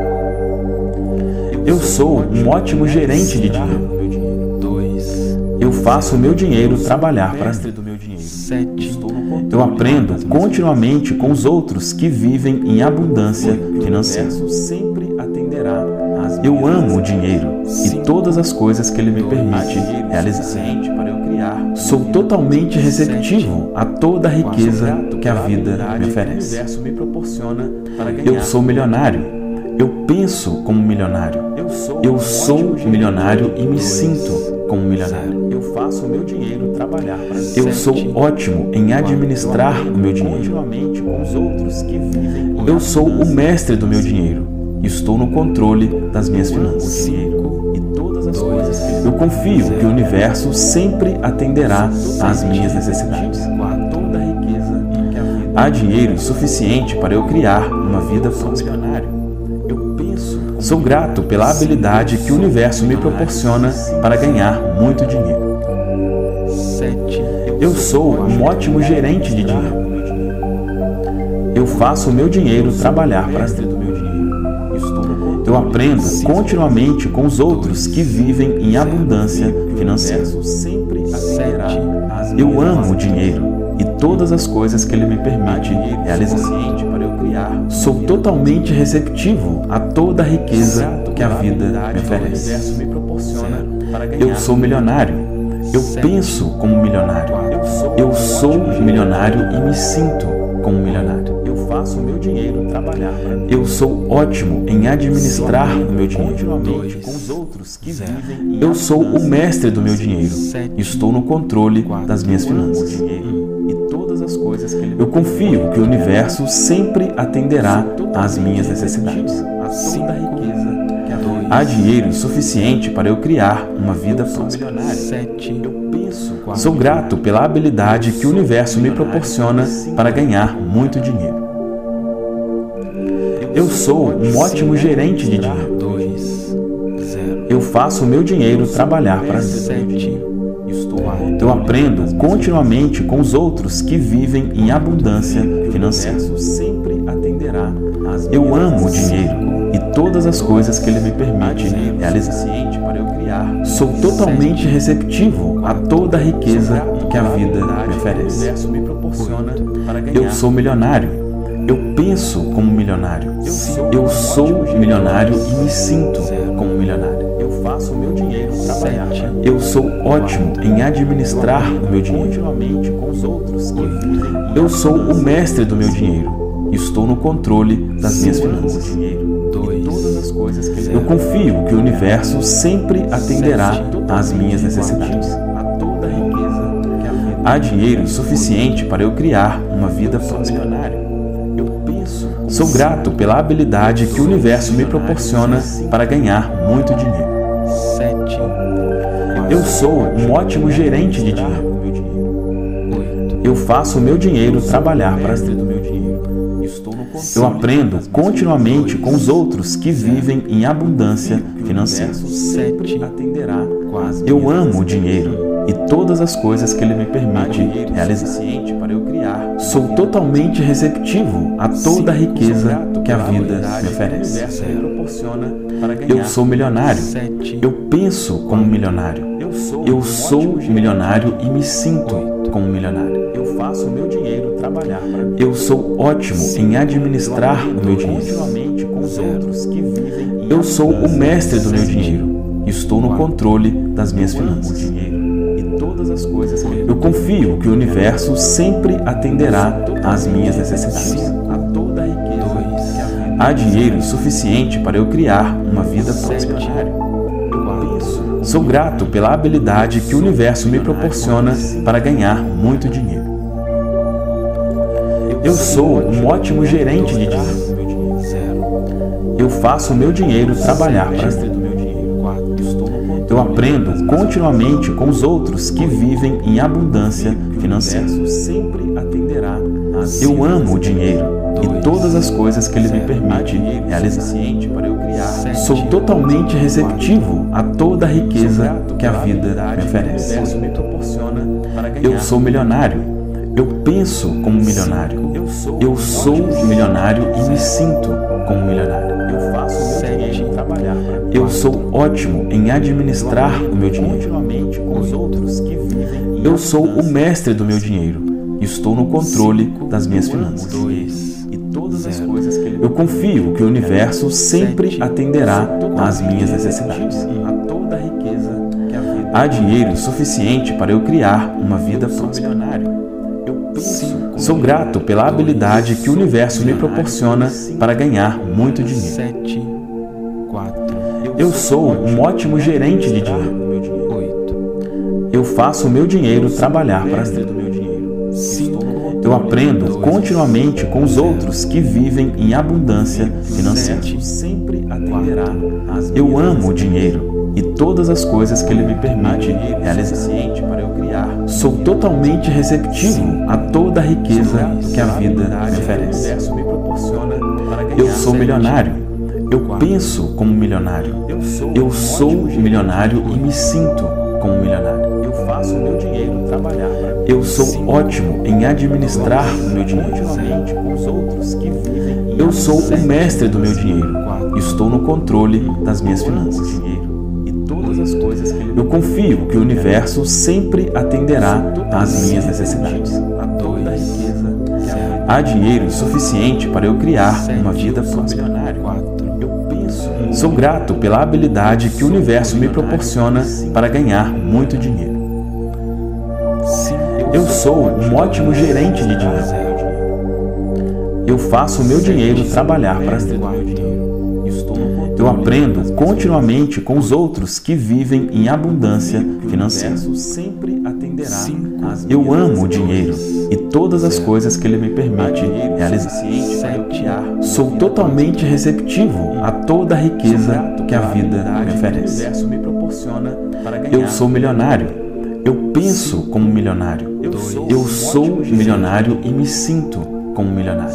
S1: Eu sou um ótimo gerente de dinheiro. Eu faço o meu dinheiro trabalhar para mim. Eu aprendo continuamente com os outros que vivem em abundância financeira. Eu amo o dinheiro e todas as coisas que ele me permite realizar. Sou totalmente receptivo a toda a riqueza que a vida me oferece. Eu sou milionário. Eu penso como milionário. Eu sou milionário e me sinto como milionário. Eu faço o meu dinheiro trabalhar para mim. Eu sou ótimo em administrar o meu dinheiro. Eu sou o mestre do meu dinheiro. Estou no controle das minhas finanças. Eu confio que o universo sempre atenderá às minhas necessidades. Há dinheiro suficiente para eu criar uma vida próspera. Sou grato pela habilidade que o universo me proporciona para ganhar muito dinheiro. Eu sou um ótimo gerente de dinheiro. Eu faço o meu dinheiro trabalhar para mim. Eu aprendo continuamente com os outros que vivem em abundância financeira. Eu amo o dinheiro e todas as coisas que ele me permite realizar. Sou totalmente receptivo a toda a riqueza que a vida me oferece. Eu sou milionário. Eu penso como milionário. Eu sou milionário e me sinto como milionário. Eu faço o meu dinheiro trabalhar para mim. Eu sou ótimo em administrar o meu dinheiro. Eu sou o mestre do meu dinheiro. Estou no controle das minhas finanças. Eu confio que o universo sempre atenderá às minhas necessidades. Há dinheiro suficiente para eu criar uma vida próspera. Sou grato pela habilidade que o universo me proporciona para ganhar muito dinheiro. Eu sou um ótimo gerente de dinheiro. Eu faço o meu dinheiro trabalhar para mim. Eu aprendo continuamente com os outros que vivem em abundância financeira. Eu amo o dinheiro e todas as coisas que Ele me permite realizar. Sou totalmente receptivo a toda a riqueza que a vida me oferece. Eu sou milionário. Eu penso como milionário. Eu sou milionário e me sinto como milionário. Eu faço o meu dinheiro trabalhar. Eu sou ótimo em administrar o meu dinheiro. Eu sou o mestre do meu dinheiro. Estou no controle das minhas finanças. Eu confio que o universo sempre atenderá às minhas necessidades. Há dinheiro suficiente para eu criar uma vida próspera. Sou grato pela habilidade que o universo me proporciona para ganhar muito dinheiro. Eu sou um ótimo gerente de dinheiro. Eu faço o meu dinheiro trabalhar para mim. Eu aprendo continuamente com os outros que vivem em abundância financeira. Eu amo o dinheiro e todas as coisas que ele me permite realizar. Sou totalmente receptivo a toda a riqueza que a vida me oferece. Eu sou milionário. Eu penso como milionário. Eu sou milionário e me sinto como milionário. Eu faço o meu dinheiro trabalhar para mim. Eu sou ótimo em administrar o meu dinheiro. Eu sou o mestre do meu dinheiro. Estou no controle das minhas finanças. Eu confio que o universo sempre atenderá às minhas necessidades. Há dinheiro suficiente para eu criar uma vida próspera. Sou grato pela habilidade que o universo me proporciona para ganhar muito dinheiro. Eu sou um ótimo gerente de dinheiro. Eu faço o meu dinheiro trabalhar para mim. Eu aprendo continuamente com os outros que vivem em abundância financeira. Eu amo o dinheiro e todas as coisas que ele me permite realizar. Sou totalmente receptivo a toda a riqueza que a vida me oferece. Eu sou milionário. Eu penso como milionário. Eu sou milionário e me sinto como milionário. Eu sou ótimo em administrar o meu dinheiro. Eu sou o mestre do meu dinheiro. Estou no controle das minhas finanças. Eu confio que o universo sempre atenderá às minhas necessidades. Há dinheiro suficiente para eu criar uma vida próspera. Sou grato pela habilidade que o universo me proporciona para ganhar muito dinheiro. Eu sou um ótimo gerente de dinheiro. Eu faço o meu dinheiro trabalhar para mim. Eu aprendo continuamente com os outros que vivem em abundância financeira. Eu amo o dinheiro e todas as coisas que ele me permite realizar. Sou totalmente receptivo a toda a riqueza que a vida me oferece. Eu sou milionário. Eu penso como milionário. Eu sou milionário e me sinto como milionário. Eu faço o meu dinheiro trabalhar para mim. Eu sou ótimo em administrar o meu dinheiro. Eu sou o mestre do meu dinheiro. Estou no controle das minhas finanças. Eu confio que o universo sempre atenderá às minhas necessidades. Há dinheiro suficiente para eu criar uma vida próspera. Sou grato pela habilidade que o universo me proporciona para ganhar muito dinheiro. Eu sou um ótimo gerente de dinheiro. Eu faço o meu dinheiro trabalhar para mim. Eu aprendo continuamente com os outros que vivem em abundância financeira. Eu amo o dinheiro e todas as coisas que ele me permite realizar. Sou totalmente receptivo a toda a riqueza que a vida me oferece. Eu sou milionário. Eu penso como milionário. Eu sou milionário e me sinto como milionário.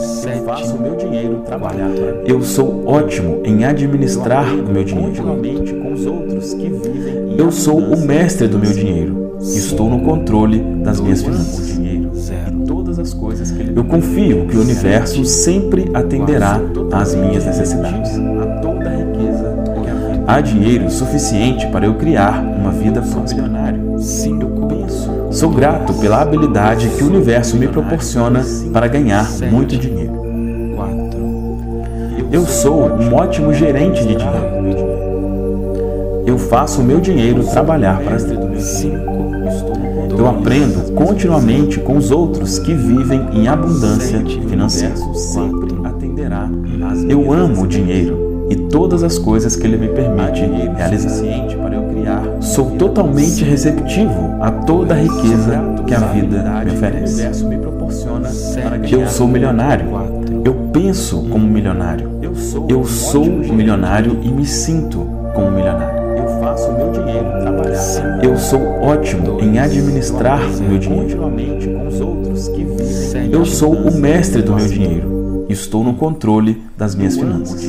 S1: Eu sou ótimo em administrar o meu dinheiro. Eu sou o mestre do meu dinheiro. Estou no controle das minhas finanças. Eu confio que o universo sempre atenderá às minhas necessidades. Há dinheiro suficiente para eu criar uma vida próspera. Sou grato pela habilidade que o universo me proporciona para ganhar muito dinheiro. Eu sou um ótimo gerente de dinheiro. Eu faço o meu dinheiro trabalhar para mim. Eu aprendo continuamente com os outros que vivem em abundância financeira. Eu amo o dinheiro e todas as coisas que ele me permite realizar. Sou totalmente receptivo a toda a riqueza que a vida me oferece. Eu sou milionário. Eu penso como milionário. Eu sou milionário e me sinto como milionário. Eu faço o meu dinheiro trabalhar. Eu sou ótimo em administrar o meu dinheiro. Eu sou o mestre do meu dinheiro. Estou no controle das minhas finanças.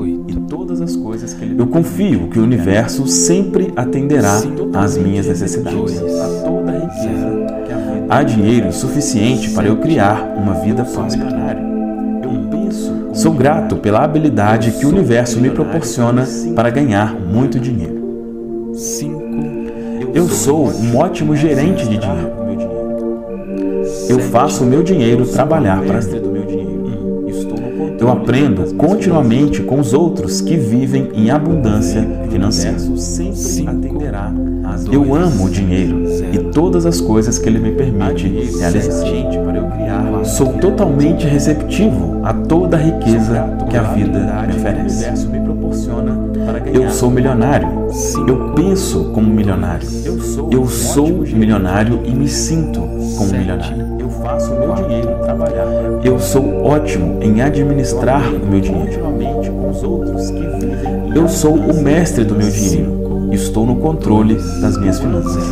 S1: Eu confio que o universo sempre atenderá às minhas necessidades. Há dinheiro suficiente para eu criar uma vida próspera. Sou grato pela habilidade que o universo me proporciona para ganhar muito dinheiro. Eu sou um ótimo gerente de dinheiro. Eu faço o meu dinheiro trabalhar para mim. Eu aprendo continuamente com os outros que vivem em abundância financeira. Eu amo o dinheiro e todas as coisas que ele me permite realizar. Sou totalmente receptivo a toda a riqueza que a vida me oferece. Eu sou milionário. Eu penso como milionário. Eu sou milionário e me sinto como milionário. Eu faço o meu dinheiro trabalhar. Eu sou ótimo em administrar o meu dinheiro. Eu sou o mestre do meu dinheiro. Estou no controle das minhas finanças.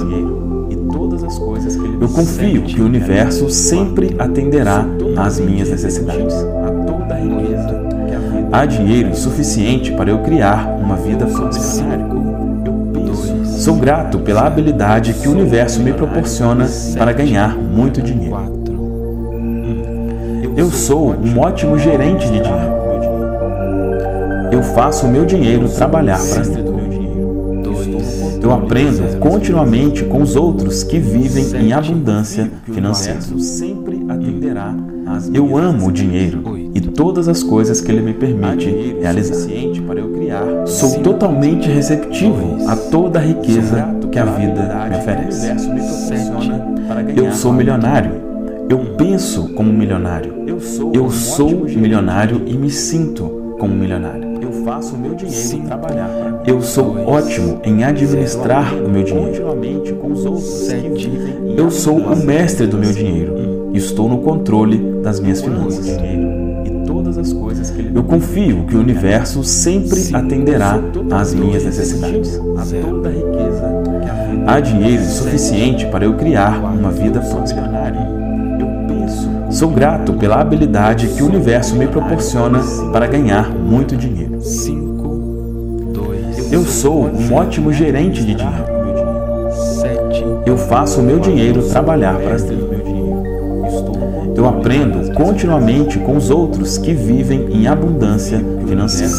S1: Eu confio que o universo sempre atenderá às minhas necessidades. Há dinheiro suficiente para eu criar uma vida próspera. Sou grato pela habilidade que o universo me proporciona para ganhar muito dinheiro. Eu sou um ótimo gerente de dinheiro. Eu faço o meu dinheiro trabalhar para mim. Eu aprendo continuamente com os outros que vivem em abundância financeira. Eu amo o dinheiro e todas as coisas que ele me permite realizar. Sou totalmente receptivo a toda a riqueza que a vida me oferece. Eu sou milionário. Eu penso como milionário. Eu sou milionário e me sinto como milionário. Eu faço o meu dinheiro trabalhar. Eu sou ótimo em administrar o meu dinheiro. Eu sou o mestre do meu dinheiro. Estou no controle das minhas finanças. Eu confio que o universo sempre atenderá às minhas necessidades. Há dinheiro suficiente para eu criar uma vida próspera. Sou grato pela habilidade que o universo me proporciona para ganhar muito dinheiro. Eu sou um ótimo gerente de dinheiro. Eu faço o meu dinheiro trabalhar para mim. Eu aprendo continuamente com os outros que vivem em abundância financeira.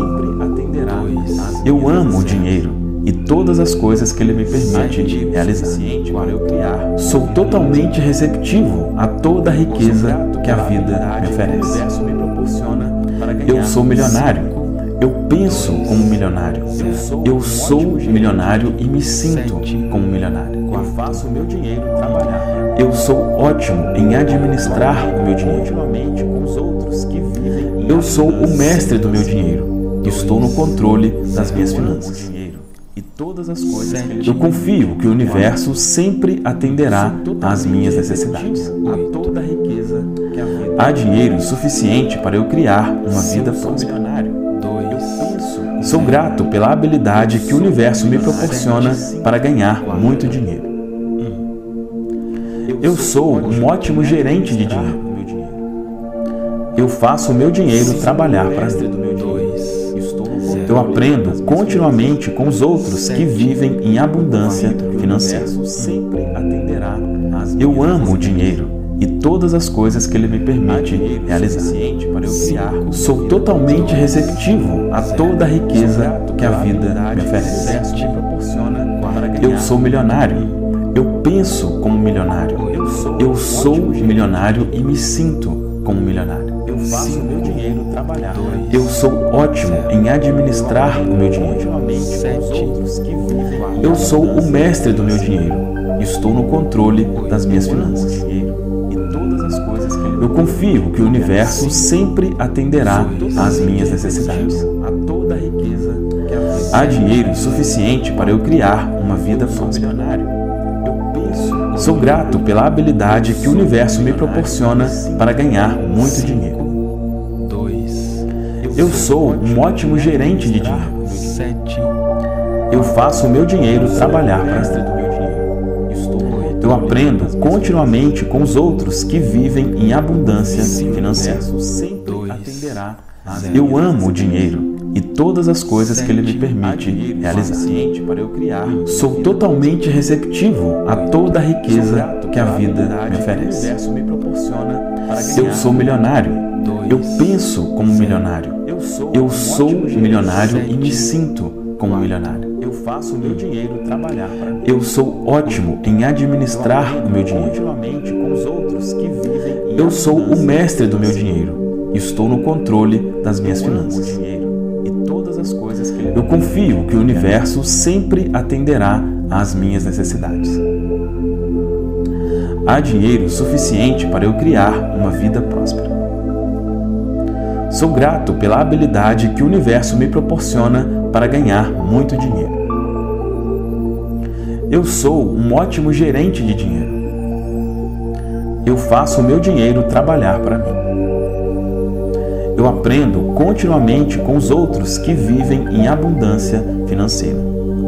S1: Eu amo o dinheiro e todas as coisas que ele me permite realizar. Sou totalmente receptivo a toda a riqueza que a vida me oferece. Eu sou milionário. Eu penso como milionário. Eu sou milionário e me sinto como milionário. Eu faço o meu dinheiro trabalhar. Eu sou ótimo em administrar o meu dinheiro. Eu sou o mestre do meu dinheiro. Estou no controle das minhas finanças. Eu confio que o universo sempre atenderá às minhas necessidades. Há dinheiro suficiente para eu criar uma vida próspera. Sou grato pela habilidade que o universo me proporciona para ganhar muito dinheiro. Eu sou um ótimo gerente de dinheiro. Eu faço o meu dinheiro trabalhar para mim. Eu aprendo continuamente com os outros que vivem em abundância financeira. Eu amo o dinheiro e todas as coisas que Ele me permite realizar. Sou totalmente receptivo a toda a riqueza que a vida me oferece. Eu sou milionário. Eu penso como milionário. Eu sou milionário e me sinto como milionário. Eu faço o meu dinheiro trabalhar. Eu sou ótimo em administrar o meu dinheiro. Eu sou o mestre do meu dinheiro. Estou no controle das minhas finanças. Eu confio que o universo sempre atenderá às minhas necessidades. Há dinheiro suficiente para eu criar uma vida próspera. Sou grato pela habilidade que o universo me proporciona para ganhar muito dinheiro. Eu sou um ótimo gerente de dinheiro. Eu faço o meu dinheiro trabalhar para mim. Eu aprendo continuamente com os outros que vivem em abundância financeira. Eu amo o dinheiro e todas as coisas que Ele me permite realizar. Sou totalmente receptivo a toda a riqueza que a vida me oferece. Eu sou milionário. Eu penso como milionário. Eu sou milionário e me sinto como milionário. Eu faço o meu dinheiro trabalhar para mim. Eu sou ótimo em administrar o meu dinheiro. Eu sou o mestre do meu dinheiro. Estou no controle das minhas finanças. Eu confio que o universo sempre atenderá às minhas necessidades. Há dinheiro suficiente para eu criar uma vida próspera. Sou grato pela habilidade que o universo me proporciona para ganhar muito dinheiro. Eu sou um ótimo gerente de dinheiro. Eu faço o meu dinheiro trabalhar para mim. Eu aprendo continuamente com os outros que vivem em abundância financeira.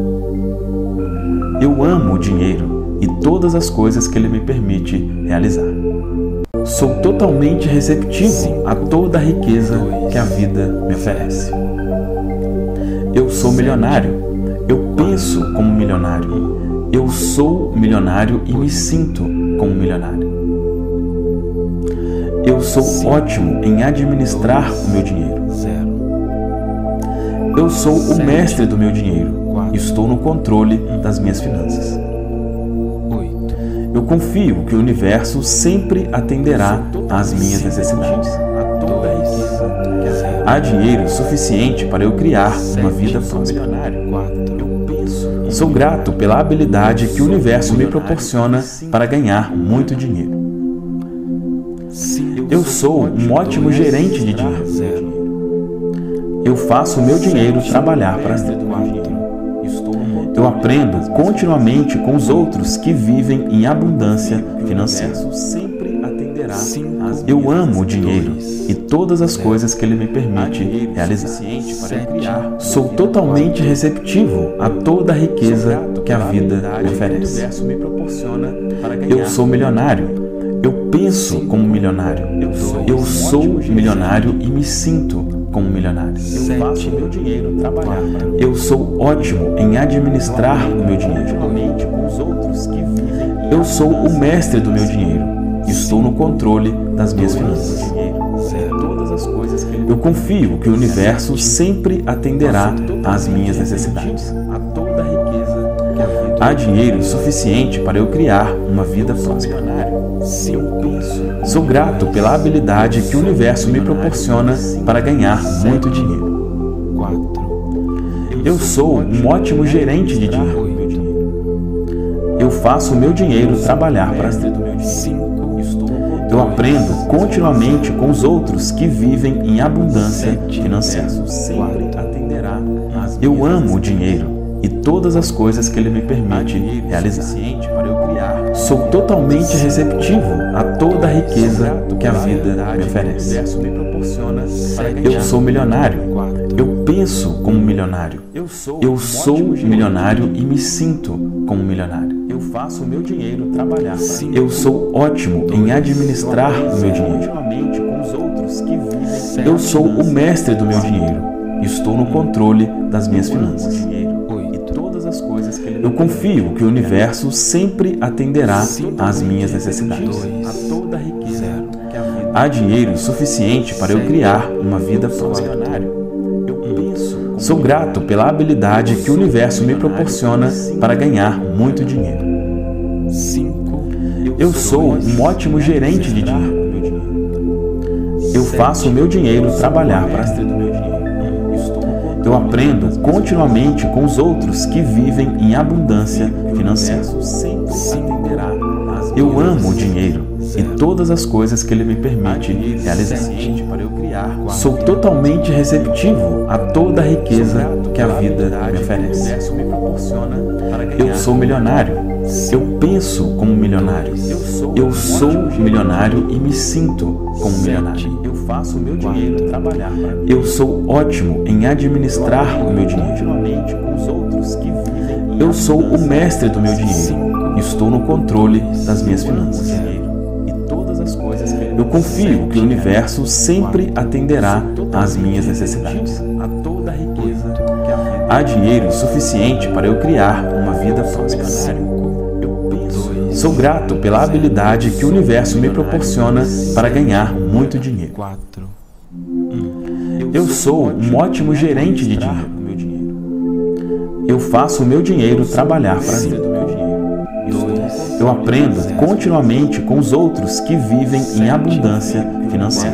S1: Eu amo o dinheiro e todas as coisas que Ele me permite realizar. Sou totalmente receptivo a toda a riqueza que a vida me oferece. Eu sou milionário. Eu penso como milionário. Eu sou milionário e me sinto como milionário. Eu sou ótimo em administrar o meu dinheiro. Eu sou o mestre do meu dinheiro. Estou no controle das minhas finanças. Eu confio que o universo sempre atenderá às minhas necessidades. Há dinheiro suficiente para eu criar uma vida próspera. Sou grato pela habilidade que o universo me proporciona para ganhar muito dinheiro. Eu sou um ótimo gerente de dinheiro. Eu faço o meu dinheiro trabalhar para mim. Eu aprendo continuamente com os outros que vivem em abundância financeira. Eu amo o dinheiro e todas as coisas que Ele me permite realizar. Sou totalmente receptivo a toda a riqueza que a vida me oferece. Eu sou milionário. Eu penso como milionário. Eu sou milionário e me sinto como milionário. Eu sou ótimo em administrar o meu dinheiro. Eu sou o mestre do meu dinheiro. Estou no controle das minhas finanças. Eu confio que o universo sempre atenderá às minhas necessidades. Há dinheiro suficiente para eu criar uma vida próspera. Sou grato pela habilidade que o universo me proporciona para ganhar muito dinheiro. Eu sou um ótimo gerente de dinheiro. Eu faço o meu dinheiro trabalhar para mim. Eu aprendo continuamente com os outros que vivem em abundância financeira. Eu amo o dinheiro e todas as coisas que Ele me permite realizar. Sou totalmente receptivo a toda a riqueza que a vida me oferece. Eu sou milionário. Eu penso como milionário. Eu sou milionário e me sinto como milionário. Eu faço o meu dinheiro trabalhar. Eu sou ótimo em administrar o meu dinheiro. Eu sou o mestre do meu dinheiro. Estou no controle das minhas finanças. Eu confio que o universo sempre atenderá às minhas necessidades. Há dinheiro suficiente para eu criar uma vida próspera. Sou grato pela habilidade que o universo me proporciona para ganhar muito dinheiro. Eu sou um ótimo gerente de dinheiro. Eu faço o meu dinheiro trabalhar para mim. Eu aprendo continuamente com os outros que vivem em abundância financeira. Eu amo o dinheiro e todas as coisas que ele me permite realizar. Sou totalmente receptivo a toda a riqueza que a vida me oferece. Eu sou milionário. Eu penso como milionário. Eu sou milionário e me sinto como milionário. Eu faço o meu dinheiro trabalhar para mim. Eu sou ótimo em administrar o meu dinheiro. Eu sou o mestre do meu dinheiro. Estou no controle das minhas finanças. Eu confio que o universo sempre atenderá às minhas necessidades. Há dinheiro suficiente para eu criar uma vida próspera. Sou grato pela habilidade que o universo me proporciona para ganhar muito dinheiro. Eu sou um ótimo gerente de dinheiro. Eu faço o meu dinheiro trabalhar para mim. Eu aprendo continuamente com os outros que vivem em abundância financeira.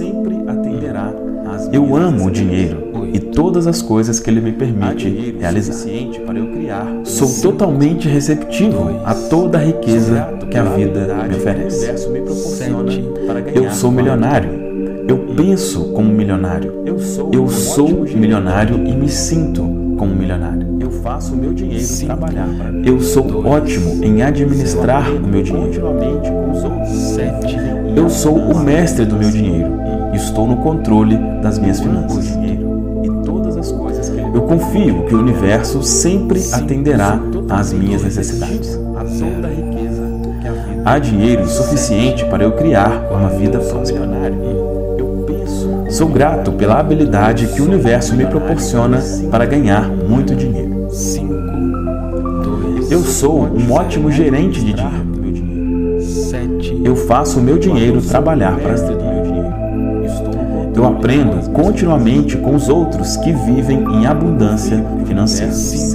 S1: Eu amo o dinheiro e todas as coisas que ele me permite realizar. Sou totalmente receptivo a toda a riqueza que a vida me oferece. Eu sou milionário. Eu penso como milionário. Eu sou milionário e me sinto como milionário. Eu faço o meu dinheiro trabalhar para mim. Eu sou ótimo em administrar o meu dinheiro. Eu sou o mestre do meu dinheiro. Estou no controle das minhas finanças. Eu confio que o universo sempre atenderá às minhas necessidades. Há dinheiro suficiente para eu criar uma vida próspera. Sou grato pela habilidade que o universo me proporciona para ganhar muito dinheiro. Eu sou um ótimo gerente de dinheiro. Eu faço o meu dinheiro trabalhar para mim. Eu aprendo continuamente com os outros que vivem em abundância financeira.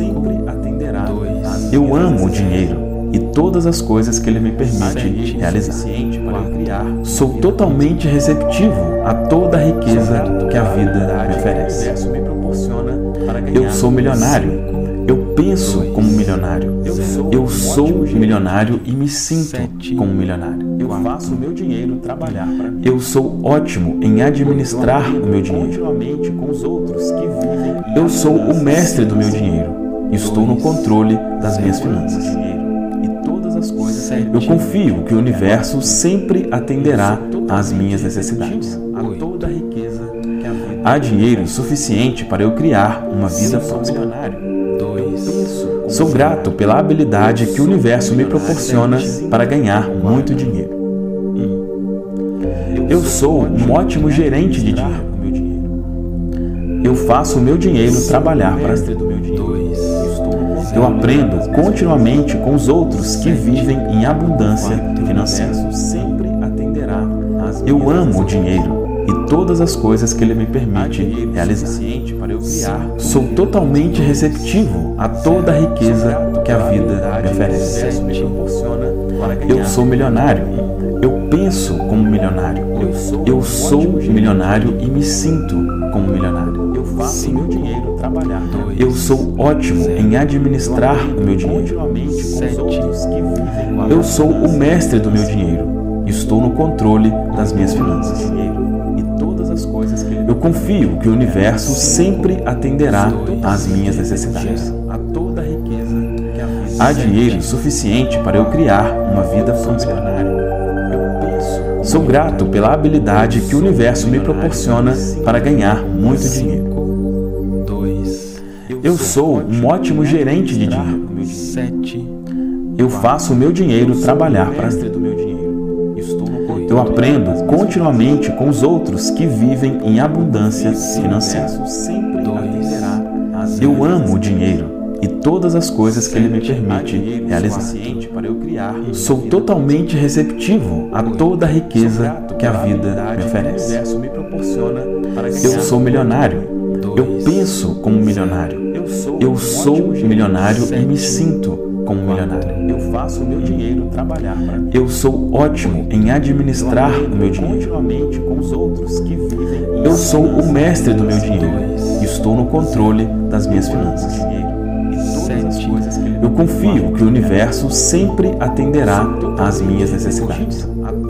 S1: Eu amo o dinheiro e todas as coisas que ele me permite realizar. Sou totalmente receptivo a toda a riqueza que a vida me oferece. Eu sou milionário. Eu penso como milionário. Eu sou milionário e me sinto como milionário. Eu faço o meu dinheiro trabalhar para mim. Eu sou ótimo em administrar o meu dinheiro. Eu sou o mestre do meu dinheiro. Estou no controle das minhas finanças. Eu confio que o universo sempre atenderá às minhas necessidades. Há dinheiro suficiente para eu criar uma vida próspera. Sou grato pela habilidade que o universo me proporciona para ganhar muito dinheiro. Eu sou um ótimo gerente de dinheiro. Eu faço o meu dinheiro trabalhar para mim. Eu aprendo continuamente com os outros que vivem em abundância financeira. Eu amo o dinheiro e todas as coisas que ele me permite realizar. Sou totalmente receptivo a toda a riqueza que a vida me oferece. Eu sou milionário. Eu penso como milionário. Eu sou milionário e me sinto como milionário. Eu faço o meu dinheiro trabalhar. Eu sou ótimo em administrar o meu dinheiro. Eu sou o mestre do meu dinheiro. Estou no controle das minhas finanças. Eu confio que o universo sempre atenderá às minhas necessidades. Há dinheiro suficiente para eu criar uma vida próspera. Sou grato pela habilidade que o universo me proporciona para ganhar muito dinheiro. Eu sou um ótimo gerente de dinheiro. Eu faço o meu dinheiro trabalhar para mim. Eu aprendo continuamente com os outros que vivem em abundância financeira. Eu amo o dinheiro e todas as coisas que Ele me permite realizar. Sou totalmente receptivo a toda a riqueza que a vida me oferece. Eu sou milionário. Eu penso como milionário. Eu sou milionário e me sinto como milionário.
S2: Eu faço o meu dinheiro trabalhar para mim.
S1: Eu sou ótimo em administrar o meu dinheiro.
S2: Continuamente com os outros que vivem.
S1: Eu sou o mestre do meu dinheiro. Estou no controle das minhas finanças. Eu confio que o universo sempre atenderá às minhas necessidades.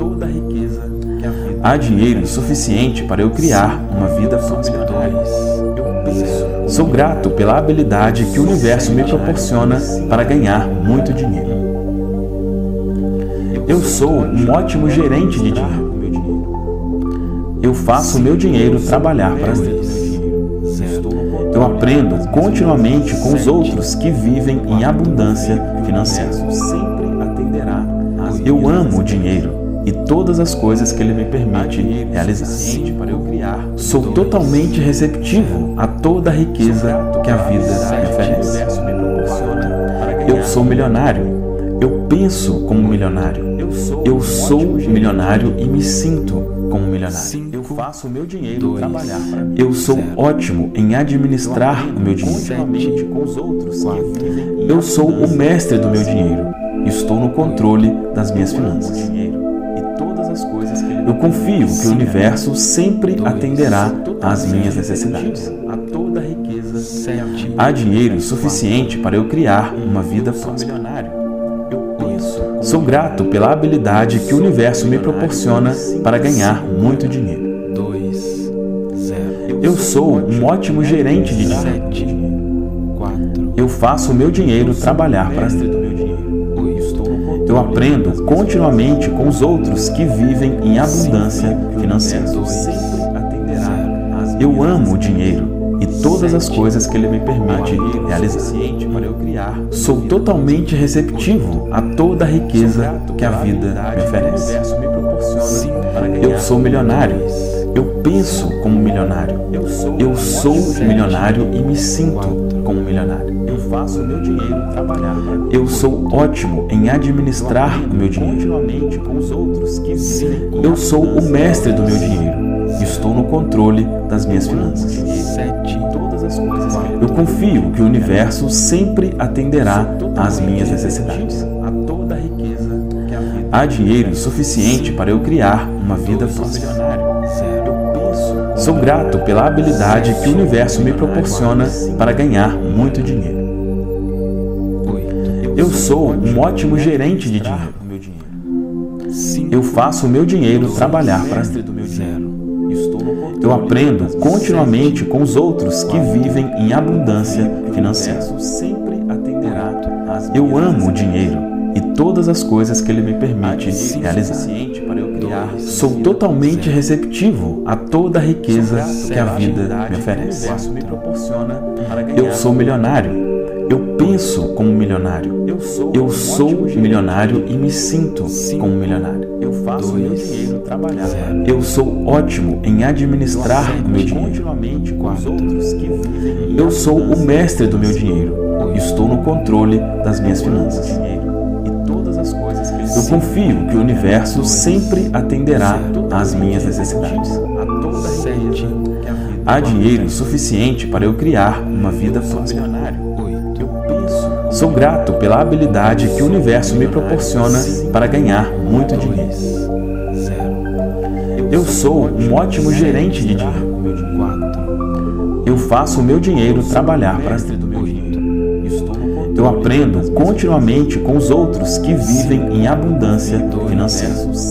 S1: Há dinheiro suficiente para eu criar uma vida próspera. Sou grato pela habilidade que o universo me proporciona para ganhar muito dinheiro. Eu sou um ótimo gerente de dinheiro. Eu faço o meu dinheiro trabalhar para mim. Eu aprendo continuamente com os outros que vivem em abundância financeira. Eu amo o dinheiro e todas as coisas que Ele me permite realizar. Sou totalmente receptivo a toda a riqueza que a vida me oferece. Eu sou milionário. Eu penso como milionário. Eu sou milionário e me sinto como milionário.
S2: Eu faço o meu dinheiro trabalhar para mim.
S1: Eu sou ótimo em administrar o meu dinheiro.
S2: Com os outros que vivem.
S1: Eu sou o mestre do meu dinheiro. Estou no controle das minhas finanças. Eu confio que o universo sempre atenderá às minhas necessidades. Há dinheiro suficiente para eu criar uma vida próspera. Sou grato pela habilidade que o universo me proporciona para ganhar muito dinheiro. Eu sou um ótimo gerente de dinheiro. Eu faço o meu dinheiro trabalhar para mim. Eu aprendo continuamente com os outros que vivem em abundância financeira. Eu amo o dinheiro e todas as coisas que Ele me permite realizar. Sou totalmente receptivo a toda a riqueza que a vida me oferece. Eu sou milionário. Eu penso como milionário. Eu sou milionário e me sinto como milionário.
S2: Eu faço o meu dinheiro trabalhar para mim.
S1: Eu sou ótimo em administrar o meu dinheiro.
S2: Continuamente com os outros que vivem.
S1: Eu sou o mestre do meu dinheiro. Estou no controle das minhas finanças. Eu confio que o universo sempre atenderá às minhas necessidades. Há dinheiro suficiente para eu criar uma vida próspera. Sou grato pela habilidade que o universo me proporciona para ganhar muito dinheiro. Eu sou um ótimo gerente de dinheiro. Eu faço o meu dinheiro trabalhar para mim. Eu aprendo continuamente com os outros que vivem em abundância financeira. Eu amo o dinheiro e todas as coisas que Ele me permite realizar. Sou totalmente receptivo a toda a riqueza que a vida me oferece. Eu sou milionário. Eu penso como milionário. Eu sou milionário e me sinto como milionário.
S2: Eu faço o meu dinheiro trabalhar.
S1: Eu sou ótimo em administrar o meu dinheiro. Eu sou o mestre do meu dinheiro. Estou no controle das minhas finanças. Eu confio que o universo sempre atenderá às minhas necessidades. Há dinheiro suficiente para eu criar uma vida próspera. Sou grato pela habilidade que o universo me proporciona para ganhar muito dinheiro. Eu sou um ótimo gerente de dinheiro. Eu faço o meu dinheiro trabalhar para mim. Eu aprendo continuamente com os outros que vivem em abundância financeira.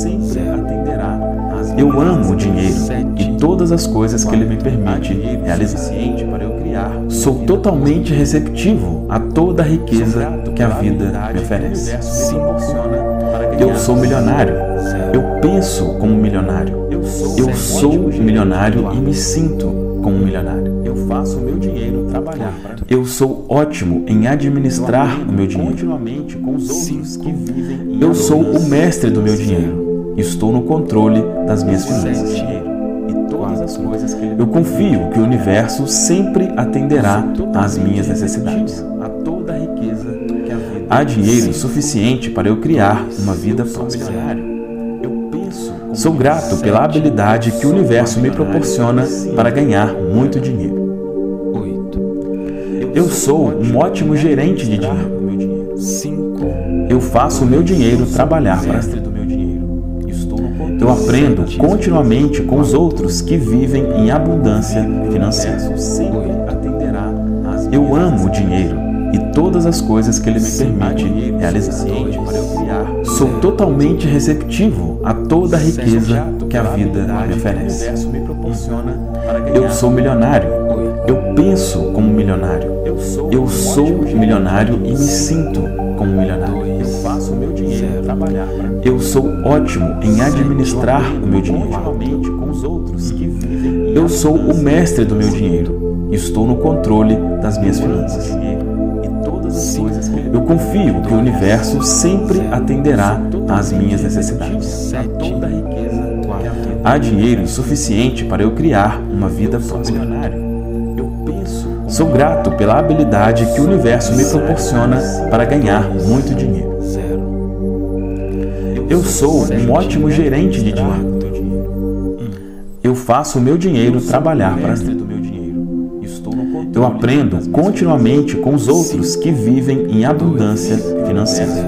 S1: Eu amo o dinheiro e todas as coisas que Ele me permite realizar. Sou totalmente receptivo a toda a riqueza que a vida me oferece. Eu sou milionário. Eu penso como milionário. Eu sou milionário e me sinto como milionário.
S2: Eu faço o meu dinheiro trabalhar para mim.
S1: Eu sou ótimo em administrar o meu dinheiro.
S2: Continuamente com os outros que vivem.
S1: Eu sou o mestre do meu dinheiro. Estou no controle das minhas finanças. Eu confio que o universo sempre atenderá às minhas necessidades. Há dinheiro suficiente para eu criar uma vida próspera. Sou grato pela habilidade que o universo me proporciona para ganhar muito dinheiro. Eu sou um ótimo gerente de dinheiro. Eu faço o meu dinheiro trabalhar para mim. Eu aprendo continuamente com os outros que vivem em abundância financeira. Eu amo o dinheiro e todas as coisas que ele me permite realizar. Sou totalmente receptivo a toda a riqueza que a vida me oferece. Eu sou milionário. Eu penso como milionário. Eu sou milionário e me sinto como milionário. Eu faço o meu dinheiro trabalhar para mim. Eu sou ótimo em administrar o meu dinheiro. Eu sou o mestre do meu dinheiro. Estou no controle das minhas finanças. Eu confio que o universo sempre atenderá às minhas necessidades. Há dinheiro suficiente para eu criar uma vida próspera. Sou grato pela habilidade que o universo me proporciona para ganhar muito dinheiro. Eu sou um ótimo gerente de dinheiro. Eu faço o meu dinheiro trabalhar para mim. Eu aprendo continuamente com os outros que vivem em abundância financeira.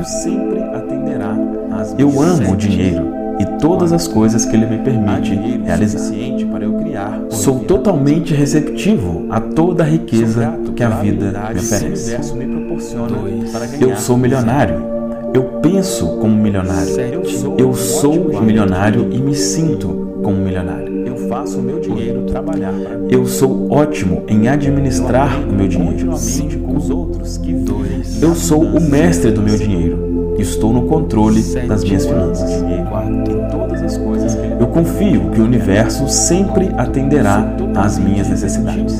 S1: Eu amo o dinheiro e todas as coisas que ele me permite realizar. Sou totalmente receptivo a toda a riqueza que a vida me oferece. Eu sou milionário. Eu penso como milionário. Eu sou milionário e me sinto como milionário. Eu faço o meu dinheiro trabalhar para mim. Eu sou ótimo em administrar o meu dinheiro. Eu sou o mestre do meu dinheiro. Estou no controle das minhas finanças. Eu confio que o universo sempre atenderá às minhas necessidades.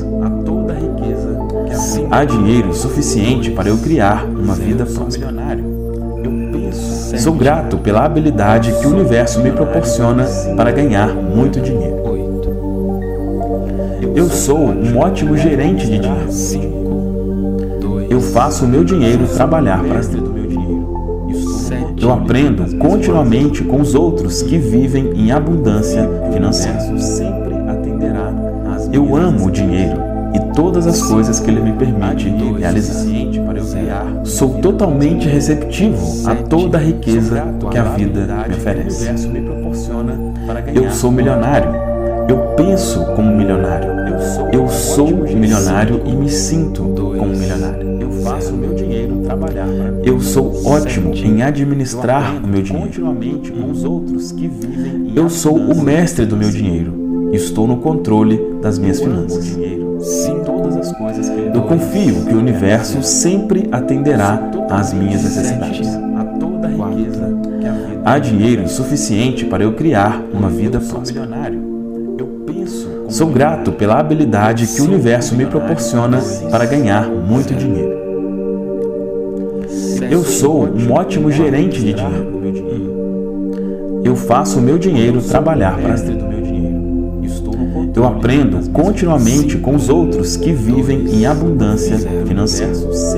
S1: Há dinheiro suficiente para eu criar uma vida próspera. Sou grato pela habilidade que o universo me proporciona para ganhar muito dinheiro. Eu sou um ótimo gerente de dinheiro. Eu faço o meu dinheiro trabalhar para mim. Eu aprendo continuamente com os outros que vivem em abundância financeira. Eu amo o dinheiro e todas as coisas que ele me permite realizar. Sou totalmente receptivo a toda a riqueza que a vida me oferece. Eu sou milionário. Eu penso como milionário. Eu sou milionário e me sinto como milionário. Eu faço o meu dinheiro trabalhar para mim. Eu sou ótimo em administrar o meu dinheiro. Eu sou o mestre do meu dinheiro. Estou no controle das minhas finanças. Eu confio que o universo sempre atenderá às minhas necessidades. Há dinheiro suficiente para eu criar uma vida próspera. Sou grato pela habilidade que o universo me proporciona para ganhar muito dinheiro. Eu sou um ótimo gerente de dinheiro. Eu faço o meu dinheiro trabalhar para mim. Eu aprendo continuamente com os outros que vivem em abundância financeira.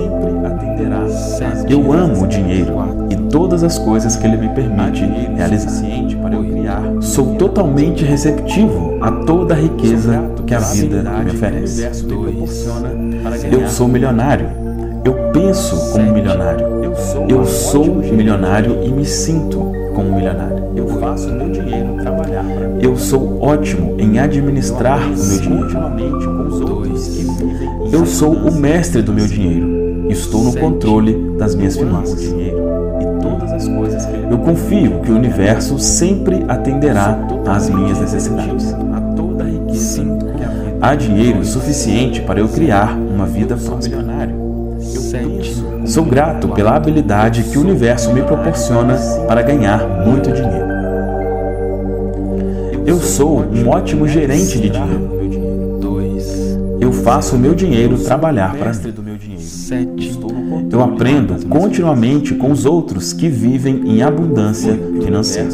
S1: Eu amo o dinheiro e todas as coisas que ele me permite realizar. Sou totalmente receptivo a toda a riqueza que a vida me oferece. Eu sou milionário. Eu penso como milionário. Eu sou milionário e me sinto como milionário. Eu faço o meu dinheiro trabalhar para mim. Eu sou ótimo em administrar o meu dinheiro. Eu sou o mestre do meu dinheiro. Estou no controle das minhas finanças. Eu confio que o universo sempre atenderá às minhas necessidades. Há dinheiro suficiente para eu criar uma vida próspera. Sou grato pela habilidade que o universo me proporciona para ganhar muito dinheiro. Eu sou um ótimo gerente de dinheiro. Eu faço o meu dinheiro trabalhar para mim. Eu aprendo continuamente com os outros que vivem em abundância financeira.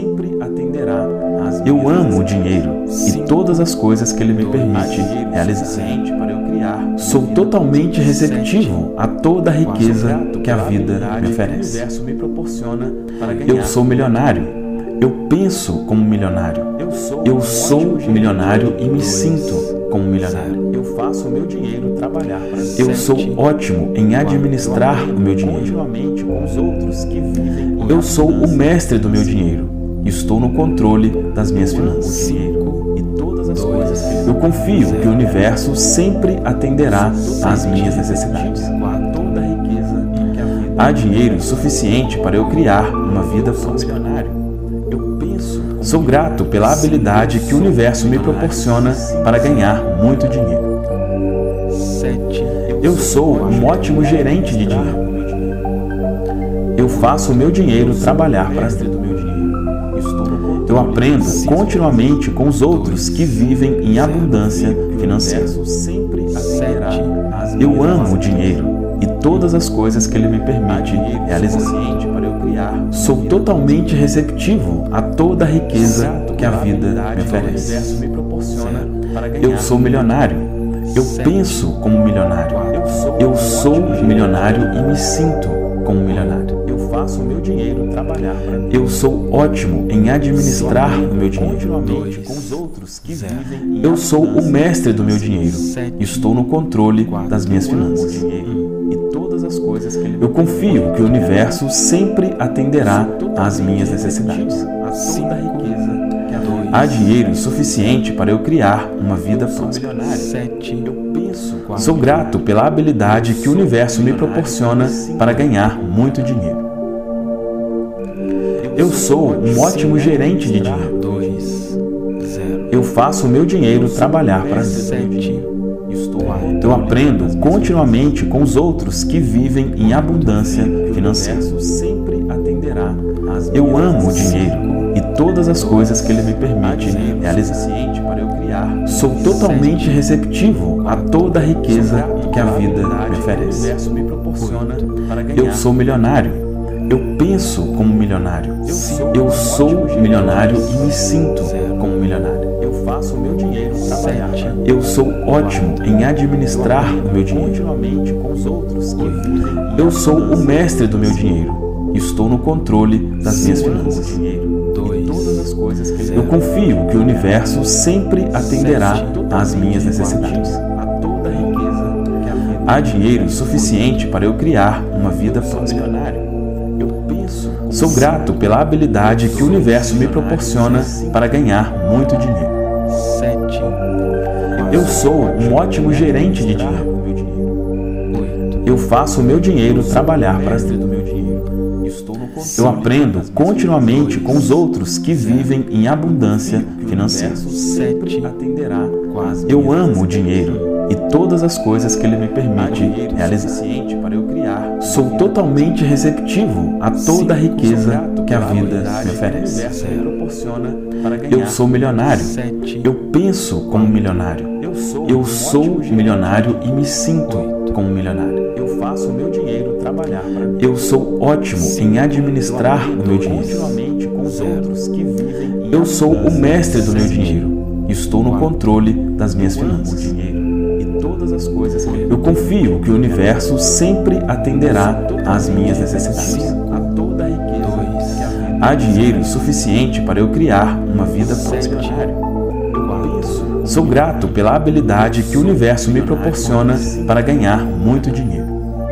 S1: Eu amo o dinheiro e todas as coisas que ele me permite realizar. Sou totalmente receptivo a toda a riqueza que a vida me oferece. Eu sou milionário. Eu penso como milionário. Eu sou milionário e me sinto como milionário.
S2: Eu faço o meu dinheiro trabalhar para mim.
S1: Eu sou ótimo em administrar o meu dinheiro.
S2: Continuamente com os outros que vivem em
S1: Eu sou o
S2: abundância.
S1: mestre do meu dinheiro. Estou no controle das minhas finanças.
S2: Dinheiro e todas as coisas que
S1: Eu confio que o universo sempre atenderá às minhas necessidades.
S2: a toda a riqueza que a vida
S1: Há dinheiro suficiente para eu criar uma vida próspera.
S2: milionário. Eu penso como
S1: Sou grato pela habilidade que o universo me proporciona para ganhar muito dinheiro.
S2: sete.
S1: Eu sou um ótimo gerente de dinheiro. Eu faço o meu dinheiro trabalhar para mim.
S2: do meu dinheiro. Estou no controle.
S1: Eu aprendo continuamente com os outros que vivem em abundância financeira.
S2: Sempre atenderá às
S1: Eu
S2: minhas
S1: amo o dinheiro e todas as coisas que ele me permite realizar.
S2: suficiente para eu criar.
S1: Sou totalmente receptivo a toda a riqueza que a vida me
S2: O
S1: oferece.
S2: universo me proporciona para ganhar.
S1: Eu sou milionário. Eu penso como milionário. Eu sou milionário e me sinto como milionário.
S2: Eu faço o meu dinheiro trabalhar para mim.
S1: Eu sou ótimo em administrar o meu dinheiro.
S2: Continuamente com os outros que vivem em
S1: Eu sou o mestre do meu dinheiro.
S2: Sete.
S1: Estou no controle das minhas
S2: Eu amo o
S1: finanças.
S2: dinheiro e todas as coisas que ele me
S1: Eu confio que o universo sempre atenderá às minhas necessidades.
S2: a toda a riqueza que a vida
S1: Há dinheiro suficiente para eu criar uma vida próspera.
S2: milionário. Sete. Eu penso com a
S1: Sou grato pela habilidade que o universo me proporciona para ganhar muito dinheiro. Eu sou um ótimo gerente de dinheiro.
S2: dois. Zero.
S1: Eu faço o meu dinheiro trabalhar para mim.
S2: Sete. Estou
S1: Eu aprendo continuamente com os outros que vivem em abundância financeira.
S2: sempre atenderá às
S1: Eu
S2: minhas
S1: amo o
S2: necessidades.
S1: dinheiro e todas as coisas que ele me permite realizar.
S2: Suficiente para eu criar.
S1: Sou totalmente receptivo a toda a riqueza que a vida me
S2: O
S1: oferece.
S2: universo me proporciona para ganhar.
S1: Eu sou milionário. Eu penso como milionário. Eu sou milionário e me sinto como milionário.
S2: Eu faço o meu dinheiro trabalhar para mim.
S1: Eu sou ótimo em administrar o meu dinheiro.
S2: Continuamente com os outros que vivem em
S1: Eu sou o mestre do meu dinheiro. Estou no controle das minhas finanças.
S2: dinheiro. E todas as coisas que ele
S1: Eu confio que o universo sempre atenderá às minhas necessidades.
S2: a toda a riqueza que a vida
S1: Há dinheiro suficiente para eu criar uma vida próspera.
S2: milionário. Eu penso como
S1: Sou grato pela habilidade que o universo me proporciona para ganhar muito dinheiro.
S2: sete.
S1: Eu sou um ótimo gerente de dinheiro.
S2: meu dinheiro. Oito.
S1: Eu faço o meu dinheiro trabalhar para
S2: Mestre
S1: mim.
S2: do meu dinheiro. Estou no controle.
S1: Eu aprendo continuamente com os outros que vivem em abundância financeira.
S2: Sempre atenderá às
S1: Eu
S2: minhas
S1: amo o dinheiro e todas as coisas que ele me permite
S2: dinheiro
S1: realizar.
S2: suficiente para eu criar.
S1: Sou totalmente receptivo a toda a riqueza que a vida me oferece.
S2: O universo me proporciona para ganhar.
S1: Eu sou milionário.
S2: Sete.
S1: Eu penso como milionário.
S2: Eu sou
S1: Eu
S2: um
S1: sou
S2: ótimo gerente.
S1: milionário e me sinto como milionário.
S2: Eu faço o meu dinheiro trabalhar para mim.
S1: Eu sou ótimo em administrar o meu dinheiro.
S2: Continuamente com os outros que vivem em
S1: Eu sou o
S2: abundância.
S1: mestre do meu dinheiro. Estou no controle das minhas
S2: Eu amo o
S1: finanças.
S2: dinheiro e todas as coisas que ele
S1: Eu confio que o universo sempre atenderá às minhas necessidades.
S2: a toda a riqueza que a vida
S1: Há dinheiro suficiente para eu criar uma vida próspera.
S2: Eu penso
S1: Sou grato pela habilidade que o universo me proporciona para ganhar muito dinheiro.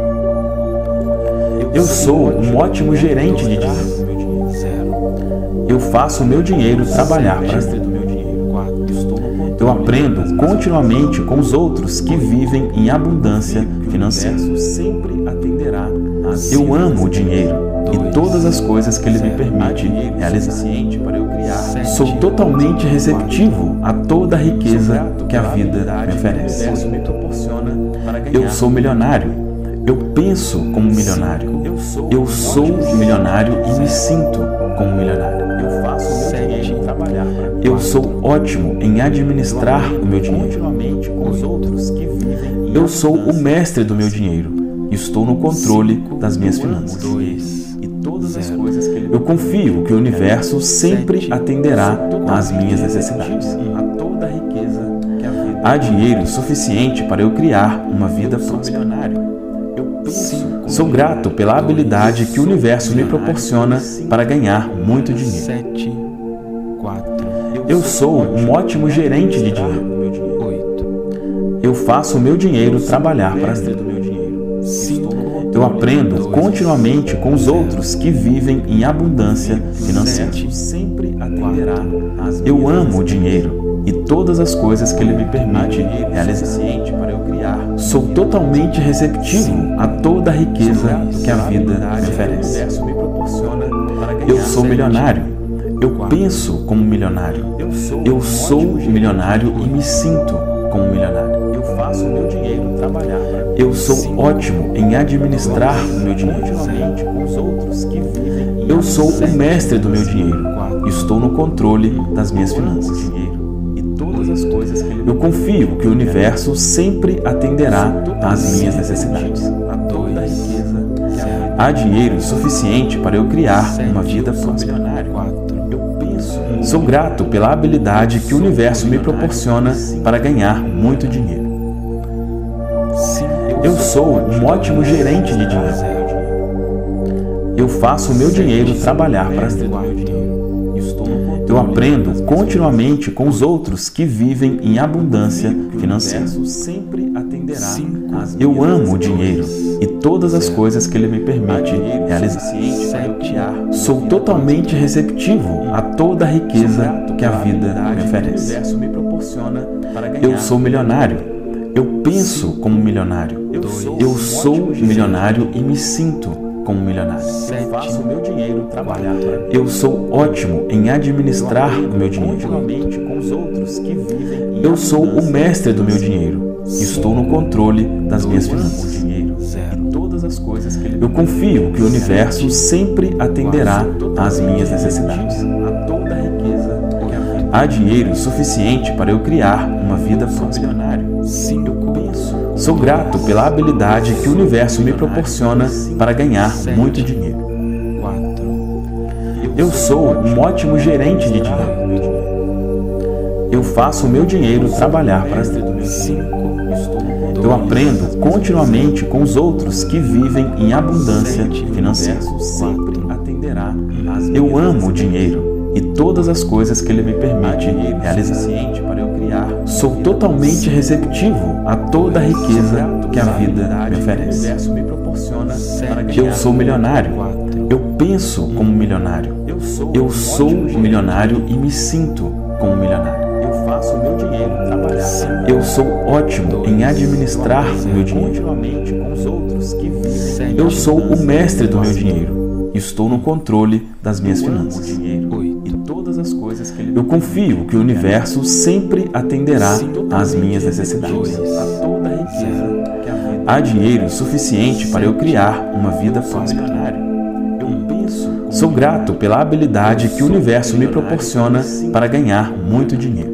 S1: Eu sou um ótimo gerente de dinheiro.
S2: meu dinheiro. Zero.
S1: Eu faço o meu dinheiro trabalhar para
S2: Mestre
S1: mim.
S2: do meu dinheiro. Quatro. Estou no controle.
S1: Eu aprendo continuamente com os outros que vivem em abundância financeira.
S2: O universo sempre atenderá às
S1: Eu
S2: minhas
S1: amo o dinheiro e todas as coisas que ele me permite
S2: dinheiro
S1: realizar.
S2: suficiente para eu criar.
S1: Sou totalmente receptivo a toda a riqueza que a vida me
S2: O
S1: oferece.
S2: universo me proporciona para ganhar.
S1: Eu sou milionário. Eu penso como milionário. Eu sou milionário e me sinto como milionário.
S2: Eu faço o meu dinheiro trabalhar para mim.
S1: Eu sou ótimo em administrar o meu dinheiro.
S2: Continuamente com os outros que vivem em
S1: Eu sou o mestre do meu dinheiro. Estou no controle das minhas finanças.
S2: dois. E todas as coisas que ele
S1: Eu confio que o universo sempre atenderá às minhas necessidades.
S2: a toda a riqueza que a vida
S1: Há dinheiro suficiente para eu criar uma vida próspera. Sou grato pela habilidade que o universo me proporciona para ganhar muito dinheiro. Eu sou um ótimo gerente de dinheiro. Eu faço o meu dinheiro trabalhar para mim. Eu aprendo continuamente com os outros que vivem em abundância financeira. Eu amo o dinheiro e todas as coisas que ele me permite realizar. Sou totalmente receptivo a toda a riqueza que a vida me oferece. Eu sou milionário. Eu penso como milionário. Eu sou milionário e me sinto como milionário. Eu faço o meu dinheiro trabalhar. Eu sou ótimo em administrar o meu dinheiro. Eu sou o mestre do meu dinheiro. Estou no controle das minhas finanças. Eu confio que o universo sempre atenderá às minhas necessidades. Há dinheiro suficiente para eu criar uma vida próspera. Sou grato pela habilidade que o universo me proporciona para ganhar muito dinheiro. Eu sou um ótimo gerente de dinheiro. Eu faço o meu dinheiro trabalhar para mim. Eu aprendo continuamente com os outros que vivem em abundância financeira. Eu amo o dinheiro e todas as coisas que ele me permite realizar. Sou totalmente receptivo a toda a riqueza que a vida me oferece. Eu sou milionário. Eu penso como milionário. Eu sou milionário e me sinto como milionário. Eu sou ótimo em administrar o meu dinheiro. Eu sou o mestre do meu dinheiro. Estou no controle das minhas finanças. Eu confio que o universo sempre atenderá às minhas necessidades. Há dinheiro suficiente para eu criar uma vida próspera. Sou grato pela habilidade que o universo me proporciona para ganhar muito dinheiro. Eu sou um ótimo gerente de dinheiro. Eu faço o meu dinheiro trabalhar para mim. Eu aprendo continuamente com os outros que vivem em abundância financeira. Eu amo o dinheiro e todas as coisas que ele me permite realizar. Sou totalmente receptivo a toda a riqueza que a vida me oferece. Eu sou milionário. Eu penso como milionário. Eu sou milionário e me sinto como milionário. Eu sou ótimo em administrar o meu dinheiro. Eu sou o mestre do meu dinheiro. Estou no controle das minhas finanças. Eu confio que o universo sempre atenderá às minhas necessidades. Há dinheiro suficiente para eu criar uma vida próspera. Sou grato pela habilidade que o universo me proporciona para ganhar muito dinheiro.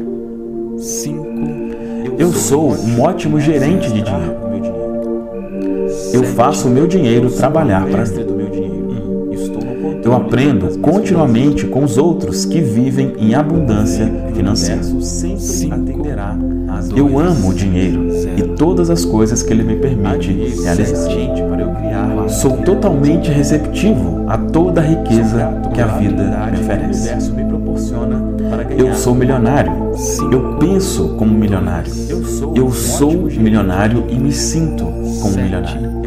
S1: Eu sou um ótimo gerente de dinheiro. Eu faço o meu dinheiro trabalhar para mim. Eu aprendo continuamente com os outros que vivem em abundância financeira. Eu amo o dinheiro e todas as coisas que ele me permite realizar. Sou totalmente receptivo a toda a riqueza que a vida me oferece. Eu sou milionário. Eu penso como milionário. Eu sou milionário e me sinto como milionário.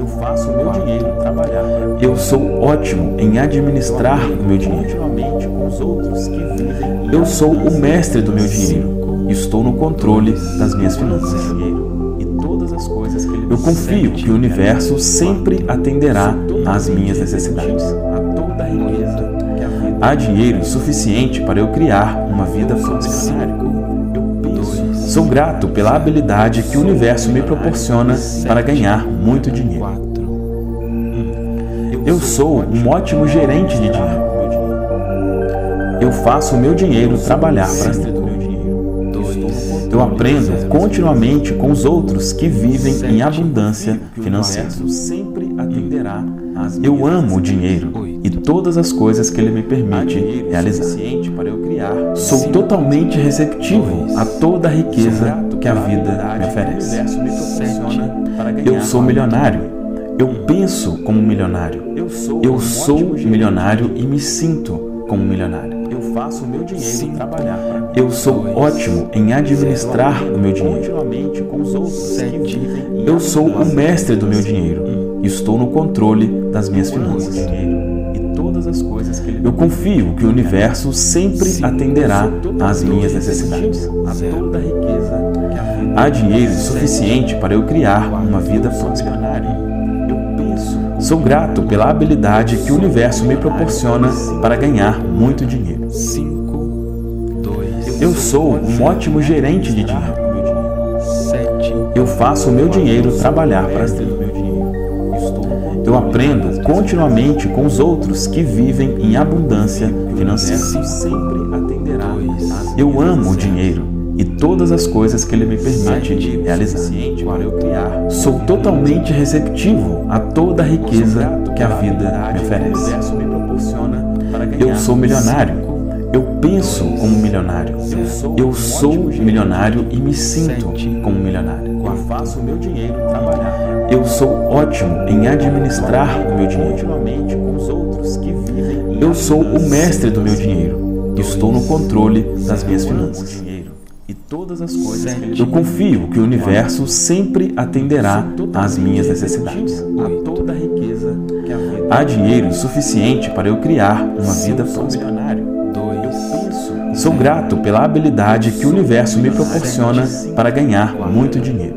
S1: Eu sou ótimo em administrar o meu dinheiro. Eu sou o mestre do meu dinheiro. Estou no controle das minhas finanças. Eu confio que o universo sempre atenderá às minhas necessidades. Há dinheiro suficiente para eu criar uma vida próspera. Sou grato pela habilidade que o universo me proporciona para ganhar muito dinheiro. Eu sou um ótimo gerente de dinheiro. Eu faço o meu dinheiro trabalhar para mim. Eu aprendo continuamente com os outros que vivem em abundância financeira. Eu amo o dinheiro e todas as coisas que Ele me permite realizar. Sou totalmente receptivo a toda a riqueza que a vida me oferece. Eu sou milionário. Eu penso como milionário. Eu sou milionário e me sinto como milionário.
S2: Eu faço o meu dinheiro trabalhar para mim.
S1: Eu sou ótimo em administrar o meu dinheiro.
S2: Com os outros que vivem
S1: Eu sou o mestre do meu dinheiro. Estou no controle das minhas finanças.
S2: e todas as coisas que Ele
S1: Eu confio que o universo sempre atenderá às minhas necessidades.
S2: a toda a riqueza que a vida
S1: Há dinheiro suficiente para eu criar uma vida próspera.
S2: Eu penso
S1: Sou grato pela habilidade que o universo me proporciona para ganhar muito dinheiro. Eu sou um ótimo gerente de dinheiro. Eu faço o meu dinheiro trabalhar para mim. Eu aprendo continuamente com os outros que vivem em abundância financeira.
S2: sempre atenderá às
S1: Eu amo o dinheiro e todas as coisas que Ele me permite realizar.
S2: suficiente para eu criar.
S1: Sou totalmente receptivo a toda a riqueza que a vida me
S2: O
S1: oferece.
S2: universo me proporciona para ganhar.
S1: Eu sou milionário. Eu penso como milionário. Eu sou milionário e me sinto como milionário.
S2: Eu faço o meu dinheiro trabalhar para mim.
S1: Eu sou ótimo em administrar o meu dinheiro.
S2: Continuamente com os outros que vivem em
S1: Eu sou o
S2: abundância
S1: mestre do meu dinheiro. Estou no controle das minhas finanças.
S2: dinheiro e todas as coisas que Ele
S1: Eu confio que o universo sempre atenderá às minhas necessidades.
S2: a toda a riqueza que a vida
S1: Há dinheiro suficiente para eu criar uma vida próspera.
S2: milionário. Eu penso
S1: Sou grato pela habilidade que o universo me proporciona para ganhar muito dinheiro.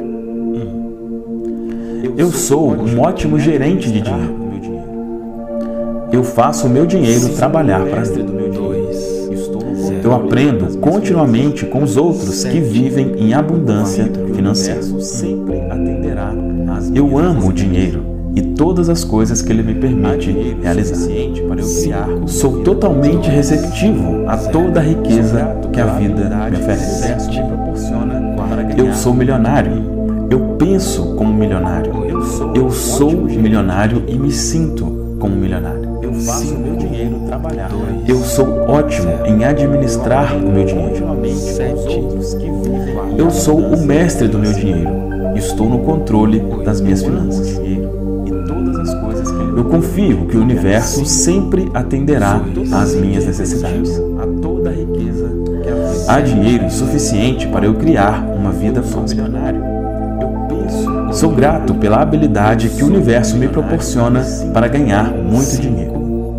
S1: Eu sou um ótimo gerente de dinheiro.
S2: o meu dinheiro.
S1: Eu faço o meu dinheiro trabalhar para
S2: Mestre
S1: mim.
S2: do meu dinheiro. Estou no controle
S1: Eu aprendo continuamente com os outros que vivem em abundância financeira.
S2: O universo sempre atenderá às
S1: Eu
S2: minhas
S1: amo o dinheiro e todas as coisas que Ele me permite realizar.
S2: suficiente para eu criar.
S1: Sou totalmente receptivo a toda a riqueza que a vida me
S2: O
S1: oferece.
S2: universo me proporciona para ganhar.
S1: Eu sou milionário. Eu penso como milionário.
S2: Eu sou
S1: Eu sou milionário e me sinto como milionário.
S2: Eu faço o meu dinheiro trabalhar para mim.
S1: Eu sou ótimo em administrar o meu dinheiro.
S2: Continuamente com os outros que vivem em
S1: Eu sou o mestre do meu dinheiro. Estou no controle das minhas finanças.
S2: dinheiro e todas as coisas que Ele
S1: Eu confio que o universo sempre atenderá às minhas necessidades.
S2: a toda a riqueza que a vida
S1: Há dinheiro suficiente para eu criar uma vida próspera.
S2: milionário. Eu penso
S1: Sou grato pela habilidade que o universo me proporciona para ganhar muito dinheiro.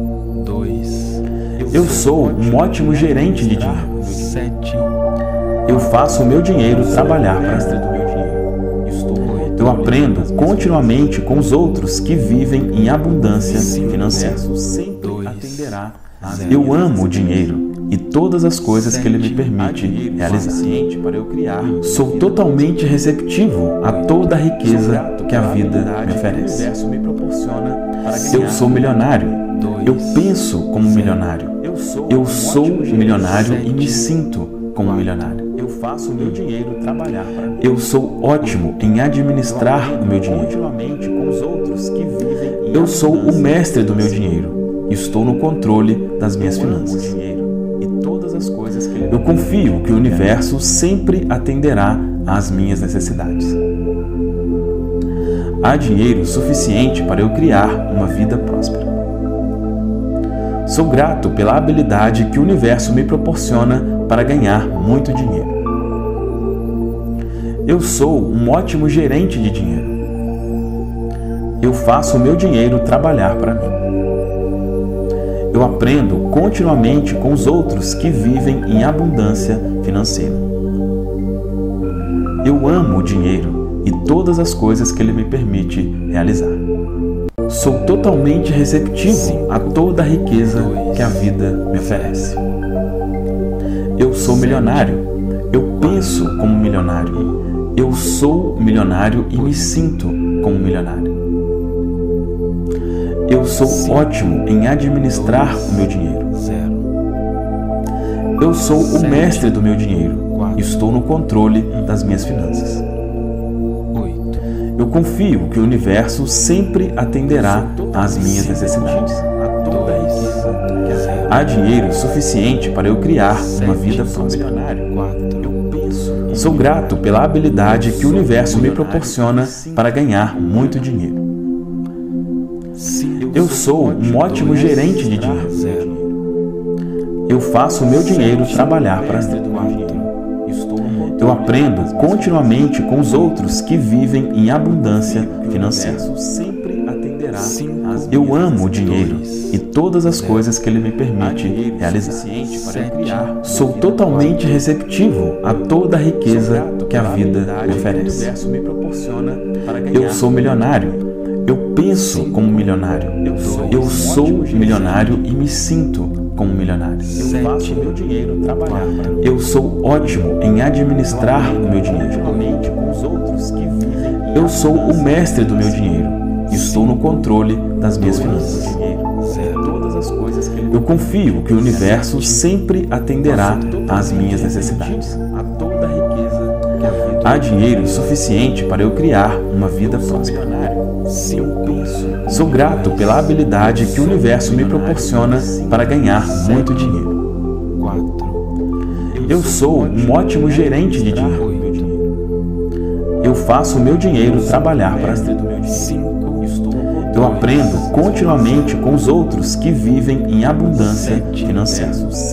S1: Eu sou um ótimo gerente de dinheiro. Eu faço o meu dinheiro trabalhar para
S2: mestre
S1: mim.
S2: do meu dinheiro. Estou no
S1: Eu aprendo continuamente com os outros que vivem em abundância financeira.
S2: universo sempre atenderá às
S1: Eu
S2: minhas
S1: amo o dinheiro e todas as coisas que Ele me permite
S2: dinheiro
S1: realizar.
S2: suficiente para eu criar.
S1: Sou totalmente receptivo a toda a riqueza que a vida me
S2: O
S1: oferece.
S2: universo me proporciona para ganhar.
S1: Eu sou milionário. Eu penso como milionário.
S2: Eu sou
S1: Eu
S2: um
S1: sou
S2: ótimo gerente.
S1: milionário e me sinto como milionário.
S2: Eu faço o meu dinheiro trabalhar para mim.
S1: Eu sou ótimo em administrar o meu dinheiro.
S2: Continuamente com os outros que vivem em
S1: Eu sou o
S2: abundância.
S1: mestre do meu dinheiro. Estou no controle das minhas
S2: Eu amo o
S1: finanças.
S2: dinheiro e todas as coisas que Ele
S1: Eu confio que o universo sempre atenderá às minhas necessidades. Há dinheiro suficiente para eu criar uma vida próspera. Sou grato pela habilidade que o universo me proporciona para ganhar muito dinheiro. Eu sou um ótimo gerente de dinheiro. Eu faço o meu dinheiro trabalhar para mim. Eu aprendo continuamente com os outros que vivem em abundância financeira. Eu amo o dinheiro e todas as coisas que Ele me permite realizar. Sou totalmente receptivo a toda a riqueza que a vida me oferece. Eu sou milionário. Eu penso como milionário. Eu sou milionário e me sinto como milionário. Eu sou ótimo em administrar o meu dinheiro. Eu sou o mestre do meu dinheiro. Estou no controle das minhas finanças. Eu confio que o universo sempre atenderá às minhas necessidades.
S2: a toda a
S1: Há dinheiro suficiente para eu criar uma vida próspera. Sou grato pela habilidade que o universo me proporciona para ganhar muito dinheiro. Eu sou um ótimo gerente de dinheiro. Eu faço o meu dinheiro trabalhar para mim. Eu aprendo continuamente com os outros que vivem em abundância financeira. Eu amo o dinheiro e todas as coisas que ele me permite realizar. Sou totalmente receptivo a toda a riqueza que a vida me oferece. Eu sou milionário. Eu penso como milionário. Eu sou milionário e me sinto como milionário. Eu faço meu dinheiro trabalhar. Eu sou ótimo em administrar o meu dinheiro. Eu sou o mestre do meu dinheiro. Estou no controle das minhas finanças. Eu confio que o universo sempre atenderá às minhas necessidades. Há dinheiro suficiente para eu criar uma vida próspera. Sou grato pela habilidade que o universo me proporciona para ganhar muito dinheiro. Eu sou um ótimo gerente de dinheiro. Eu faço o meu dinheiro trabalhar para mim. Eu aprendo continuamente com os outros que vivem em abundância financeira.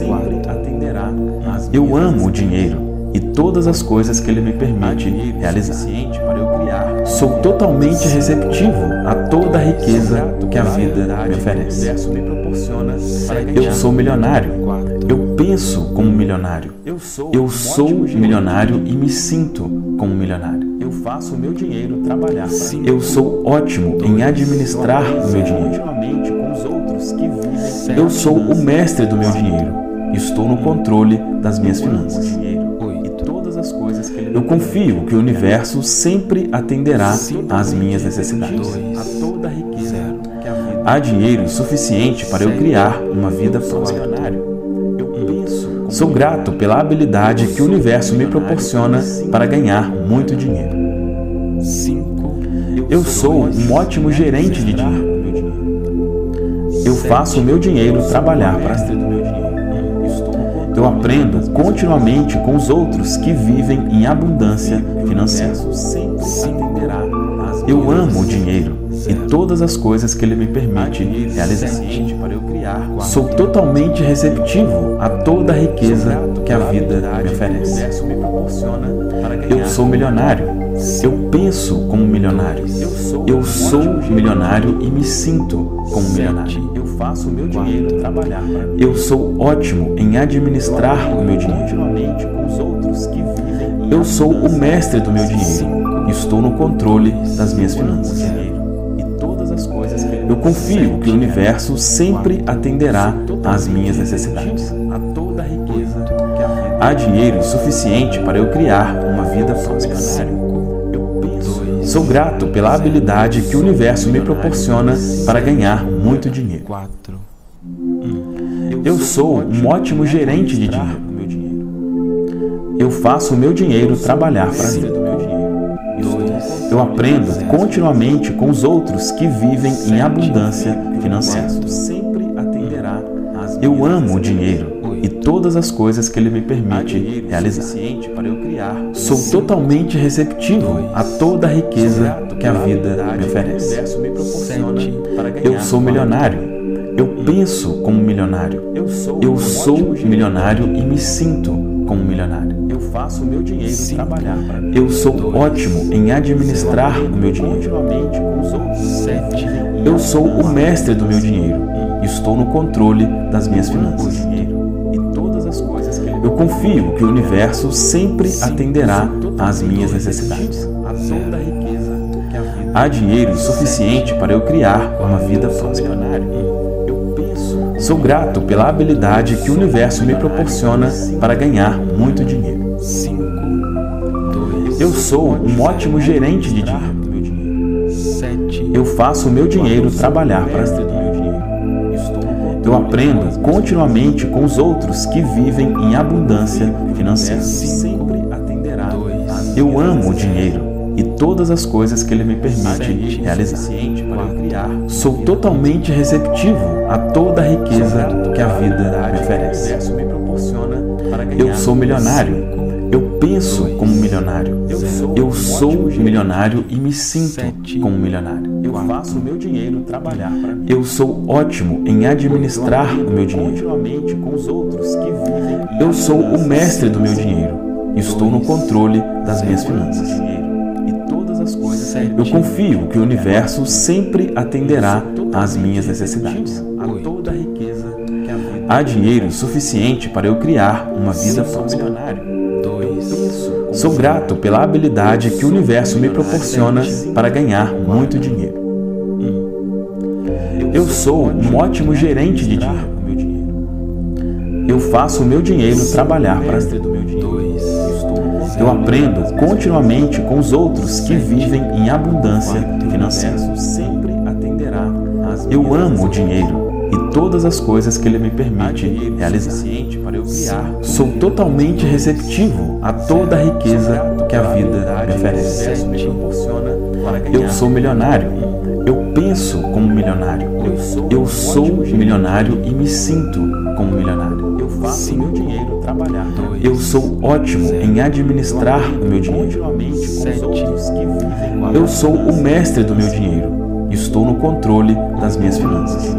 S1: Eu amo o dinheiro e todas as coisas que ele me permite realizar. Sou totalmente receptivo a toda a riqueza que a vida me oferece. Eu sou milionário. Eu penso como milionário. Eu sou milionário e me sinto como milionário. Eu faço o meu dinheiro trabalhar. Eu sou ótimo em administrar o meu dinheiro. Eu sou o mestre do meu dinheiro. Estou no controle das minhas finanças. Eu confio que o universo sempre atenderá às minhas necessidades. Há dinheiro suficiente para eu criar uma vida próspera. Sou grato pela habilidade que o universo me proporciona para ganhar muito dinheiro. Eu sou um ótimo gerente de dinheiro. Eu faço o meu dinheiro trabalhar para mim. Eu aprendo continuamente com os outros que vivem em abundância financeira. Eu amo o dinheiro e todas as coisas que ele me permite realizar. Sou totalmente receptivo a toda a riqueza que a vida me oferece. Eu sou milionário. Eu penso como milionário. Eu sou milionário e me sinto como milionário. Eu faço o meu dinheiro trabalhar. Eu sou ótimo em administrar o meu dinheiro. Eu sou o mestre do meu dinheiro. Estou no controle das minhas finanças. Eu confio que o universo sempre atenderá às minhas necessidades. Há dinheiro suficiente para eu criar uma vida próspera. Sou grato pela habilidade que o universo me proporciona para ganhar muito dinheiro. Eu sou um ótimo gerente de dinheiro. Eu faço o meu dinheiro trabalhar para mim. Eu aprendo continuamente com os outros que vivem em abundância financeira. Eu amo o dinheiro e todas as coisas que ele me permite realizar. Sou totalmente receptivo a toda a riqueza que a vida me oferece. Eu sou milionário. Eu penso como milionário. Eu sou milionário e me sinto como milionário. Eu faço o meu dinheiro trabalhar. Eu sou ótimo em administrar o meu dinheiro. Eu sou o mestre do meu dinheiro. Estou no controle das minhas finanças. Eu confio que o universo sempre atenderá às minhas necessidades. Há dinheiro suficiente para eu criar uma vida próspera. Sou grato pela habilidade que o universo me proporciona para ganhar muito dinheiro. Eu sou um ótimo gerente de dinheiro. Eu faço o meu dinheiro trabalhar para mim. Eu aprendo continuamente com os outros que vivem em abundância financeira. Eu amo o dinheiro e todas as coisas que Ele me permite realizar. Sou totalmente receptivo a toda a riqueza que a vida me oferece. Eu sou milionário. Eu penso como milionário. Eu sou milionário e me sinto como milionário.
S2: Eu faço o meu dinheiro trabalhar para mim.
S1: Eu sou ótimo em administrar o meu dinheiro.
S2: Continuamente com os outros que vivem.
S1: Eu sou o mestre do meu dinheiro. Estou no controle das minhas finanças. Eu confio que o universo sempre atenderá às minhas necessidades. Há dinheiro suficiente para eu criar uma vida próspera. Sou grato pela habilidade que o universo me proporciona para ganhar muito dinheiro. Eu sou um ótimo gerente de dinheiro. Eu faço o meu dinheiro trabalhar para mim. Eu aprendo continuamente com os outros que vivem em abundância financeira. Eu amo o dinheiro e todas as coisas que Ele me permite realizar. Sou totalmente receptivo a toda a riqueza que a vida me oferece. Eu sou milionário. Eu penso como milionário. Eu sou milionário e me sinto como milionário.
S2: Eu faço o meu dinheiro trabalhar.
S1: Eu sou ótimo em administrar o meu dinheiro. Eu sou o mestre do meu dinheiro. Estou no controle das minhas finanças.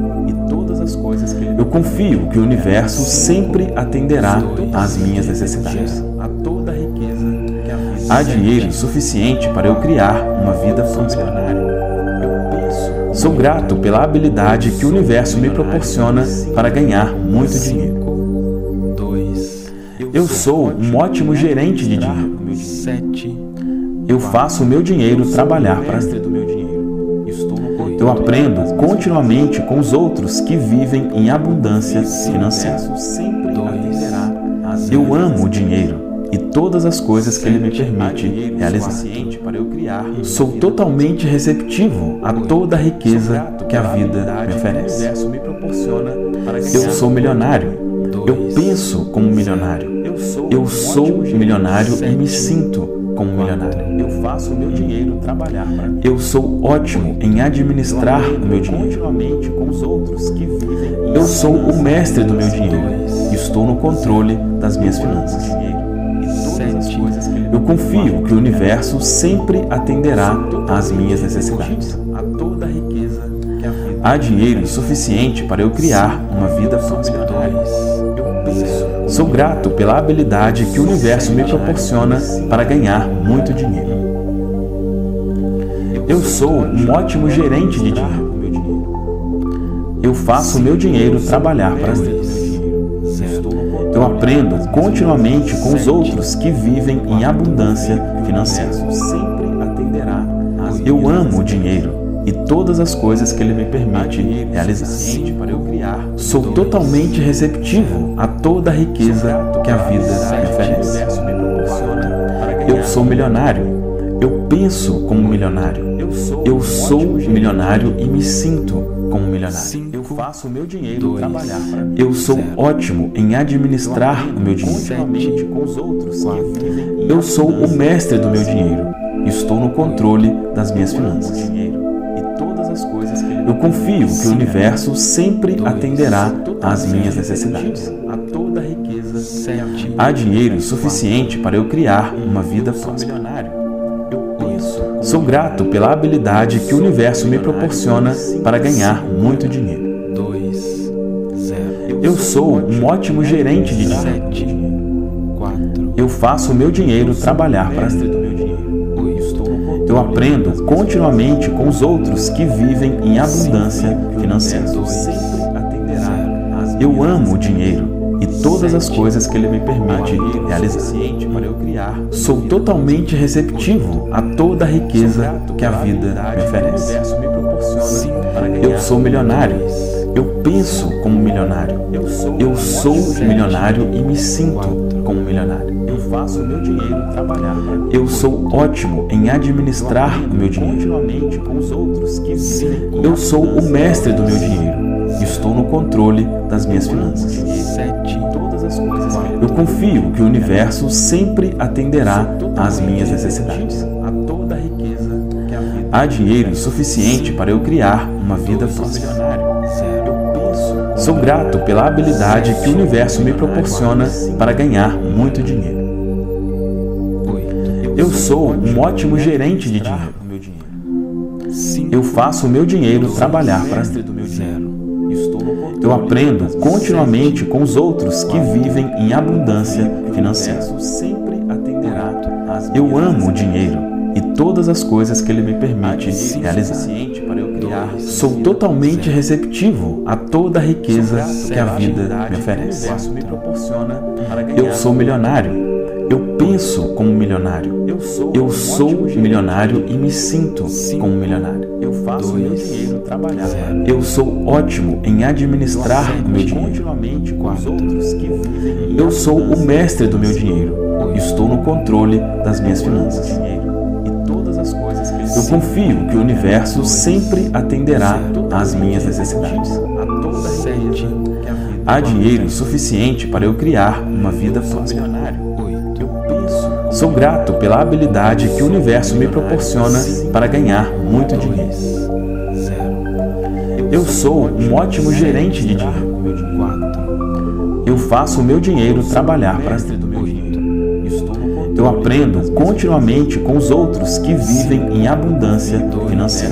S1: Eu confio que o universo sempre atenderá às minhas necessidades. Há dinheiro suficiente para eu criar uma vida próspera. Sou grato pela habilidade que o universo me proporciona para ganhar muito dinheiro. Eu sou um ótimo gerente de dinheiro. Eu faço o meu dinheiro trabalhar para mim. Eu aprendo continuamente com os outros que vivem em abundância financeira. Eu amo o dinheiro e todas as coisas que Ele me permite realizar. Sou totalmente receptivo a toda a riqueza que a vida me oferece. Eu sou milionário. Eu penso como milionário. Eu sou milionário e me sinto como milionário.
S2: Eu faço o meu dinheiro trabalhar para mim.
S1: Eu sou ótimo em administrar o meu dinheiro.
S2: Com os outros que vivem.
S1: Eu sou o mestre do meu dinheiro. Estou no controle das minhas finanças. Eu confio que o universo sempre atenderá às minhas necessidades. Há dinheiro suficiente para eu criar uma vida próspera. Sou grato pela habilidade que o universo me proporciona para ganhar muito dinheiro. Eu sou um ótimo gerente de dinheiro. Eu faço o meu dinheiro trabalhar para mim. Eu aprendo continuamente com os outros que vivem em abundância financeira. Eu amo o dinheiro e todas as coisas que Ele me permite realizar. Sou totalmente receptivo a toda a riqueza que a vida me oferece. Eu sou milionário. Eu penso como milionário. Eu sou milionário e me sinto como milionário.
S2: Eu faço o meu dinheiro trabalhar para mim.
S1: Eu sou ótimo em administrar o meu dinheiro.
S2: Com os outros que vivem.
S1: Eu sou o mestre do meu dinheiro. Estou no controle das minhas finanças. Eu confio que o universo sempre atenderá às minhas necessidades. Há dinheiro suficiente para eu criar uma vida próspera. Sou grato pela habilidade que o universo me proporciona para ganhar muito dinheiro. Eu sou um ótimo gerente de dinheiro. Eu faço o meu dinheiro trabalhar para mim. Eu aprendo continuamente com os outros que vivem em abundância financeira. Eu amo o dinheiro e todas as coisas que Ele me permite realizar. Sou totalmente receptivo a toda a riqueza que a vida me oferece. Eu sou milionário. Eu penso como milionário. Eu sou milionário e me sinto como milionário.
S2: Eu faço o meu dinheiro trabalhar para mim.
S1: Eu sou ótimo em administrar o meu dinheiro.
S2: Com os outros que vivem.
S1: Eu sou o mestre do meu dinheiro. Estou no controle das minhas finanças. Eu confio que o universo sempre atenderá às minhas necessidades. Há dinheiro suficiente para eu criar uma vida próspera. Sou grato pela habilidade que o universo me proporciona para ganhar muito dinheiro. Eu sou um ótimo gerente de dinheiro. Eu faço o meu dinheiro trabalhar para mim. Eu aprendo continuamente com os outros que vivem em abundância financeira. Eu amo o dinheiro e todas as coisas que ele me permite realizar. Sou totalmente receptivo a toda a riqueza que a vida me oferece. Eu sou milionário. Eu penso como milionário. Eu sou milionário e me sinto como milionário. Eu faço meu dinheiro trabalhar. Eu sou ótimo em administrar o meu dinheiro. Eu sou o mestre do meu dinheiro. Estou no controle das minhas finanças. Eu confio que o universo sempre atenderá às minhas necessidades. Há dinheiro suficiente para eu criar uma vida próspera. Sou grato pela habilidade que o universo me proporciona para ganhar muito dinheiro. Eu sou um ótimo gerente de dinheiro. Eu faço o meu dinheiro trabalhar para mim. Eu aprendo continuamente com os outros que vivem em abundância financeira.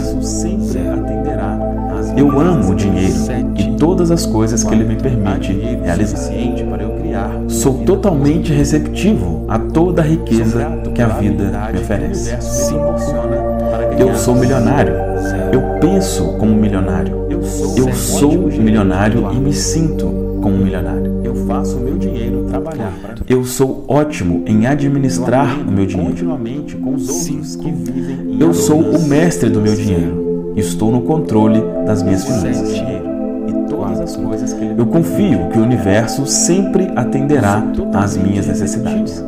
S1: Eu amo o dinheiro e todas as coisas que ele me permite realizar. Sou totalmente receptivo a toda a riqueza que a vida me oferece. Eu sou milionário. Eu penso como milionário. Eu sou milionário e me sinto como milionário. Eu faço o meu dinheiro trabalhar. Eu sou ótimo em administrar o meu dinheiro. Eu sou o mestre do meu dinheiro. Estou no controle das minhas finanças. Eu confio que o universo sempre atenderá às minhas necessidades.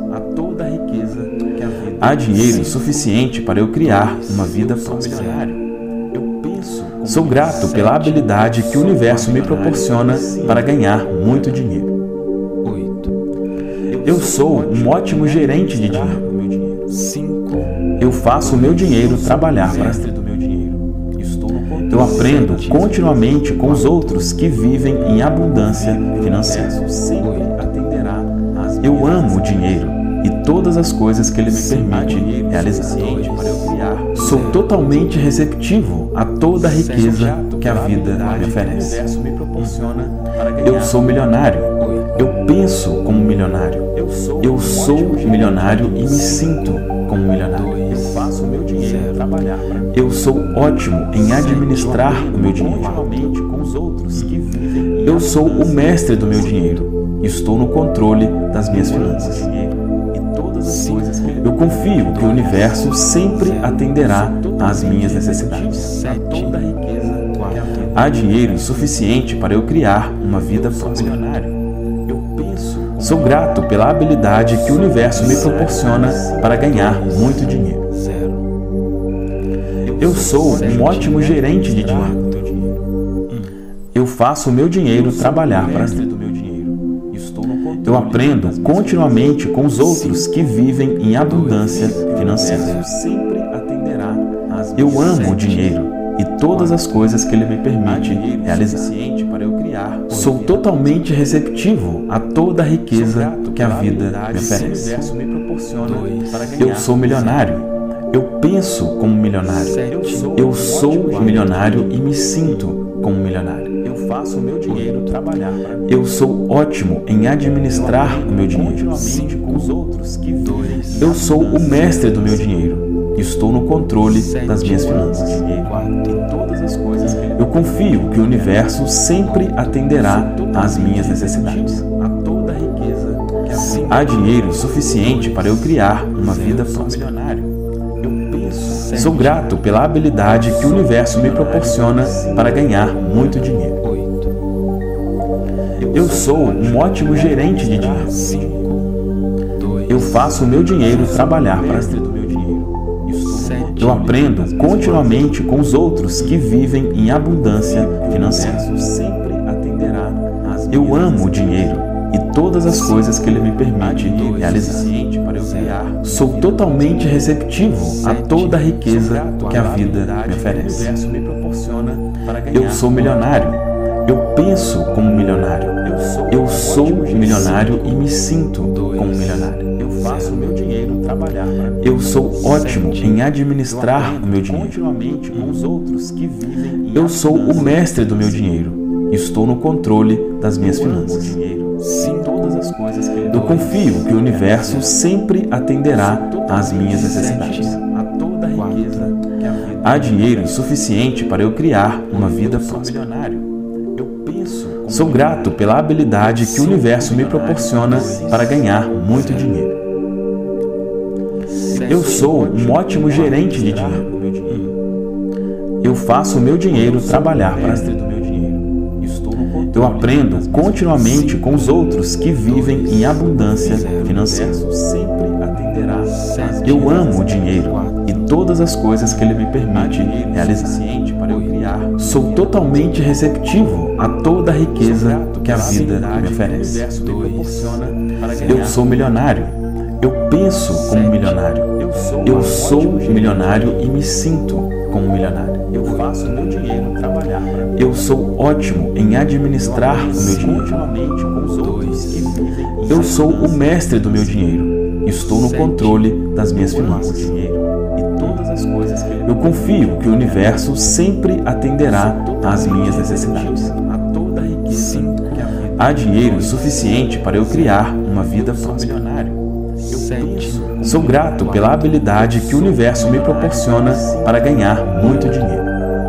S1: Há dinheiro suficiente para eu criar uma vida próspera. Sou grato pela habilidade que o universo me proporciona para ganhar muito dinheiro. Eu sou um ótimo gerente de dinheiro. Eu faço o meu dinheiro trabalhar para mim. Eu aprendo continuamente com os outros que vivem em abundância financeira. Eu amo o dinheiro e todas as coisas que ele me permite realizar. Sou totalmente receptivo a toda a riqueza que a vida me oferece. Eu sou milionário. Eu penso como milionário. Eu sou milionário e me sinto como milionário. Eu faço o meu dinheiro trabalhar. Eu sou ótimo em administrar o meu dinheiro. Eu sou o mestre do meu dinheiro. Estou no controle das minhas finanças. Eu confio que o universo sempre atenderá às minhas necessidades. Há dinheiro suficiente para eu criar uma vida próspera. Sou grato pela habilidade que o universo me proporciona para ganhar muito dinheiro. Eu sou um ótimo gerente de dinheiro. Eu faço o meu dinheiro trabalhar para mim. Eu aprendo continuamente com os outros que vivem em abundância financeira. Eu amo o dinheiro e todas as coisas que ele me permite realizar. Sou totalmente receptivo a toda a riqueza que a vida me oferece. Eu sou milionário. Eu penso como milionário. Eu sou milionário e me sinto como milionário. Eu faço o meu dinheiro trabalhar. Eu sou ótimo em administrar o meu dinheiro. Eu sou o mestre do meu dinheiro. Estou no controle das minhas finanças. Eu confio que o universo sempre atenderá às minhas necessidades. Há dinheiro suficiente para eu criar uma vida próspera. Sou grato pela habilidade que o universo me proporciona para ganhar muito dinheiro. Eu sou um ótimo gerente de dinheiro. Eu faço o meu dinheiro trabalhar para mim. Eu aprendo continuamente com os outros que vivem em abundância financeira. Eu amo o dinheiro e todas todas as coisas que Ele me permite realizar. Sou totalmente receptivo a toda a riqueza que a vida me oferece. Eu sou milionário. Eu penso como milionário. Eu sou milionário e me sinto como milionário.
S2: Eu faço o meu dinheiro trabalhar para mim.
S1: Eu sou ótimo em administrar o meu dinheiro.
S2: Continuamente com os outros que vivem em
S1: Eu sou o mestre do meu dinheiro. Estou no controle das minhas finanças.
S2: dinheiro. Sim, todas as coisas que
S1: Eu confio que o universo sempre atenderá às minhas necessidades.
S2: a toda a riqueza que a vida
S1: Há dinheiro suficiente para eu criar uma vida
S2: sou
S1: próspera.
S2: milionário. Eu penso como
S1: Sou grato pela habilidade que o universo me proporciona para ganhar muito dinheiro. Eu sou um ótimo gerente de dinheiro.
S2: o meu dinheiro.
S1: Eu faço o meu dinheiro trabalhar para
S2: Mestre
S1: mim.
S2: do meu dinheiro. Estou no controle.
S1: Eu aprendo continuamente com os outros que vivem em abundância financeira.
S2: sempre atenderá às
S1: Eu
S2: minhas
S1: amo o dinheiro e todas as coisas que ele me permite realizar.
S2: suficiente para eu criar.
S1: Sou totalmente receptivo a toda a riqueza que a vida me
S2: O
S1: oferece.
S2: universo me proporciona para ganhar.
S1: Eu sou milionário. Eu penso como milionário.
S2: Eu sou,
S1: Eu
S2: um
S1: sou
S2: ótimo gerente.
S1: milionário e me sinto como milionário.
S2: Eu faço o meu dinheiro trabalhar para mim.
S1: Eu sou ótimo em administrar o meu dinheiro.
S2: Continuamente com os outros que vivem em
S1: Eu sou o mestre do meu dinheiro. Estou no controle das minhas
S2: Eu amo o
S1: finanças.
S2: dinheiro e todas as coisas que ele
S1: Eu confio que o universo sempre atenderá às minhas necessidades.
S2: a toda a riqueza que a vida
S1: Há dinheiro suficiente para eu criar uma vida próspera.
S2: milionário. Eu penso como
S1: Sou grato pela habilidade que o universo me proporciona para ganhar muito dinheiro.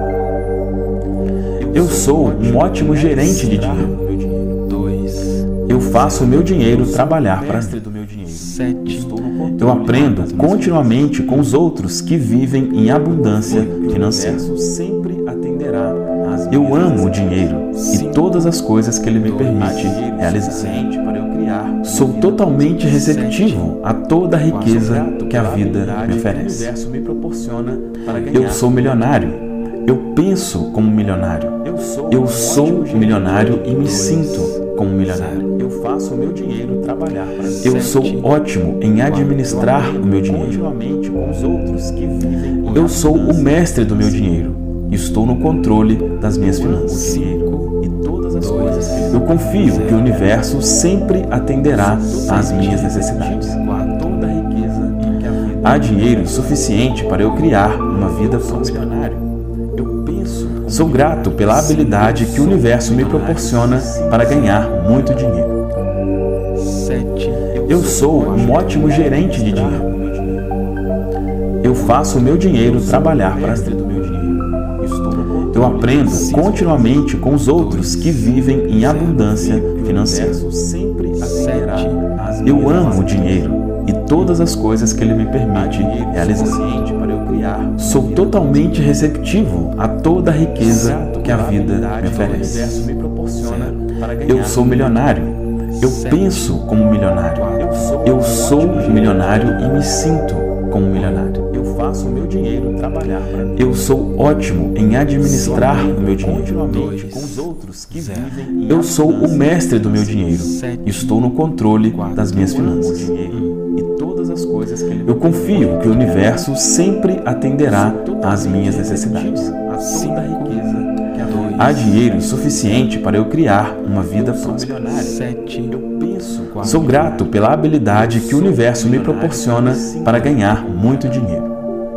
S1: Eu sou um ótimo gerente de dinheiro.
S2: o meu dinheiro.
S1: Eu faço o meu dinheiro trabalhar para mim.
S2: do meu dinheiro.
S1: Eu
S2: Estou no controle.
S1: aprendo continuamente com os outros que vivem em abundância
S2: O
S1: financeira.
S2: universo sempre atenderá às
S1: Eu
S2: minhas
S1: amo o dinheiro e todas as coisas que ele me permite
S2: dinheiro
S1: realizar.
S2: suficiente para eu criar.
S1: Sou totalmente receptivo a toda a riqueza que a vida me
S2: O
S1: oferece.
S2: universo me proporciona para ganhar.
S1: Eu sou milionário. Eu penso como milionário.
S2: Eu sou,
S1: Eu
S2: um
S1: sou
S2: ótimo gerente.
S1: milionário e me sinto como milionário.
S2: Eu faço o meu dinheiro trabalhar para mim.
S1: Eu sou ótimo em administrar o meu dinheiro.
S2: Continuamente com os outros que vivem em
S1: Eu sou o mestre do meu dinheiro. Estou no controle das minhas finanças.
S2: dinheiro e todas as coisas que ele
S1: Eu confio que o universo sempre atenderá às minhas necessidades.
S2: a toda a riqueza que a vida
S1: Há dinheiro suficiente para eu criar uma vida próspera.
S2: milionário. Eu penso como
S1: Sou grato pela habilidade que o universo me proporciona para ganhar muito dinheiro. Eu sou um ótimo gerente de dinheiro.
S2: o meu dinheiro.
S1: Eu faço o meu dinheiro trabalhar para
S2: Mestre
S1: mim.
S2: do meu dinheiro. Estou no controle.
S1: Eu aprendo continuamente com os outros que vivem em abundância financeira.
S2: O universo sempre atenderá às
S1: Eu
S2: minhas
S1: amo o dinheiro e todas as coisas que ele me permite
S2: dinheiro
S1: realizar.
S2: suficiente para eu criar.
S1: Sou totalmente receptivo a toda a riqueza que a vida me
S2: O
S1: oferece.
S2: universo me proporciona para ganhar.
S1: Eu sou milionário. Eu penso como milionário. Eu sou milionário e me sinto como milionário.
S2: Eu faço o meu dinheiro trabalhar para mim.
S1: Eu sou ótimo em administrar o meu dinheiro.
S2: Continuamente com os outros que vivem em
S1: Eu sou o mestre do meu dinheiro. Estou no controle das minhas finanças.
S2: dinheiro e todas as coisas que ele
S1: Eu confio que o universo sempre atenderá às minhas necessidades.
S2: a toda a riqueza que a vida
S1: Há dinheiro suficiente para eu criar uma vida próspera.
S2: milionário. Eu penso
S1: Sou grato pela habilidade que o universo me proporciona para ganhar muito dinheiro.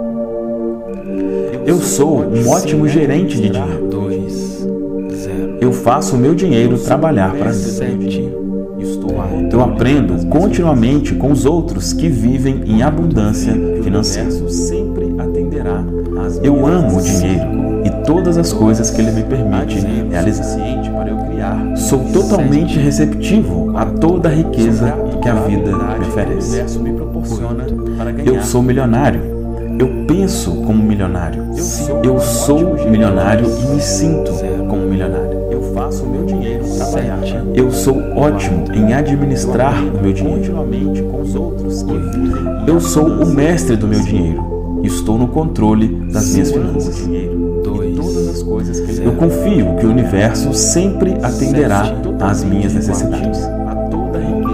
S1: Eu sou um ótimo gerente de dinheiro. Eu faço o meu dinheiro trabalhar para mim.
S2: Estou
S1: Eu aprendo continuamente com os outros que vivem em abundância financeira.
S2: sempre atenderá às
S1: Eu amo o dinheiro e todas as coisas que ele me permite realizar.
S2: suficiente para eu criar.
S1: Sou totalmente receptivo a toda a riqueza que a vida me
S2: O
S1: oferece.
S2: universo me proporciona para ganhar.
S1: Eu sou milionário. Eu penso como milionário. Eu sou milionário e me sinto como milionário.
S2: Eu faço o meu dinheiro trabalhar para mim.
S1: Eu sou ótimo em administrar o meu dinheiro.
S2: Continuamente com os outros que vivem em
S1: Eu sou o mestre do meu dinheiro. Estou no controle das minhas finanças.
S2: dinheiro e todas as coisas que ele
S1: Eu confio que o universo sempre atenderá às minhas necessidades.
S2: a toda a riqueza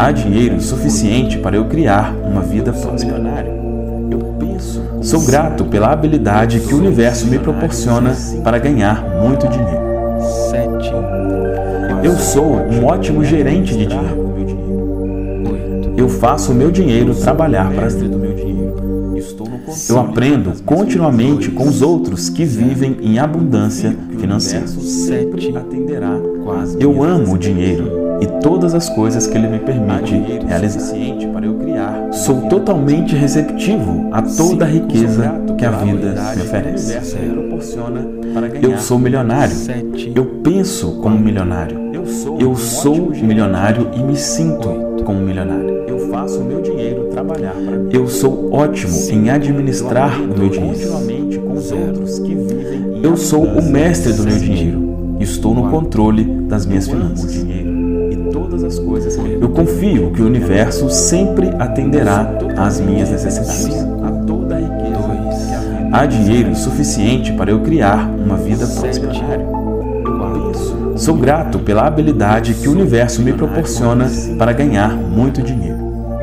S1: Há dinheiro suficiente para eu criar uma vida próspera. Sou grato pela habilidade que o universo me proporciona para ganhar muito dinheiro. Eu sou um ótimo gerente de dinheiro. Eu faço o meu dinheiro trabalhar para mim. Eu aprendo continuamente com os outros que vivem em abundância financeira. Eu amo o dinheiro e todas as coisas que ele me permite realizar. Sou totalmente receptivo a toda a riqueza que a vida me oferece. Eu sou milionário. Eu penso como milionário. Eu sou milionário e me sinto como milionário.
S2: Eu faço o meu dinheiro trabalhar para mim.
S1: Eu sou ótimo em administrar o meu dinheiro.
S2: Com os outros que vivem em
S1: Eu sou o mestre do meu dinheiro. Estou no controle das minhas finanças.
S2: e todas as coisas que
S1: Eu confio que o universo sempre atenderá às minhas necessidades.
S2: a toda a riqueza que a vida
S1: Há dinheiro suficiente para eu criar uma vida próspera. Sou grato pela habilidade que o universo me proporciona para ganhar muito dinheiro.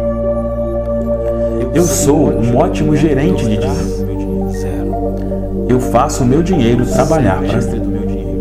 S1: Eu sou um ótimo gerente de dinheiro. Eu faço o meu dinheiro trabalhar para mim.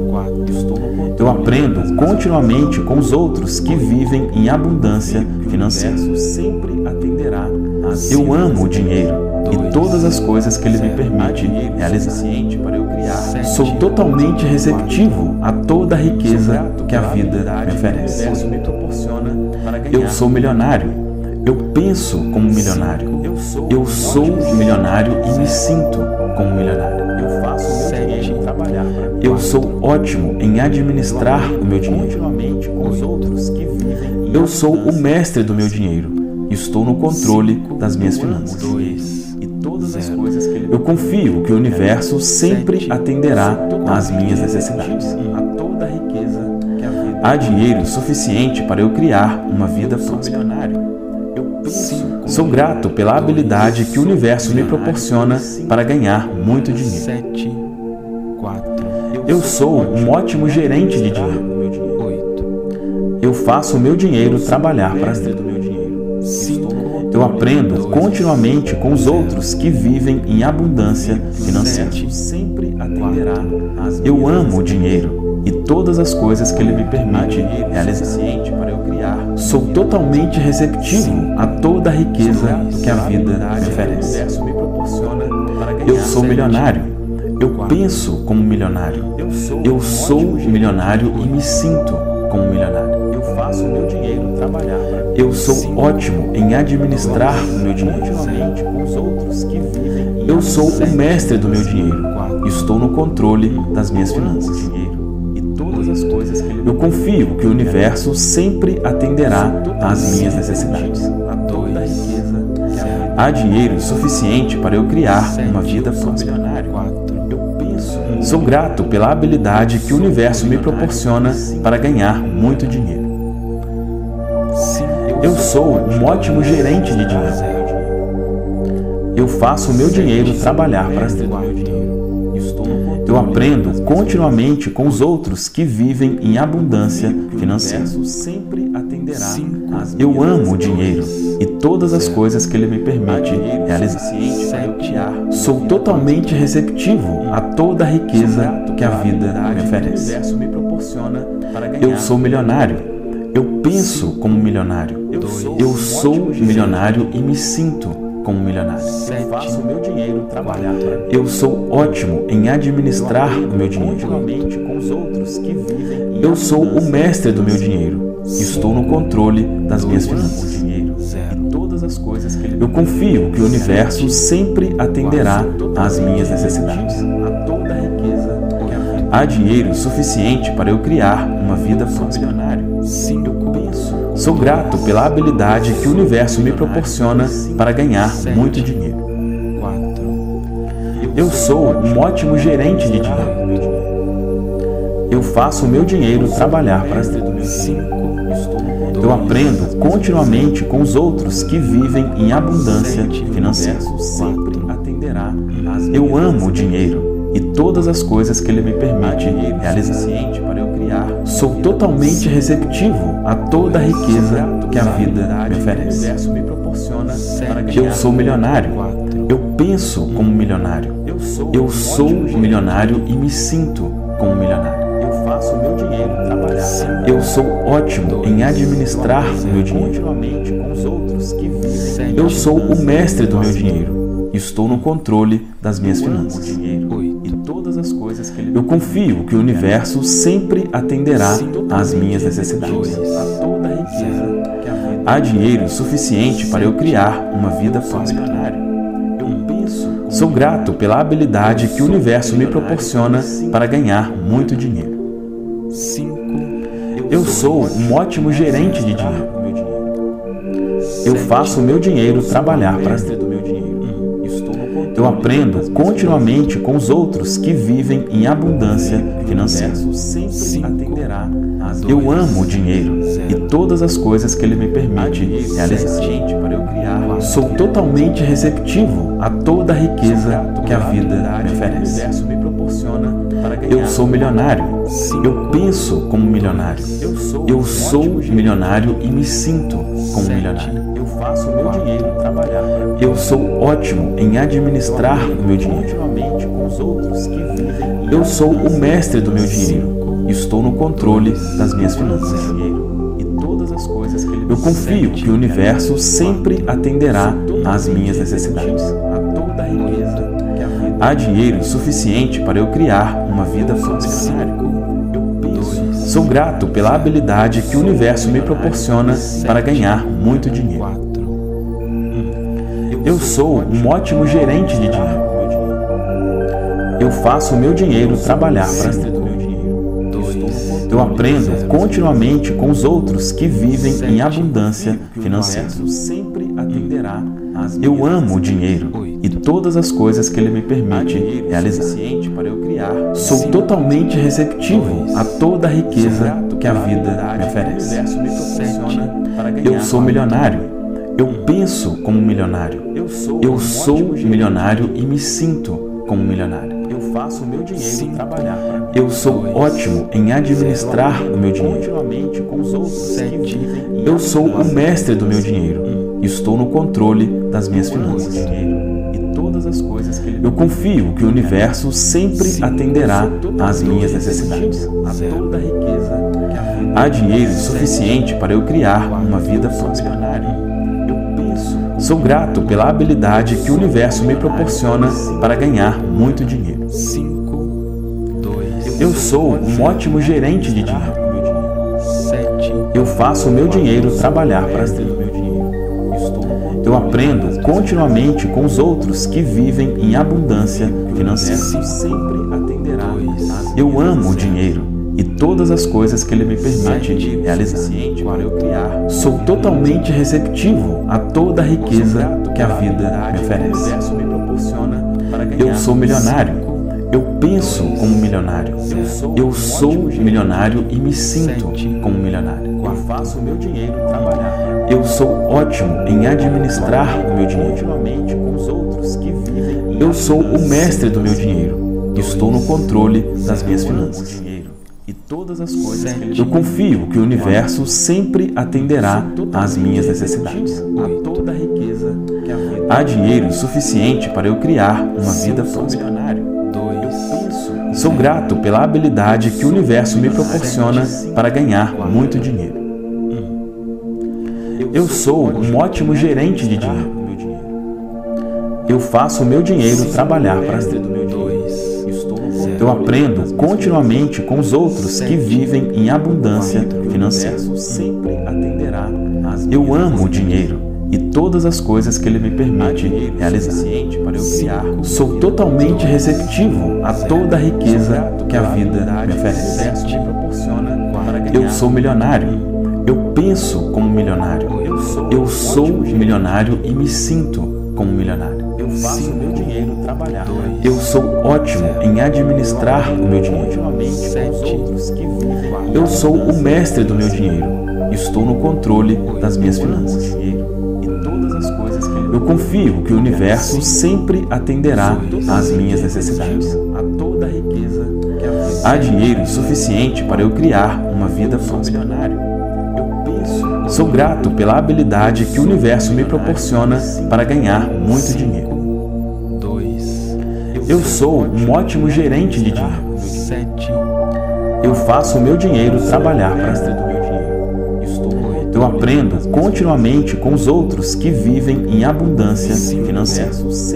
S1: Eu aprendo continuamente com os outros que vivem em abundância financeira.
S2: sempre atenderá às
S1: Eu amo o dinheiro e todas as coisas que ele me permite realizar.
S2: suficiente para eu criar.
S1: Sou totalmente receptivo a toda a riqueza que a vida me oferece.
S2: O universo me proporciona para ganhar.
S1: Eu sou milionário. Eu penso como milionário. Eu sou milionário e me sinto como milionário.
S2: Eu faço o meu dinheiro trabalhar para mim.
S1: Eu sou ótimo em administrar o meu dinheiro.
S2: Continuamente com os outros que vivem em
S1: Eu sou o mestre do meu dinheiro. Estou no controle das minhas finanças.
S2: e todas as coisas que ele
S1: Eu confio que o universo sempre atenderá às minhas necessidades.
S2: a toda a riqueza que a vida
S1: Há dinheiro suficiente para eu criar uma vida próspera.
S2: milionário. Eu penso
S1: Sou grato pela habilidade que o universo me proporciona para ganhar muito dinheiro.
S3: Sete, quatro,
S1: Eu sou um ótimo gerente de dinheiro.
S2: meu dinheiro.
S3: oito,
S1: Eu faço o meu dinheiro trabalhar para mim.
S2: do meu dinheiro.
S3: cinco,
S1: Eu aprendo continuamente com os outros que vivem em abundância financeira.
S2: Sempre atenderá às
S1: Eu amo o dinheiro e todas as coisas que ele me permite realizar.
S2: suficiente para eu criar.
S1: Sou totalmente receptivo a toda a riqueza que a vida me
S2: O
S1: oferece.
S2: universo me proporciona para ganhar.
S1: Eu sou milionário. Eu penso como milionário.
S2: Eu sou
S1: Eu
S2: um
S1: sou
S2: ótimo gerente.
S1: milionário e me sinto como milionário.
S2: Eu faço o meu dinheiro trabalhar para mim.
S1: Eu sou ótimo em administrar o meu dinheiro.
S2: Continuamente com os outros que vivem em
S1: Eu sou o mestre do meu dinheiro. Estou no controle das minhas finanças.
S2: dinheiro e todas as coisas que ele
S1: Eu confio que o universo sempre atenderá às minhas necessidades.
S2: a toda a riqueza que a vida
S1: Há dinheiro suficiente para eu criar uma vida próspera.
S2: milionário. Eu penso
S1: Sou grato pela habilidade que o universo me proporciona para ganhar muito dinheiro. Eu sou um ótimo gerente de dinheiro. Eu faço o meu dinheiro trabalhar para mim. Eu aprendo continuamente com os outros que vivem em abundância financeira.
S2: sempre atenderá às
S1: Eu amo o dinheiro e todas as coisas que ele me permite realizar.
S2: suficiente para eu criar.
S1: Sou totalmente receptivo a toda a riqueza que a vida me
S2: O
S1: oferece.
S2: universo me proporciona para ganhar.
S1: Eu sou milionário. Eu penso como milionário. Eu sou milionário e me sinto como milionário.
S2: Eu faço o meu dinheiro trabalhar para mim.
S1: Eu sou ótimo em administrar o meu dinheiro.
S2: Continuamente com os outros que vivem em
S1: Eu sou o mestre do meu dinheiro. Estou no controle das minhas finanças.
S2: dinheiro e todas as coisas que ele
S1: Eu confio que o universo sempre atenderá às minhas necessidades.
S2: a toda a riqueza que a vida
S1: Há dinheiro suficiente para eu criar uma vida próspera.
S2: milionário. Eu penso
S1: Sou grato pela habilidade que o universo me proporciona para ganhar muito dinheiro.
S3: quatro,
S1: Eu sou um ótimo gerente de dinheiro. Eu faço o meu dinheiro trabalhar para mim. Eu aprendo continuamente com os outros que vivem em abundância financeira.
S2: sempre atenderá às
S1: Eu amo o dinheiro e todas as coisas que ele me permite realizar.
S2: suficiente para eu criar. criar.
S1: Sou totalmente receptivo a toda a riqueza que a vida me oferece.
S2: O universo me proporciona para ganhar.
S1: Eu sou milionário. Eu penso como milionário. Eu sou milionário e me sinto como milionário.
S2: Eu faço o meu dinheiro trabalhar.
S1: Eu sou ótimo em administrar o meu dinheiro.
S2: Continuamente com os outros que vivem.
S1: Eu sou o mestre do meu dinheiro. Estou no controle das minhas finanças.
S2: E todas as coisas que ele
S1: Eu confio que o universo sempre atenderá às minhas necessidades.
S2: a toda a riqueza que a vida.
S1: Há dinheiro suficiente para eu criar uma vida próspera.
S2: Eu penso como
S1: Sou grato pela habilidade que o universo me proporciona para ganhar muito dinheiro. Eu sou um ótimo gerente de dinheiro.
S2: o meu dinheiro.
S1: Eu faço o meu dinheiro trabalhar para
S2: Mestre
S1: mim.
S2: do meu dinheiro. Estou no controle.
S1: Eu aprendo continuamente com os outros que vivem em abundância financeira.
S2: O universo sempre atenderá às
S1: Eu amo o dinheiro e todas as coisas que ele me permite realizar.
S2: suficiente para eu criar.
S1: Sou totalmente receptivo a toda a riqueza que a vida me
S2: O
S1: oferece.
S2: universo me proporciona para ganhar.
S1: Eu sou milionário. Eu penso como milionário. Eu sou milionário e me sinto como milionário.
S2: Eu faço o meu dinheiro trabalhar para mim.
S1: Eu sou ótimo em administrar o meu dinheiro.
S2: Continuamente com os outros que vivem. em
S1: Eu sou o mestre do meu dinheiro. Estou no controle das minhas finanças.
S2: dinheiro e todas as coisas que ele
S1: Eu confio que o universo sempre atenderá às minhas necessidades.
S2: a toda a riqueza que a vida.
S1: Há dinheiro suficiente para eu criar uma vida próspera.
S2: Eu penso
S1: Sou grato pela habilidade que o universo me proporciona para ganhar muito dinheiro. Eu sou um ótimo gerente de dinheiro.
S2: o meu dinheiro.
S1: Eu faço o meu dinheiro trabalhar para
S2: Mestre
S1: mim.
S2: do meu dinheiro. Estou no controle.
S1: Eu aprendo continuamente com os outros que vivem em abundância financeira.
S2: O universo sempre atenderá às minhas
S1: Eu amo o dinheiro e todas as coisas que ele me permite
S2: dinheiro
S1: realizar.
S2: suficiente para eu criar.
S1: Sou totalmente receptivo a toda a riqueza que a vida me
S2: O
S1: oferece.
S2: universo me proporciona para ganhar.
S1: Eu sou milionário. Eu penso como milionário.
S2: Eu sou
S1: Eu
S2: um
S1: sou
S2: ótimo gerente.
S1: milionário e me sinto como milionário.
S2: Eu faço o meu dinheiro trabalhar para mim.
S1: Eu sou ótimo em administrar o meu dinheiro.
S2: Continuamente com os outros que vivem. em
S1: Eu sou o
S2: abundância.
S1: mestre do meu dinheiro. Estou no controle das minhas
S2: Eu amo o
S1: finanças.
S2: dinheiro e todas as coisas que ele
S1: Eu confio que o universo sempre atenderá às minhas necessidades.
S2: a toda a riqueza que a vida.
S1: Há dinheiro suficiente para eu criar uma vida próspera.
S2: Eu penso
S1: Sou grato pela habilidade que o universo me proporciona para ganhar muito dinheiro. Eu sou um ótimo gerente de dinheiro.
S2: o meu dinheiro.
S1: Eu faço o meu dinheiro trabalhar para
S2: Mestre
S1: mim.
S2: do meu dinheiro. Estou no controle.
S1: Eu aprendo continuamente com os outros que vivem em abundância financeira.
S2: O universo sempre atenderá às
S1: Eu
S2: minhas
S1: amo o
S2: necessidades.
S1: dinheiro e todas as coisas que ele me permite realizar.
S2: Suficiente para eu criar.
S1: Sou totalmente receptivo a toda a riqueza que a vida me
S2: O
S1: oferece.
S2: universo me proporciona para ganhar.
S1: Eu sou milionário. Eu penso como milionário. Eu sou milionário e me sinto como milionário.
S2: Eu faço o meu dinheiro trabalhar para mim.
S1: Eu sou ótimo em administrar o meu dinheiro.
S2: Continuamente com os outros que vivem. em
S1: Eu sou o
S2: abundância.
S1: mestre do meu dinheiro. Estou no controle das minhas
S2: Eu amo o
S1: finanças.
S2: dinheiro e todas as coisas que ele
S1: Eu confio que o universo sempre atenderá às minhas necessidades.
S2: a toda a riqueza que a vida.
S1: Há dinheiro suficiente para eu criar uma vida
S2: Eu sou
S1: próspera.
S2: milionário. Eu penso
S1: Sou grato pela habilidade que o universo me proporciona para ganhar muito dinheiro. Eu sou um ótimo gerente de dinheiro.
S2: o meu dinheiro.
S1: Eu faço o meu dinheiro trabalhar para
S2: Mestre
S1: mim.
S2: do meu dinheiro. Estou no controle.
S1: Eu aprendo continuamente com os outros que vivem em abundância
S2: O
S1: financeira.
S2: universo sempre atenderá às minhas
S1: Eu amo o
S2: necessidades.
S1: dinheiro e todas as coisas que ele me permite
S2: Dinheiro
S1: realizar.
S2: suficiente para eu criar.
S1: Sou totalmente receptivo a toda a riqueza que a vida me
S2: O
S1: oferece.
S2: universo me proporciona para ganhar.
S1: Eu sou milionário. Eu penso como milionário.
S2: Eu sou
S1: Eu
S2: um
S1: sou
S2: ótimo gerente.
S1: milionário e me sinto como milionário.
S2: Eu faço o meu dinheiro trabalhar para mim.
S1: Eu sou ótimo em administrar o meu dinheiro.
S2: Continuamente com os outros que vivem. em
S1: Eu sou o
S2: abundância.
S1: mestre do meu dinheiro. Estou no controle das minhas
S2: Eu amo o
S1: finanças.
S2: dinheiro e todas as coisas que ele
S1: Eu confio que o universo sempre atenderá às minhas necessidades.
S2: a toda a riqueza
S1: Há dinheiro suficiente para eu criar uma vida próspera. Sou grato pela habilidade que o universo me proporciona para ganhar muito dinheiro. Eu sou um ótimo gerente de dinheiro. Eu faço o meu dinheiro trabalhar para mim. Eu aprendo continuamente com os outros que vivem em abundância financeira.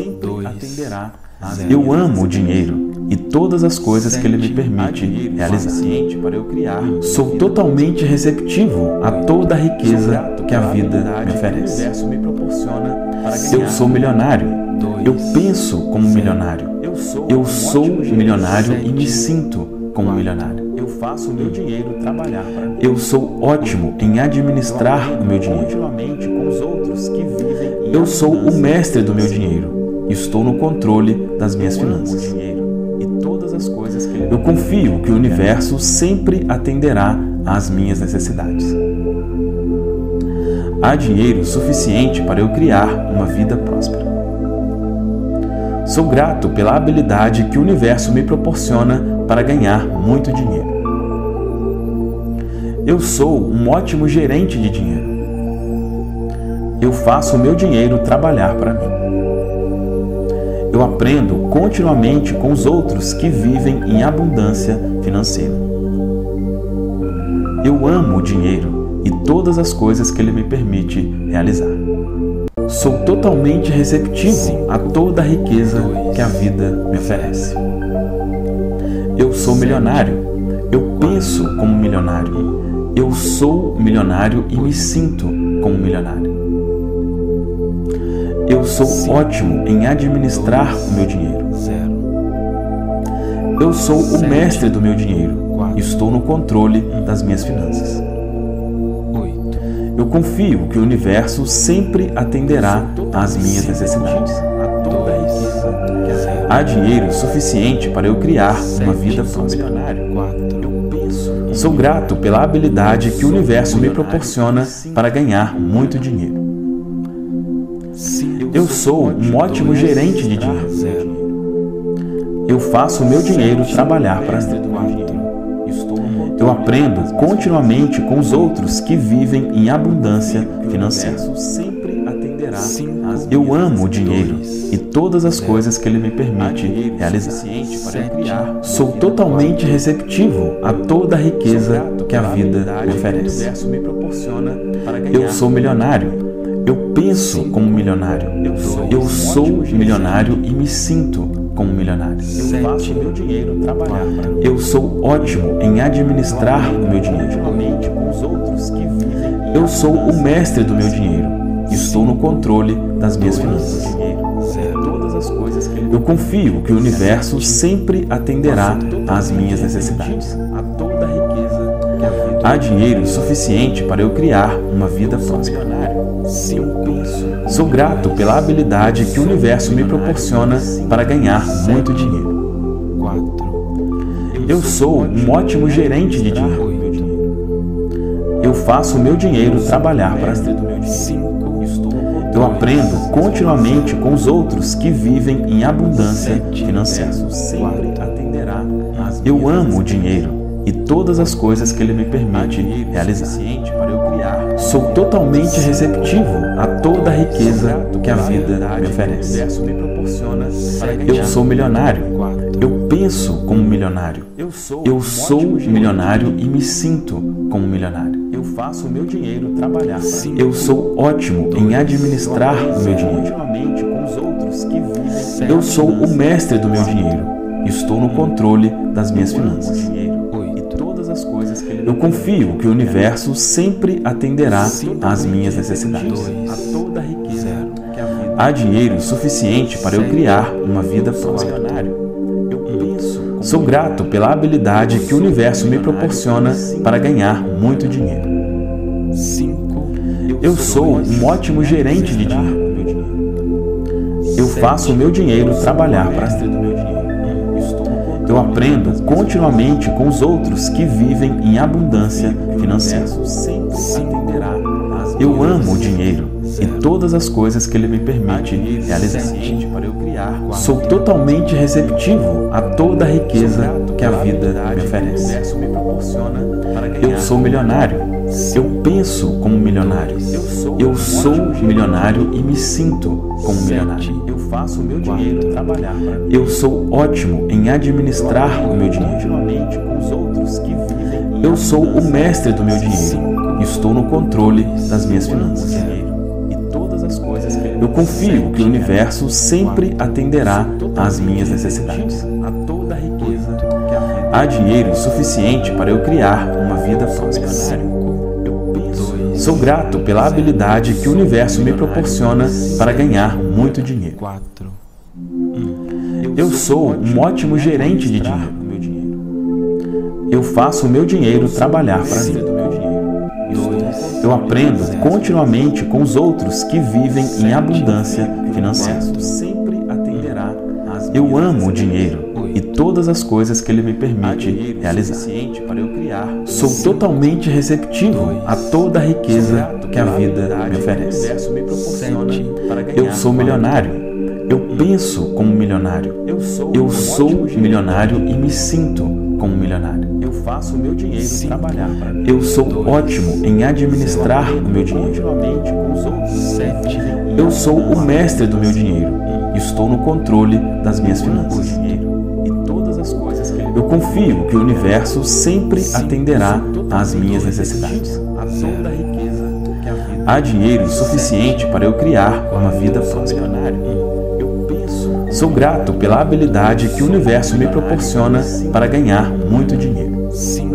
S1: Eu amo o dinheiro e todas as coisas que ele me permite realizar. Sou totalmente receptivo a toda a riqueza que a vida me oferece. Eu sou milionário. Eu penso como milionário. Eu sou milionário e me sinto como milionário.
S2: Eu faço o meu dinheiro trabalhar para mim.
S1: Eu sou ótimo em administrar o meu dinheiro.
S2: Continuamente com os outros que vivem em
S1: Eu sou o mestre do meu dinheiro. Estou no controle das minhas finanças.
S2: dinheiro e todas as coisas que ele
S1: Eu confio que o universo sempre atenderá às minhas necessidades. Há dinheiro suficiente para eu criar uma vida próspera. Sou grato pela habilidade que o universo me proporciona para ganhar muito dinheiro. Eu sou um ótimo gerente de dinheiro. Eu faço o meu dinheiro trabalhar para mim. Eu aprendo continuamente com os outros que vivem em abundância financeira. Eu amo o dinheiro e todas as coisas que ele me permite realizar. Sou totalmente receptivo a toda a riqueza que a vida me oferece. Eu sou milionário. Eu penso como milionário. Eu sou milionário e me sinto como milionário. Eu sou ótimo em administrar o meu dinheiro. Eu sou o mestre do meu dinheiro. Estou no controle das minhas finanças. Eu confio que o universo sempre atenderá às minhas necessidades. Há dinheiro suficiente para eu criar uma vida próspera. Sou grato pela habilidade que o universo me proporciona para ganhar muito dinheiro. Eu sou um ótimo gerente de dinheiro. Eu faço o meu dinheiro trabalhar para mim. Eu aprendo continuamente com os outros que vivem em abundância financeira. Eu amo o dinheiro e todas as coisas que ele me permite realizar. Sou totalmente receptivo a toda a riqueza que a vida me oferece. Eu sou milionário. Eu penso como milionário. Eu sou milionário e me sinto como milionário.
S2: Eu faço o meu dinheiro trabalhar para mim.
S1: Eu sou ótimo em administrar o meu dinheiro.
S2: Com os outros que vivem em
S1: Eu sou o mestre do meu dinheiro. Estou no controle das minhas finanças.
S2: todas as coisas que ele
S1: Eu confio que o universo sempre atenderá às minhas necessidades.
S2: a toda a riqueza que a vida
S1: Há dinheiro suficiente para eu criar uma vida próspera.
S2: eu penso.
S1: Sou grato pela habilidade que o universo me proporciona para ganhar muito dinheiro. Eu sou um ótimo gerente de dinheiro. Eu faço o meu dinheiro trabalhar para mim. Eu aprendo continuamente com os outros que vivem em abundância financeira. Eu amo o dinheiro e todas as coisas que ele me permite realizar. Sou totalmente receptivo a toda a riqueza que a vida me oferece. Eu sou milionário. Eu penso como milionário. Eu sou milionário e me sinto como milionário.
S2: Eu faço o meu dinheiro trabalhar para mim.
S1: Eu sou ótimo em administrar o meu dinheiro.
S2: Continuamente com os outros que vivem
S1: Eu sou o mestre do meu dinheiro. Estou no controle das minhas finanças.
S2: e todas as coisas que ele
S1: Eu confio que o universo sempre atenderá às minhas necessidades.
S2: a toda a riqueza que a vida
S1: Há dinheiro suficiente para eu criar uma vida próspera.
S2: eu penso.
S1: Sou grato pela habilidade que o universo me proporciona para ganhar muito dinheiro. Eu sou um ótimo gerente de dinheiro. Eu faço o meu dinheiro trabalhar para mim. Eu aprendo continuamente com os outros que vivem em abundância financeira. Eu amo o dinheiro e todas as coisas que Ele me permite realizar. Sou totalmente receptivo a toda a riqueza que a vida me oferece. Eu sou milionário. Eu penso como milionário. Eu sou milionário e me sinto como milionário.
S2: Eu faço o meu dinheiro trabalhar para mim.
S1: Eu sou ótimo em administrar o meu dinheiro.
S2: Continuamente com os outros que vivem em
S1: Eu sou o mestre do meu dinheiro. Estou no controle das minhas finanças.
S2: e todas as coisas que Ele
S1: Eu confio que o universo sempre atenderá às minhas necessidades.
S2: a toda a riqueza que a vida
S1: Há dinheiro suficiente para eu criar uma vida próspera.
S2: eu penso.
S1: Sou grato pela habilidade que o universo me proporciona para ganhar muito dinheiro.
S3: quatro,
S1: Eu sou um ótimo gerente de dinheiro.
S2: o meu dinheiro.
S1: Eu faço o meu dinheiro trabalhar para mim.
S2: do meu dinheiro.
S1: Eu aprendo continuamente com os outros que vivem em abundância financeira.
S2: Sempre atenderá às
S1: Eu
S2: minhas
S1: amo o dinheiro e todas as coisas que Ele me permite realizar.
S2: suficiente para eu criar.
S1: Sou totalmente receptivo a toda a riqueza que a vida me
S2: O
S1: oferece.
S2: universo me proporciona para ganhar.
S1: Eu sou milionário. Eu penso como milionário.
S2: Eu sou
S1: Eu
S2: um
S1: sou
S2: ótimo gerente.
S1: milionário e me sinto como milionário.
S2: Eu faço o meu dinheiro trabalhar para mim.
S1: Eu sou ótimo em administrar o meu dinheiro.
S2: Continuamente com os outros que vivem em
S1: Eu sou o mestre do meu dinheiro. Estou no controle das minhas finanças.
S2: dinheiro e todas as coisas que Ele
S1: Eu confio que o universo sempre atenderá às minhas necessidades.
S2: a toda a riqueza que a vida
S1: Há dinheiro suficiente para eu criar uma vida próspera.
S2: eu penso.
S1: Sou grato pela habilidade que o universo me proporciona para ganhar muito dinheiro.
S3: cinco,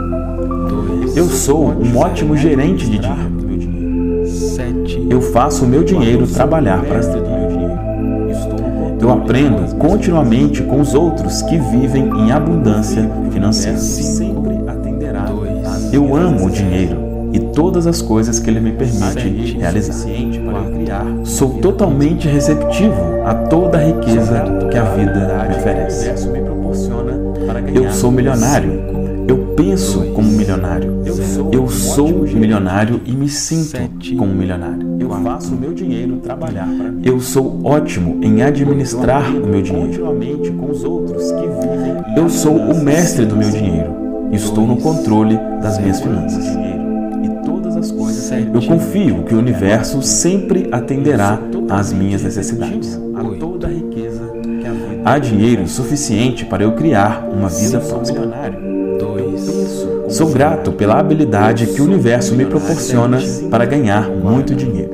S3: dois,
S1: Eu sou um ótimo gerente de dinheiro.
S2: do meu dinheiro.
S3: sete,
S1: Eu faço o meu dinheiro trabalhar para
S2: Mestre
S1: mim.
S2: do meu dinheiro. Estou no controle.
S1: Eu aprendo continuamente com os outros que vivem em abundância financeira.
S2: Sempre atenderá às
S1: Eu
S2: minhas
S1: amo o
S2: necessidades.
S1: dinheiro e todas as coisas que Ele me permite realizar.
S2: Suficiente para eu criar.
S1: Sou totalmente receptivo a toda a riqueza que a vida me
S2: O
S1: oferece.
S2: universo me proporciona para ganhar.
S1: Eu sou milionário. Eu penso como milionário. Eu sou milionário e me sinto como milionário.
S2: Eu faço o meu dinheiro trabalhar para mim.
S1: Eu sou ótimo em administrar o meu dinheiro.
S2: Continuamente com os outros que vivem em
S1: Eu sou o
S2: abundância.
S1: mestre do meu dinheiro. Estou no controle das minhas finanças.
S2: dinheiro e todas as coisas que Ele
S1: Eu confio que o universo sempre atenderá às minhas necessidades.
S2: a toda a riqueza que a vida
S1: Há dinheiro suficiente para eu criar uma vida
S2: sou
S1: próspera.
S2: milionário.
S3: dois,
S1: Sou grato pela habilidade que o universo me proporciona para ganhar muito dinheiro.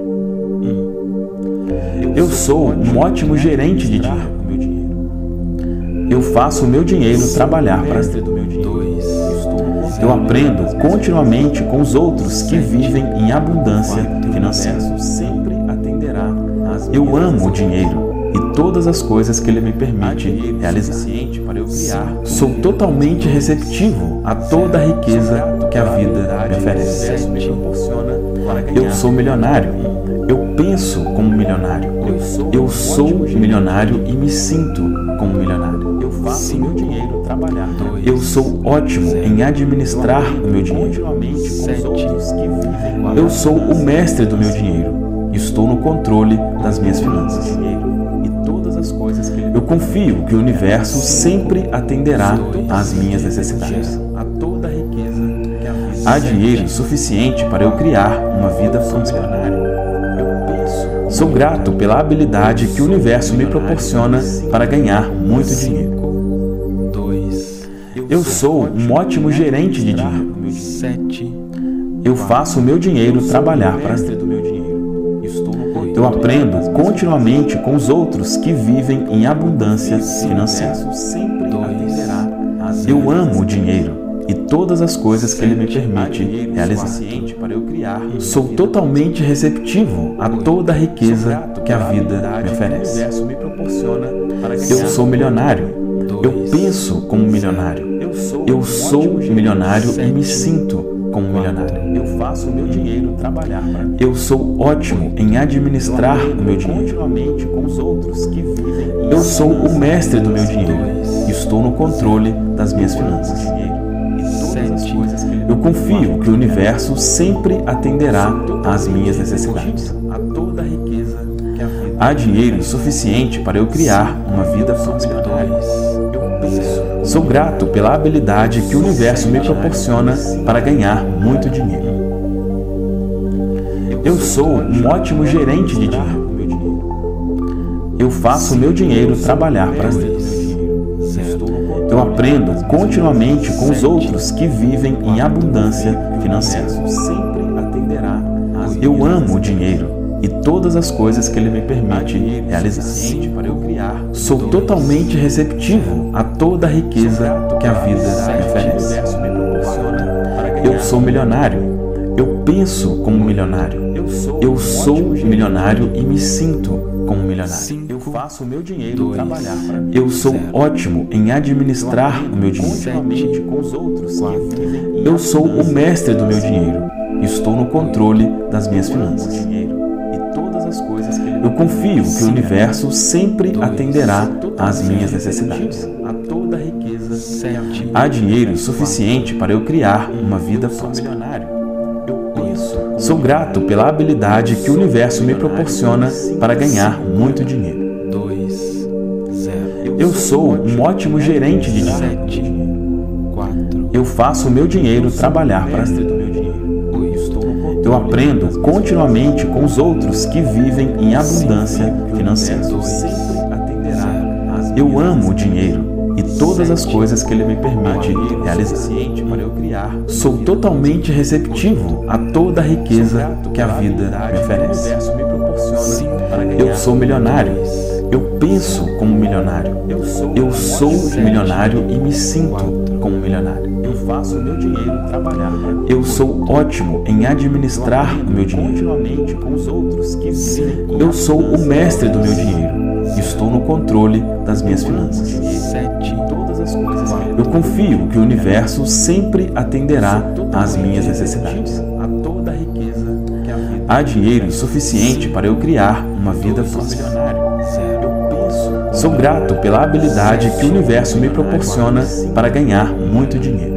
S1: Eu sou um ótimo gerente de dinheiro.
S2: O meu dinheiro.
S1: Eu faço o meu dinheiro trabalhar para
S2: Mestre
S1: mim.
S2: do meu dinheiro.
S3: dois,
S2: Estou no controle.
S1: Eu aprendo continuamente com os outros que vivem em abundância financeira.
S2: O universo sempre atenderá às minhas
S1: Eu amo o
S2: necessidades.
S1: dinheiro e todas as coisas que Ele me permite
S2: Dinheiro
S1: realizar.
S2: suficiente para eu criar.
S1: Sou totalmente receptivo a toda a riqueza que a vida me
S2: O
S1: oferece.
S2: universo me proporciona para ganhar.
S1: Eu sou milionário. Eu penso como milionário. Eu sou milionário e me sinto como milionário.
S2: Eu faço o meu dinheiro trabalhar para mim.
S1: Eu sou ótimo em administrar o meu dinheiro.
S2: Continuamente com os outros que vivem
S1: Eu sou o mestre do meu dinheiro. Estou no controle das minhas finanças.
S2: dinheiro e todas as coisas que Ele
S1: Eu confio que o universo sempre atenderá às minhas necessidades.
S2: a toda a riqueza que a vida
S1: Há dinheiro suficiente para eu criar uma vida próspera.
S2: eu penso.
S1: Sou grato pela habilidade que o universo me proporciona para ganhar muito dinheiro.
S3: dois,
S1: Eu sou um ótimo gerente de dinheiro.
S3: sete,
S1: Eu faço o meu dinheiro trabalhar para mim.
S2: Mestre do meu dinheiro. Estou no controle.
S1: Eu aprendo continuamente com os outros que vivem em abundância financeira.
S2: sempre atenderá às
S1: Eu
S2: minhas
S1: amo o dinheiro e todas as coisas que Ele me permite
S2: dinheiro
S1: realizar.
S2: suficiente para eu criar.
S1: Sou totalmente receptivo a toda a riqueza que a vida me
S2: O
S1: oferece.
S2: universo me proporciona para ganhar.
S1: Eu sou milionário. Eu penso como milionário. Eu sou milionário e me sinto como milionário.
S2: Eu faço o meu dinheiro trabalhar para mim.
S1: Eu sou ótimo em administrar o meu dinheiro.
S2: Continuamente com os outros que vivem em
S1: Eu sou o mestre do meu dinheiro. Estou no controle das minhas finanças.
S2: dinheiro e todas as coisas que Ele
S1: Eu confio que o universo sempre atenderá às minhas necessidades.
S2: A toda a riqueza que a vida
S1: Há dinheiro suficiente para eu criar uma vida próspera.
S2: eu penso.
S1: Sou grato pela habilidade que o universo me proporciona para ganhar muito dinheiro. Eu sou um ótimo gerente de dinheiro.
S2: O meu dinheiro.
S1: Eu faço o meu dinheiro trabalhar para mim. Eu aprendo continuamente com os outros que vivem em abundância financeira.
S2: Sempre atenderá às
S1: Eu amo o dinheiro e todas as coisas que ele me permite realizar.
S2: suficiente para eu criar.
S1: Sou totalmente receptivo a toda a riqueza que a vida me
S2: O
S1: oferece.
S2: universo me proporciona para ganhar.
S1: Eu sou milionário. Eu penso como milionário.
S2: Eu sou,
S1: Eu
S2: um
S1: sou
S2: ótimo gerente.
S1: milionário e me sinto como milionário.
S2: Eu faço o meu dinheiro
S3: dois,
S2: trabalhar para mim.
S1: Eu sou
S3: zero.
S1: ótimo em administrar o meu dinheiro.
S2: Continuamente com os outros
S3: quatro.
S2: que vivem em
S1: Eu sou o
S2: abundância.
S1: mestre do meu dinheiro. Estou no controle das minhas
S2: Eu amo o
S1: finanças.
S2: dinheiro e todas as coisas que ele me
S1: Eu confio que o universo sempre
S3: dois,
S1: atenderá
S2: Totalmente
S1: às minhas necessidades.
S2: receptivo a toda a riqueza
S3: sete,
S1: Há dinheiro suficiente para eu criar uma vida
S2: Eu sou
S1: próspera.
S2: milionário. Eu penso. como
S1: Sou grato pela habilidade que o universo me proporciona para ganhar muito dinheiro.
S3: dois, zero,
S1: Eu sou um ótimo gerente de dinheiro.
S3: sete, quatro,
S1: Eu faço o meu dinheiro trabalhar para
S2: mestre
S1: mim.
S2: do meu dinheiro.
S3: oito,
S2: Estou no controle
S1: Eu aprendo
S2: das minhas
S1: continuamente com os outros que vivem em abundância financeira.
S2: finanças. Sempre atenderá às
S1: Eu
S2: minhas
S1: amo o dinheiro e todas as coisas que ele me
S2: Há
S1: permite
S2: dinheiro
S1: realizar.
S2: suficiente para eu criar.
S1: Sou totalmente receptivo a toda a riqueza que a vida me oferece.
S2: O universo me proporciona para ganhar.
S1: Eu sou milionário. Eu penso como milionário.
S2: Eu sou,
S1: Eu
S2: um
S1: sou
S2: ótimo gerente.
S1: milionário e me sinto como milionário.
S2: Eu faço o meu dinheiro trabalhar para mim.
S1: Eu sou ótimo em administrar o meu dinheiro.
S2: Continuamente com os outros que vivem em
S1: Eu sou o
S2: abundância.
S1: mestre do meu dinheiro. Estou no controle das minhas finanças.
S3: sete,
S2: Todas as coisas que ele
S1: Eu confio que o universo sempre atenderá às minhas necessidades.
S2: a toda a riqueza que a vida.
S1: Há dinheiro suficiente para eu criar uma vida
S2: Sou
S1: próspera.
S2: milionário.
S3: zero,
S2: Eu penso.
S1: Sou grato pela habilidade que o universo me proporciona para ganhar muito dinheiro.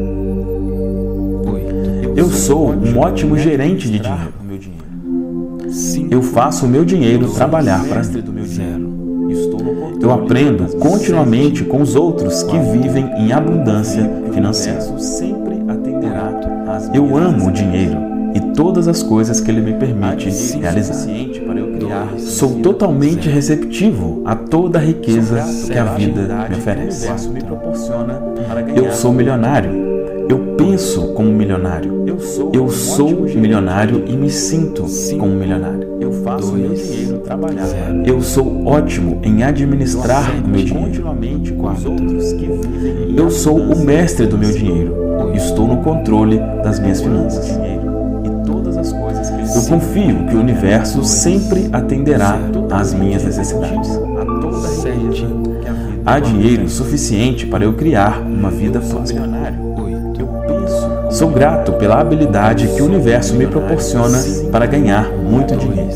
S3: oito,
S1: Eu sou um ótimo gerente de dinheiro.
S2: O meu dinheiro.
S3: cinco,
S1: Eu faço o meu dinheiro trabalhar para
S2: Mestre
S1: mim.
S2: do meu dinheiro.
S3: zero,
S2: Estou no controle.
S1: Eu aprendo continuamente com os outros que vivem em abundância financeira.
S2: O universo sempre atenderá às
S1: Eu
S2: minhas
S1: amo o dinheiro e todas as coisas que ele me permite
S2: necessidades.
S1: realizar.
S2: Suficiente para eu criar.
S1: Sou totalmente receptivo a toda a riqueza que a vida me
S2: O
S1: oferece.
S2: universo me proporciona para ganhar.
S1: Eu sou milionário. Eu penso como milionário.
S2: Eu sou.
S1: Eu
S2: um
S1: sou
S2: ótimo gerente.
S1: milionário e me sinto como milionário.
S2: Eu faço o meu
S3: dois,
S2: dinheiro trabalhar.
S3: zero,
S1: Eu sou ótimo em administrar o meu dinheiro.
S2: Continuamente com os
S3: quatro.
S2: outros que vivem em
S1: Eu sou o
S2: abundância.
S1: mestre do meu dinheiro. Estou no controle das minhas
S2: Eu amo o
S1: finanças.
S2: dinheiro e todas as coisas que ele
S1: Eu confio que o universo sempre atenderá às minhas necessidades.
S2: a toda a
S3: sete,
S2: riqueza que a vida.
S1: Há dinheiro suficiente para eu criar uma vida
S2: Sou
S1: próspera.
S2: milionário.
S3: oito,
S2: Eu penso.
S1: Sou grato pela habilidade que o universo me proporciona para ganhar muito dinheiro.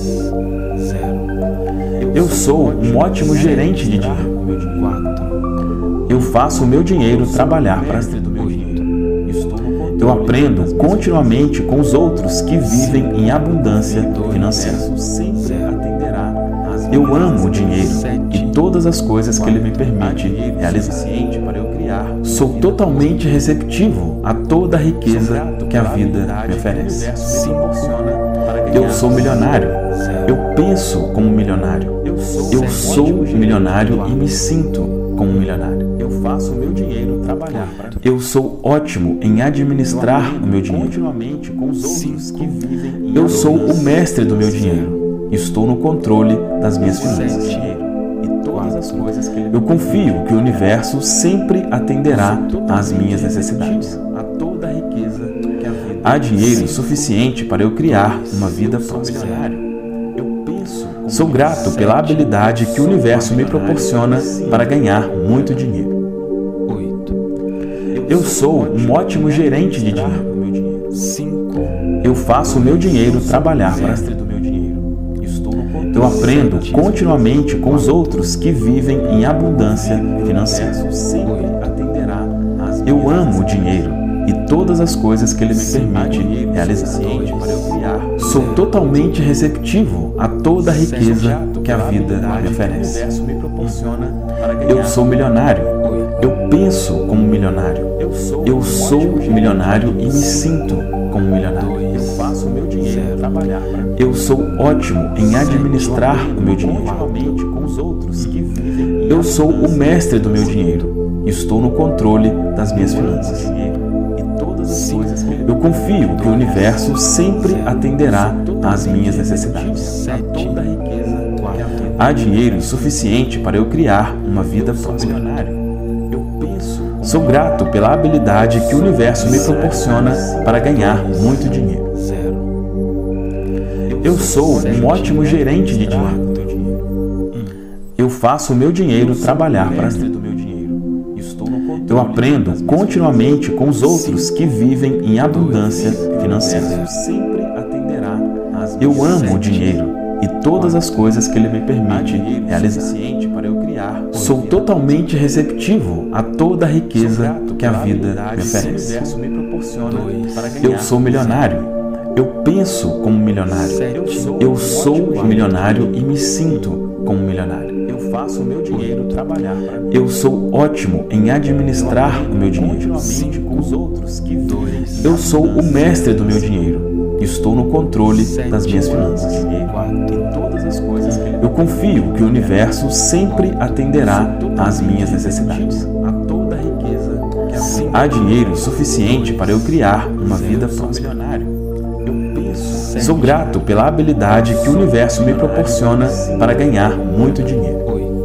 S3: zero,
S1: Eu sou um ótimo gerente de dinheiro.
S2: O meu dinheiro.
S3: quatro,
S1: Eu faço o meu dinheiro trabalhar para
S2: Mestre
S1: mim.
S2: do meu dinheiro. Estou no controle.
S1: Eu aprendo continuamente com os outros que vivem em abundância financeira.
S2: O universo sempre atenderá às minhas
S1: Eu amo o dinheiro
S3: sete,
S1: e todas as coisas que ele me permite
S2: dinheiro
S1: realizar.
S2: suficiente para eu criar.
S1: Sou totalmente receptivo a toda a riqueza que a vida me oferece.
S2: O universo me proporciona para ganhar.
S1: Eu sou milionário. Eu penso como milionário.
S2: Eu sou.
S1: Eu
S2: um
S1: sou
S2: ótimo gerente.
S1: milionário e me sinto como milionário.
S2: Eu faço o meu dinheiro trabalhar para mim.
S1: Eu sou ótimo em administrar o meu dinheiro.
S2: Continuamente com os outros que vivem em
S1: Eu sou o
S2: abundância.
S1: mestre do meu dinheiro. Estou no controle das minhas finanças.
S2: Dinheiro e todas as coisas que ele
S1: Eu confio que o universo sempre atenderá às minhas necessidades.
S2: a toda a riqueza que a vida.
S1: Há dinheiro suficiente para eu criar uma vida
S2: Sou
S1: próspera.
S2: milionário. Eu penso. como
S1: Sou grato pela habilidade que o universo me proporciona para ganhar muito dinheiro.
S3: oito,
S1: Eu sou um ótimo gerente de dinheiro.
S2: o meu dinheiro.
S3: cinco,
S1: Eu faço o meu dinheiro trabalhar para mim.
S2: Mestre do meu dinheiro. Estou no controle.
S1: Eu aprendo continuamente com os outros que vivem em abundância financeira.
S2: O universo sempre atenderá às
S1: Eu
S2: minhas
S1: amo o dinheiro e todas as coisas que Ele me permite realizar. Sou totalmente receptivo a toda a riqueza que a vida me oferece. Eu sou milionário. Eu penso como milionário. Eu sou milionário e me sinto como milionário.
S2: Eu faço o meu dinheiro trabalhar para mim.
S1: Eu sou ótimo em administrar o meu dinheiro.
S2: Continuamente com os outros que vivem em
S1: Eu sou o mestre do meu dinheiro. Estou no controle das minhas finanças.
S2: e todas as coisas que
S1: Eu confio que o universo sempre atenderá às minhas necessidades.
S2: a toda a riqueza que a vida
S1: Há dinheiro suficiente para eu criar uma vida próspera.
S2: eu penso
S1: Sou grato pela habilidade que o universo me proporciona para ganhar muito dinheiro. Eu sou um ótimo gerente de dinheiro. Eu faço o meu dinheiro trabalhar para mim.
S2: do meu dinheiro. Estou no controle.
S1: Eu aprendo continuamente com os outros que vivem em abundância financeira.
S2: Sempre atenderá às
S1: Eu amo o dinheiro e todas as coisas que ele me permite
S2: dinheiro
S1: realizar.
S2: suficiente para eu criar.
S1: Sou totalmente receptivo a toda a riqueza que a vida me
S2: O
S1: oferece.
S2: universo me proporciona para ganhar.
S1: Eu sou milionário. Eu penso como milionário. Eu sou milionário e me sinto como milionário.
S2: Eu faço o meu dinheiro trabalhar para mim.
S1: Eu sou ótimo em administrar o meu dinheiro.
S2: Continuamente com os outros que vivem em
S1: Eu sou o mestre do meu dinheiro. Estou no controle das minhas finanças.
S2: e todas as coisas que ele
S1: Eu confio que o universo sempre atenderá às minhas necessidades.
S2: a toda a riqueza que a vida
S1: Há dinheiro suficiente para eu criar uma vida próspera.
S2: milionário. Eu penso
S1: Sou grato pela habilidade que o universo me proporciona para ganhar muito dinheiro.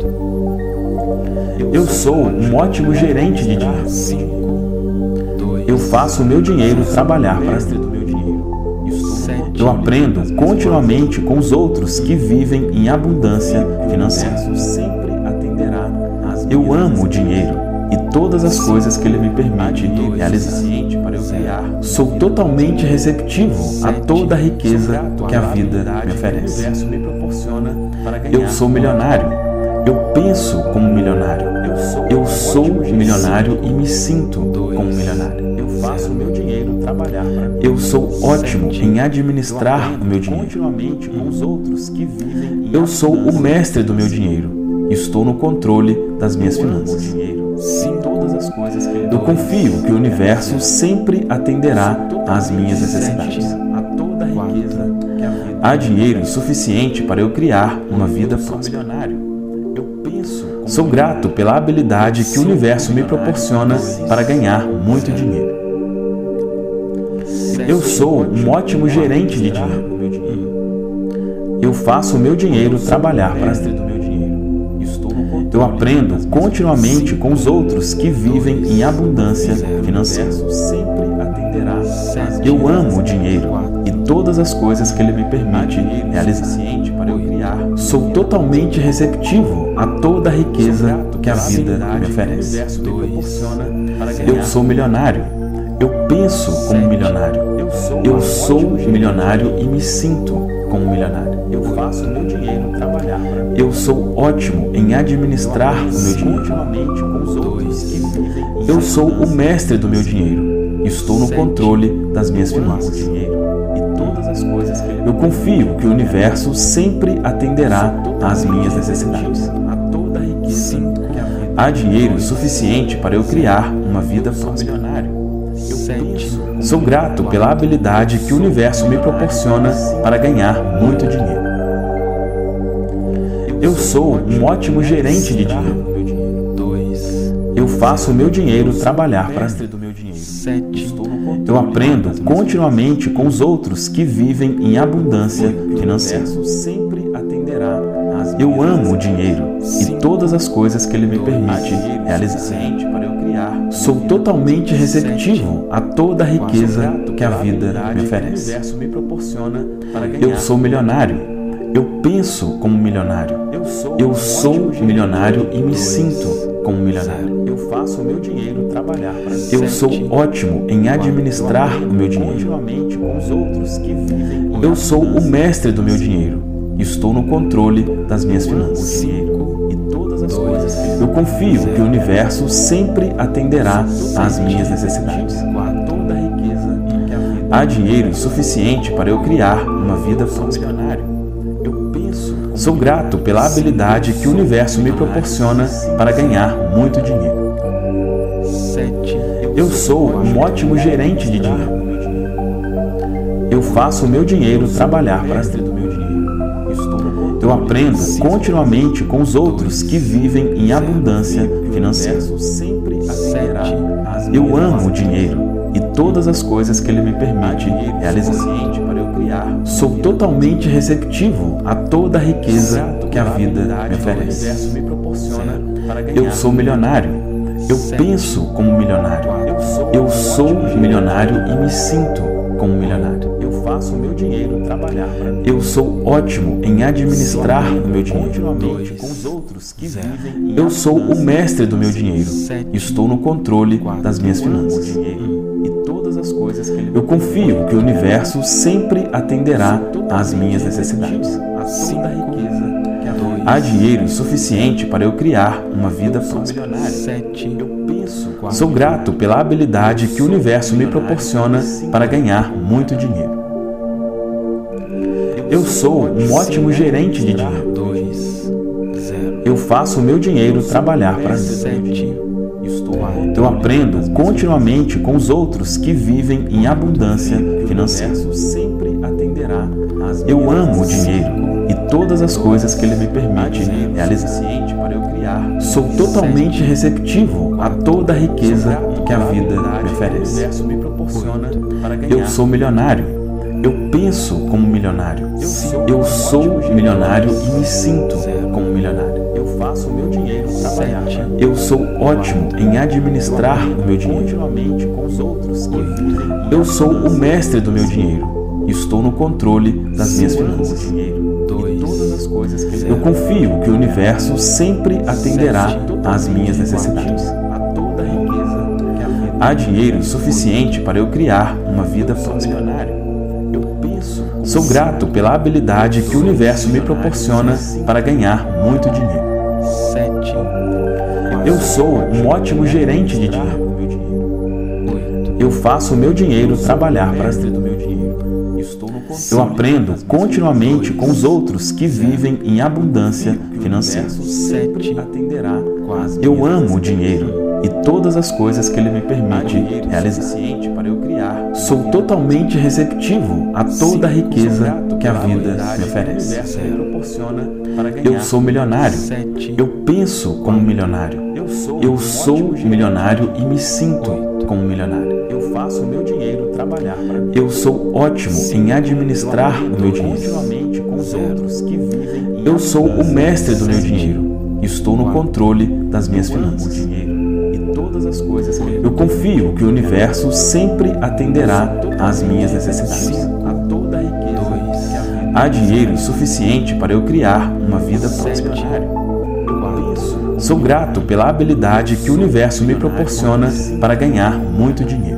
S1: Eu sou um ótimo gerente de dinheiro. Eu faço o meu dinheiro trabalhar para mim.
S2: do meu dinheiro. Estou no
S1: Eu aprendo continuamente com os outros que vivem em abundância financeira.
S2: sempre atenderá às
S1: Eu amo o dinheiro e todas as coisas que ele me permite realizar.
S2: suficiente para eu criar.
S1: Sou totalmente receptivo a toda a riqueza que a vida me
S2: O
S1: oferece.
S2: universo me proporciona para ganhar.
S1: Eu sou milionário. Eu penso como milionário.
S2: Eu sou
S1: Eu sou milionário e me sinto como milionário.
S2: Eu faço o meu dinheiro trabalhar para mim.
S1: Eu sou ótimo em administrar o meu dinheiro.
S2: Continuamente com os outros que vivem em
S1: Eu sou o mestre do meu dinheiro. Estou no controle das minhas finanças.
S2: dinheiro. Sim, todas as coisas que ele
S1: Eu confio que o universo sempre atenderá às minhas necessidades.
S2: a toda a riqueza que a vida
S1: Há dinheiro suficiente para eu criar uma vida
S2: sou
S1: próspera.
S2: milionário. Eu penso como
S1: Sou grato pela habilidade que o universo me proporciona para ganhar muito dinheiro. Eu sou um ótimo gerente de dinheiro.
S2: do meu dinheiro.
S1: Eu faço o meu dinheiro trabalhar para
S2: Mestre
S1: mim.
S2: do meu dinheiro. Estou no controle.
S1: Eu aprendo continuamente com os outros que vivem em abundância financeira.
S2: O universo sempre atenderá às
S1: Eu amo o dinheiro e todas as coisas que ele me permite realizar.
S2: suficiente para eu criar.
S1: Sou totalmente receptivo a toda a riqueza que a vida me
S2: O
S1: oferece.
S2: universo me proporciona para ganhar.
S1: Eu sou milionário. Eu penso como milionário.
S2: Eu sou
S1: Eu
S2: um
S1: sou
S2: ótimo gerente.
S1: milionário e me sinto como milionário.
S2: Eu faço o meu dinheiro trabalhar para mim.
S1: Eu sou ótimo em administrar o meu dinheiro.
S2: Continuamente com os outros que vivem em
S1: Eu sou o mestre do meu dinheiro. Estou no controle das minhas
S2: Eu amo o
S1: finanças.
S2: dinheiro e todas as coisas que ele
S1: Eu confio que o universo sempre atenderá às minhas necessidades.
S2: a toda a riqueza que a vida
S1: Há dinheiro suficiente para eu criar uma vida próspera.
S2: milionário. Eu penso como
S1: Sou grato pela habilidade que o universo me proporciona para ganhar muito dinheiro. Eu sou um ótimo gerente de dinheiro.
S2: do meu dinheiro.
S1: Eu faço o meu dinheiro trabalhar para mim.
S2: do meu dinheiro. Estou no controle.
S1: Eu aprendo continuamente com os outros que vivem em abundância
S2: O
S1: financeira.
S2: universo sempre atenderá às
S1: Eu
S2: minhas
S1: amo o dinheiro e todas as coisas que ele me permite
S2: dinheiro
S1: realizar.
S2: suficiente para eu criar.
S1: Sou totalmente receptivo a toda a riqueza que a vida me
S2: O
S1: oferece.
S2: universo me proporciona para ganhar.
S1: Eu sou milionário. Eu penso como milionário.
S2: Eu sou
S1: Eu
S2: um
S1: sou
S2: ótimo gerente.
S1: milionário e me sinto como milionário.
S2: Eu faço o meu dinheiro trabalhar para mim.
S1: Eu sou ótimo em administrar o meu dinheiro.
S2: Continuamente com os outros que vivem em
S1: Eu sou o mestre do meu dinheiro. Estou no controle das minhas finanças.
S2: dinheiro e todas as coisas que
S1: Eu confio que o universo sempre atenderá às minhas necessidades.
S2: a toda
S1: Há dinheiro suficiente para eu criar uma vida próspera.
S2: Eu penso.
S1: Sou grato pela habilidade que o universo me proporciona para ganhar muito dinheiro.
S3: sete.
S1: Eu sou um ótimo gerente de dinheiro. Eu faço o meu dinheiro trabalhar para mim. Eu aprendo continuamente com os outros que vivem em abundância financeira. Eu amo o dinheiro e todas as coisas que ele me permite realizar. Sou totalmente receptivo a toda a riqueza que a vida me oferece. Eu sou milionário. Eu penso como milionário. Eu sou milionário e me sinto como milionário.
S2: Eu faço o meu dinheiro trabalhar para mim.
S1: Eu sou ótimo em administrar o meu dinheiro.
S2: Continuamente com os outros que vivem em
S1: Eu sou o mestre do meu dinheiro. Estou no controle das minhas finanças.
S2: dinheiro e todas as coisas que ele
S1: Eu confio que o universo sempre atenderá às minhas necessidades.
S2: a toda a riqueza que a vida.
S1: Há dinheiro suficiente para eu criar uma vida próspera.
S3: sete.
S2: Eu penso.
S1: Sou grato pela habilidade que o universo me proporciona para ganhar muito dinheiro. Eu sou um ótimo gerente de dinheiro.
S3: dois. zero.
S1: Eu faço o meu dinheiro trabalhar para mim.
S3: sete.
S2: Estou
S1: Eu aprendo continuamente com os outros que vivem em abundância financeira.
S2: sempre atenderá às
S1: Eu amo o dinheiro e todas as coisas que ele me permite realizar.
S2: suficiente para eu criar.
S1: Sou totalmente receptivo a toda a riqueza que a vida me
S2: O
S1: oferece.
S2: universo me proporciona para ganhar.
S1: Eu sou milionário. Eu penso como milionário. Eu sou milionário e me sinto como milionário.
S2: Eu faço o meu dinheiro trabalhar para mim.
S1: Eu sou ótimo em administrar o meu dinheiro.
S2: Continuamente com os outros que vivem em
S1: Eu sou o mestre do meu dinheiro. Estou no controle das minhas finanças.
S2: dinheiro e todas as coisas que ele
S1: Eu confio que o universo sempre atenderá às minhas necessidades.
S2: a toda a riqueza que a vida.
S1: Há dinheiro suficiente para eu criar uma vida próspera.
S2: milionário. Eu penso.
S1: Sou grato pela habilidade que o universo me proporciona para ganhar muito dinheiro.
S3: sete.
S1: Eu sou um ótimo gerente de dinheiro.
S2: Meu dinheiro.
S3: oito.
S1: Eu faço o meu dinheiro trabalhar para
S2: Mestre
S1: mim.
S2: do meu dinheiro. Estou no controle.
S1: Eu aprendo continuamente com os outros que vivem em abundância
S2: O
S1: financeira.
S2: universo sempre atenderá às
S1: Eu
S2: minhas
S1: amo o dinheiro e todas as coisas que ele me permite
S2: dinheiro
S1: realizar.
S2: suficiente para eu criar.
S1: Sou totalmente receptivo a toda a riqueza que a vida me
S2: O
S1: oferece.
S2: universo me proporciona para ganhar.
S1: Eu sou milionário.
S3: sete.
S1: Eu penso como milionário.
S2: Eu sou,
S1: Eu
S2: um
S1: sou
S2: ótimo gerente.
S1: milionário e me sinto como milionário.
S2: Eu faço o meu dinheiro trabalhar para mim.
S1: Eu sou ótimo em administrar o meu dinheiro.
S2: Continuamente com os outros que vivem em
S1: Eu sou o
S2: abundância
S1: mestre do meu
S2: financeira.
S1: dinheiro. Estou no controle das minhas
S2: Eu amo o
S1: finanças.
S2: dinheiro e todas as coisas que ele
S1: Eu confio que o universo sempre atenderá às minhas necessidades.
S2: a toda a riqueza que a vida.
S1: Há dinheiro suficiente para eu criar uma vida próspera.
S2: Eu penso.
S1: Sou grato pela habilidade que o universo me proporciona para ganhar muito dinheiro.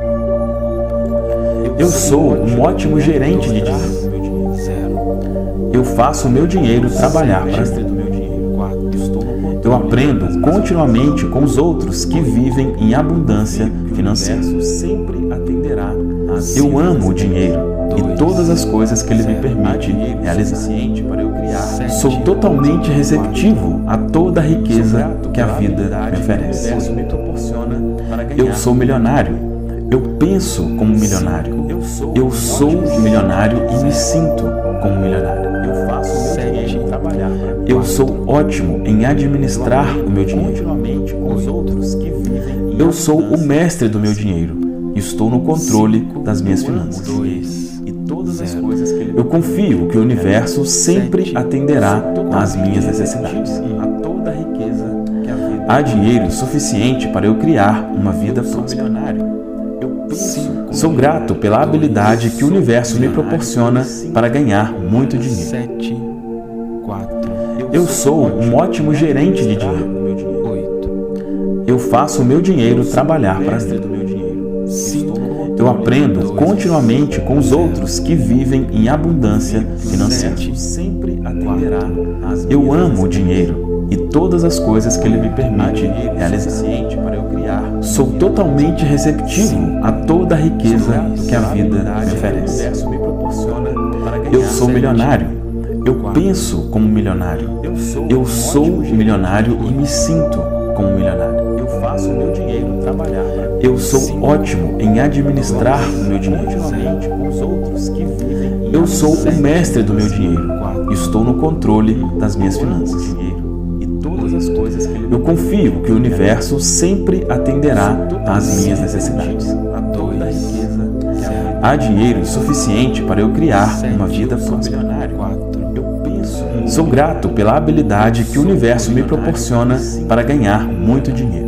S1: Eu sou um ótimo gerente de dinheiro.
S2: Meu dinheiro.
S3: zero.
S1: Eu faço o meu dinheiro trabalhar para
S2: Mestre
S1: mim.
S2: do meu dinheiro.
S3: quatro.
S2: Estou no controle.
S1: Eu aprendo continuamente com os outros que vivem em abundância financeira.
S2: O universo sempre atenderá às
S1: Eu
S2: minhas
S1: amo o dinheiro e todas as coisas que ele me permite
S2: dinheiro
S1: realizar.
S2: suficiente para eu criar.
S1: Sou totalmente receptivo a toda a riqueza que a vida me
S2: O
S1: oferece.
S2: universo me proporciona para ganhar.
S1: Eu sou milionário. Eu penso como milionário.
S2: Eu sou.
S1: Eu
S2: um
S1: sou
S2: ótimo
S1: milionário
S2: gerente.
S1: e me sinto como milionário.
S2: Eu faço o meu dinheiro trabalhar para mim.
S1: Eu sou ótimo em administrar o meu dinheiro.
S2: Continuamente com os outros que vivem em
S1: Eu sou o
S2: abundância.
S1: mestre do meu dinheiro. Estou no controle das minhas finanças.
S3: dois.
S2: E todas as coisas que ele
S1: Eu confio que o universo sempre atenderá às minhas necessidades.
S2: a toda a riqueza que a vida.
S1: Há dinheiro suficiente para eu criar uma vida próspera.
S2: milionário. Eu penso.
S1: Sou grato pela habilidade que o universo me proporciona para ganhar muito dinheiro.
S3: sete. quatro.
S1: Eu sou um ótimo gerente de dinheiro.
S2: Meu dinheiro.
S3: oito.
S1: Eu faço o meu dinheiro trabalhar para
S2: Mestre
S1: mim.
S2: do meu dinheiro.
S3: cinco.
S1: Eu aprendo continuamente com os outros que vivem em abundância financeira.
S3: sete.
S2: Sempre atenderá às
S1: Eu
S2: minhas
S1: amo o dinheiro e todas as coisas que ele me permite
S2: dinheiro
S1: realizar.
S2: suficiente para eu criar.
S1: Sou totalmente receptivo a toda a riqueza que a vida me oferece. Eu sou milionário. Eu penso como milionário. Eu sou milionário e me sinto como milionário.
S2: Eu faço o meu dinheiro trabalhar para mim.
S1: Eu sou ótimo em administrar o meu dinheiro.
S2: Continuamente com os outros que vivem em
S1: Eu sou o mestre do meu dinheiro. Estou no controle das minhas finanças.
S2: dinheiro e todas as coisas que ele
S1: Eu confio que o universo sempre atenderá às minhas necessidades.
S2: a toda a riqueza que a vida
S1: Há dinheiro suficiente para eu criar uma vida
S2: sou
S1: próspera.
S2: milionário. Eu penso em
S1: Sou grato pela habilidade que o universo me proporciona para ganhar muito dinheiro.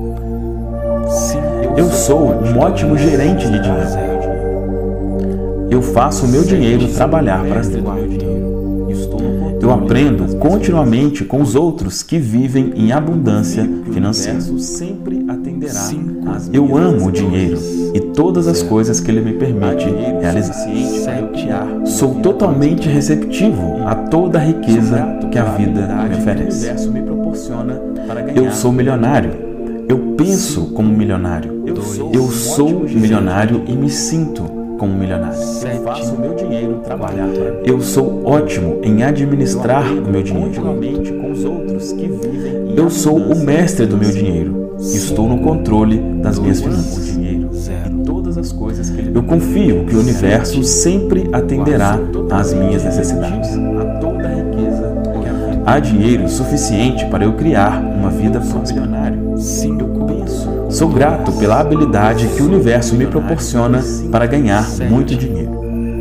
S1: Eu sou um ótimo gerente de dinheiro. Eu faço o meu dinheiro trabalhar para mim. Eu aprendo continuamente com os outros que vivem em abundância financeira.
S2: sempre atenderá às
S1: Eu amo o dinheiro e todas as coisas que ele me permite realizar.
S2: suficiente para eu criar
S1: Sou totalmente receptivo a toda a riqueza que a vida me
S2: o
S1: oferece.
S2: universo me proporciona para ganhar.
S1: Eu sou milionário. Eu penso como milionário. Eu sou milionário e me sinto como milionário.
S2: Eu faço o meu dinheiro trabalhar para mim.
S1: Eu sou ótimo em administrar o meu dinheiro.
S2: Continuamente com os outros que vivem em
S1: Eu sou o
S2: abundância.
S1: mestre do meu dinheiro. Estou no controle das minhas
S2: O
S1: finanças.
S2: dinheiro e todas as coisas que ele
S1: Eu confio que o universo sempre atenderá às minhas necessidades.
S2: a toda a riqueza que a vida
S1: Há dinheiro suficiente para eu criar uma vida próspera.
S2: milionário. Sim, eu penso.
S1: Sou grato pela habilidade que o universo me proporciona para ganhar muito dinheiro.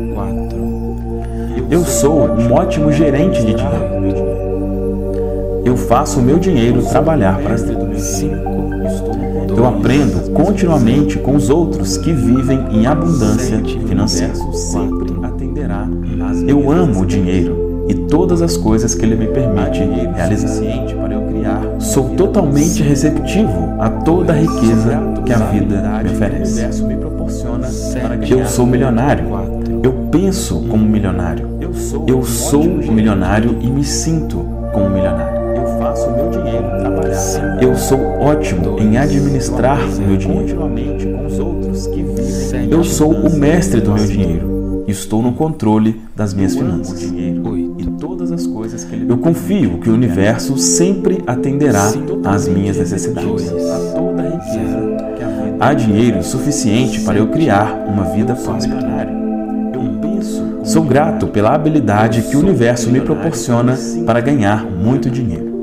S1: Eu sou um ótimo gerente de dinheiro. Eu faço o meu dinheiro trabalhar para mim. Eu aprendo continuamente com os outros que vivem em abundância financeira.
S2: sempre atenderá às
S1: Eu amo o dinheiro e todas as coisas que ele me permite realizar.
S2: suficiente para eu criar
S1: Sou totalmente receptivo a toda a riqueza que a vida me
S2: o
S1: oferece.
S2: universo me proporciona para ganhar.
S1: Eu sou milionário. Eu penso como milionário.
S2: Eu sou
S1: Eu sou milionário e me sinto como milionário.
S2: Eu faço o meu dinheiro trabalhar.
S1: Eu sou ótimo em administrar o meu dinheiro.
S2: Continuamente com os outros que vivem em
S1: Eu sou o mestre do meu dinheiro. Estou no controle das minhas
S2: o
S1: finanças.
S2: dinheiro e todas as coisas que ele
S1: Eu confio que o universo sempre atenderá às minhas necessidades.
S2: a toda a riqueza que a vida
S1: Há dinheiro suficiente para eu criar uma vida próspera.
S2: milionário. Eu penso
S1: Sou grato pela habilidade que o universo me proporciona para ganhar muito dinheiro.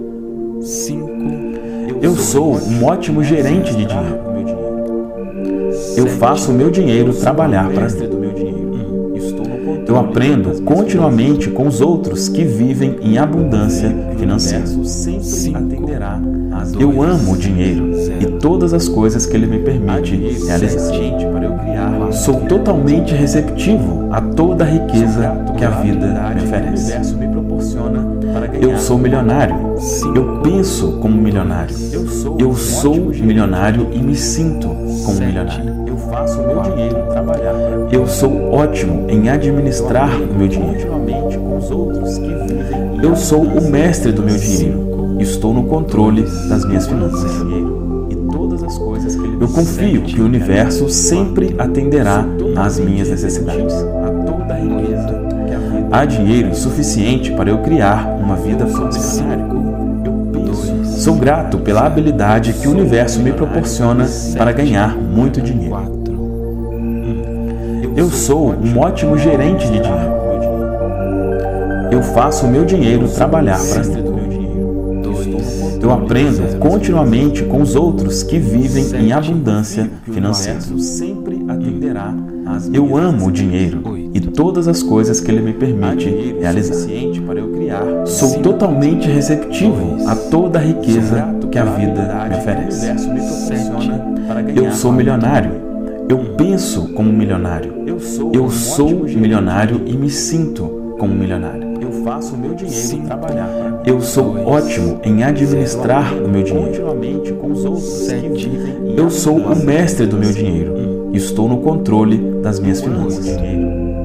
S1: Eu sou um ótimo gerente de dinheiro. Eu faço o meu dinheiro trabalhar para mim.
S2: do meu dinheiro. Estou no controle.
S1: Eu aprendo continuamente com os outros que vivem em abundância financeira.
S2: O universo sempre atenderá às
S1: Eu amo o dinheiro e todas as coisas que ele me permite realizar.
S2: suficiente para eu criar.
S1: Sou totalmente receptivo a toda a riqueza que a vida me
S2: O
S1: oferece.
S2: universo me proporciona para ganhar.
S1: Eu sou milionário. Eu penso como milionário.
S2: Eu sou
S1: Eu
S2: um
S1: sou
S2: ótimo gerente.
S1: milionário e me sinto como milionário.
S2: Eu faço o meu dinheiro trabalhar para mim.
S1: Eu sou ótimo em administrar o meu dinheiro.
S2: Continuamente com os outros que vivem em
S1: Eu sou o mestre do meu dinheiro. Estou no controle das minhas finanças.
S2: dinheiro e todas as coisas que ele
S1: Eu confio que o universo sempre atenderá às minhas necessidades.
S2: a toda a riqueza que a vida
S1: Há dinheiro suficiente para eu criar uma vida próspera.
S2: eu penso.
S1: Sou grato pela habilidade que o universo me proporciona para ganhar muito dinheiro. Eu sou um ótimo gerente de dinheiro. Eu faço o meu dinheiro trabalhar para mim. Eu aprendo continuamente com os outros que vivem em abundância financeira.
S2: sempre atenderá às
S1: Eu amo o dinheiro e todas as coisas que ele me permite realizar.
S2: suficiente para eu criar.
S1: Sou totalmente receptivo a toda a riqueza que a vida me
S2: O
S1: oferece.
S2: universo me proporciona para ganhar.
S1: Eu sou milionário. Eu penso como milionário.
S2: Eu sou
S1: Eu
S2: um
S1: sou
S2: ótimo gerente.
S1: milionário e me sinto como milionário.
S2: Eu faço o meu dinheiro trabalhar para mim.
S1: Eu sou ótimo em administrar o meu dinheiro.
S2: Continuamente com os outros que vivem em
S1: Eu sou o mestre do meu dinheiro. Estou no controle das minhas finanças.
S2: dinheiro e todas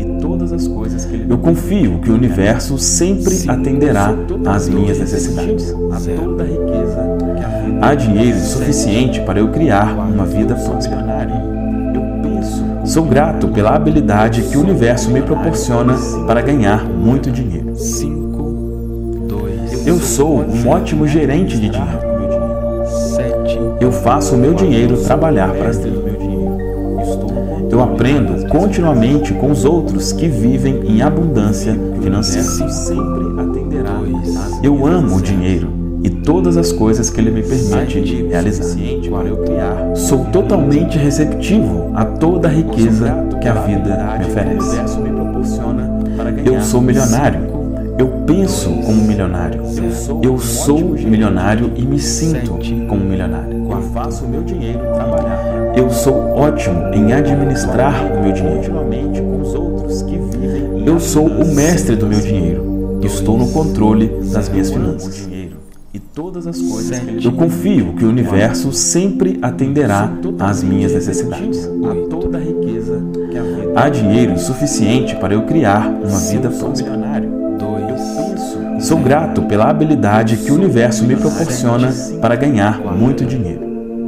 S2: todas as coisas que ele
S1: Eu confio que o universo sempre
S3: Sim.
S1: atenderá às minhas necessidades.
S2: a toda a riqueza que a vida
S1: Há dinheiro suficiente para eu criar uma vida
S2: sou
S1: próspera.
S2: milionário. Eu penso
S1: Sou grato pela habilidade que o universo me proporciona para ganhar muito dinheiro.
S3: cinco, dois,
S1: Eu sou um ótimo gerente de dinheiro.
S2: com meu dinheiro.
S3: sete,
S1: Eu faço o meu dinheiro trabalhar para
S2: Mestre
S1: mim.
S2: do meu dinheiro. Estou no controle
S1: Eu aprendo continuamente com os outros que vivem em abundância financeira.
S2: sempre atenderá às
S1: Eu
S2: minhas
S1: amo o
S2: necessidades.
S1: dinheiro e todas as coisas que ele me permite realizar.
S2: Suficiente para eu criar.
S1: Sou totalmente receptivo a toda a riqueza que a vida me
S2: O
S1: oferece.
S2: universo me proporciona para ganhar.
S1: Eu sou milionário. Eu penso como milionário. Eu sou milionário e me sinto como milionário.
S2: Eu faço o meu dinheiro trabalhar para mim.
S1: Eu sou ótimo em administrar o meu dinheiro.
S2: Continuamente com os outros que vivem em
S1: Eu sou o
S2: abundância.
S1: mestre do meu dinheiro. Estou no controle das minhas
S2: Eu amo o
S1: finanças.
S2: dinheiro e todas as coisas que ele
S1: Eu confio que o universo sempre atenderá às minhas necessidades.
S2: a toda a riqueza que a vida
S1: Há dinheiro suficiente para eu criar uma vida
S2: sou
S1: próspera.
S2: milionário.
S3: dois,
S2: Penso
S1: Sou grato pela habilidade que o universo me proporciona para ganhar muito dinheiro.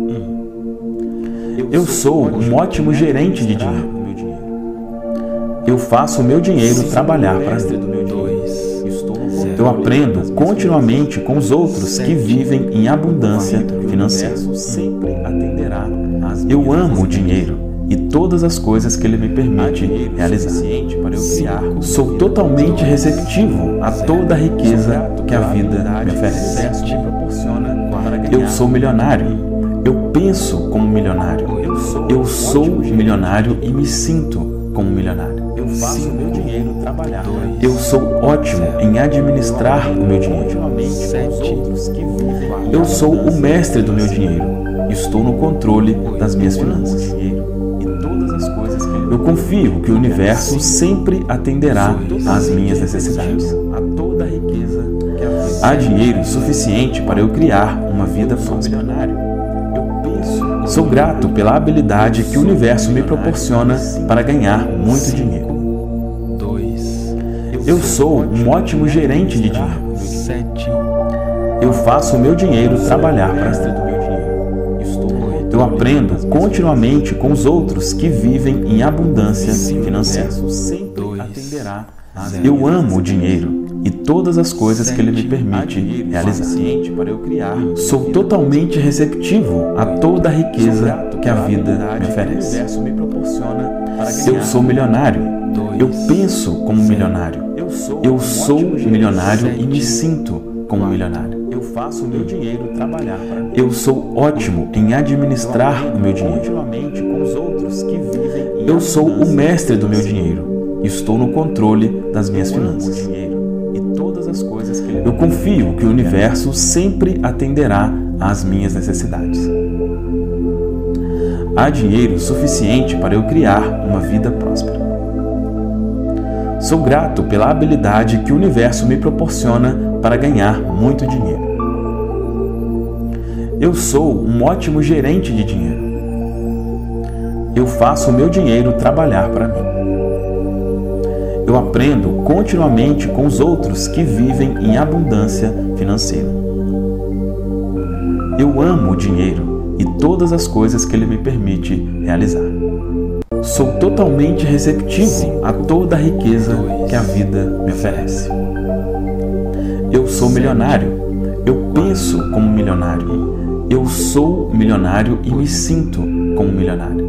S1: Eu sou um ótimo gerente de dinheiro.
S2: o meu dinheiro.
S1: Eu faço o meu dinheiro trabalhar para
S2: Mestre
S1: mim.
S2: do meu dinheiro. Estou no controle
S1: Eu aprendo continuamente com os outros que vivem em abundância
S2: O
S1: financeira.
S2: universo sempre atenderá às minhas
S1: Eu amo o
S2: necessidades.
S1: dinheiro e todas as coisas que ele me permite
S2: Dinheiro
S1: realizar.
S2: suficiente para eu criar.
S1: Sou totalmente receptivo a toda a riqueza que a vida me
S2: O
S1: oferece.
S2: universo me proporciona para ganhar.
S1: Eu sou milionário. Eu penso como milionário.
S2: Eu sou
S1: Eu sou
S2: ótimo gerente.
S1: milionário e me sinto como milionário.
S2: Eu faço o meu dinheiro trabalhar para mim.
S1: Eu sou ótimo em administrar o meu dinheiro.
S2: Continuamente com os outros que vivem em
S1: Eu sou o
S2: abundância.
S1: mestre do meu dinheiro. Estou no controle das minhas
S2: Eu amo o
S1: finanças.
S2: dinheiro e todas as coisas que ele
S1: Eu confio que o universo sempre atenderá às minhas necessidades.
S2: a toda a riqueza que a vida
S1: Há dinheiro suficiente para eu criar uma vida
S2: sou
S1: próspera.
S2: milionário. Eu penso
S1: Sou grato pela habilidade que o universo me proporciona para ganhar muito dinheiro.
S3: dois,
S1: Eu sou um ótimo gerente de dinheiro.
S3: sete,
S1: Eu faço o meu dinheiro trabalhar para
S2: mestre
S1: mim.
S2: do meu dinheiro. Estou no controle
S1: Eu aprendo continuamente com os outros que vivem em abundância financeira.
S2: universo sempre
S3: Dois,
S2: atenderá às
S3: zero.
S1: Eu
S2: minhas
S1: amo o
S2: necessidades.
S1: dinheiro e todas as coisas que ele me
S2: Há
S1: permite
S2: dinheiro
S1: realizar.
S2: suficiente para eu criar.
S1: Sou totalmente receptivo a toda a
S2: Sou
S1: riqueza
S2: grato
S1: que a
S2: pela
S1: vida
S2: habilidade
S1: me
S2: que o
S1: oferece.
S2: universo me proporciona para ganhar.
S1: Eu sou milionário.
S3: dois,
S1: Eu penso como milionário.
S2: Eu sou
S1: Eu
S2: um
S1: sou
S2: ótimo gerente.
S1: milionário e me
S3: Sete.
S1: sinto como milionário.
S2: Eu faço o meu dinheiro trabalhar para mim.
S1: Eu sou ótimo em administrar o meu dinheiro.
S2: Continuamente com os outros que vivem em
S1: Eu sou o
S2: abundância.
S1: mestre do meu dinheiro. Estou no controle das minhas
S2: Eu amo o
S1: finanças.
S2: dinheiro e todas as coisas que ele
S1: Eu confio que o universo sempre atenderá às minhas necessidades. Há dinheiro suficiente para eu criar uma vida próspera. Sou grato pela habilidade que o universo me proporciona para ganhar muito dinheiro. Eu sou um ótimo gerente de dinheiro. Eu faço o meu dinheiro trabalhar para mim. Eu aprendo continuamente com os outros que vivem em abundância financeira. Eu amo o dinheiro e todas as coisas que ele me permite realizar. Sou totalmente receptivo a toda a riqueza que a vida me oferece. Eu sou milionário. Eu penso como milionário. Eu sou milionário e me sinto como milionário.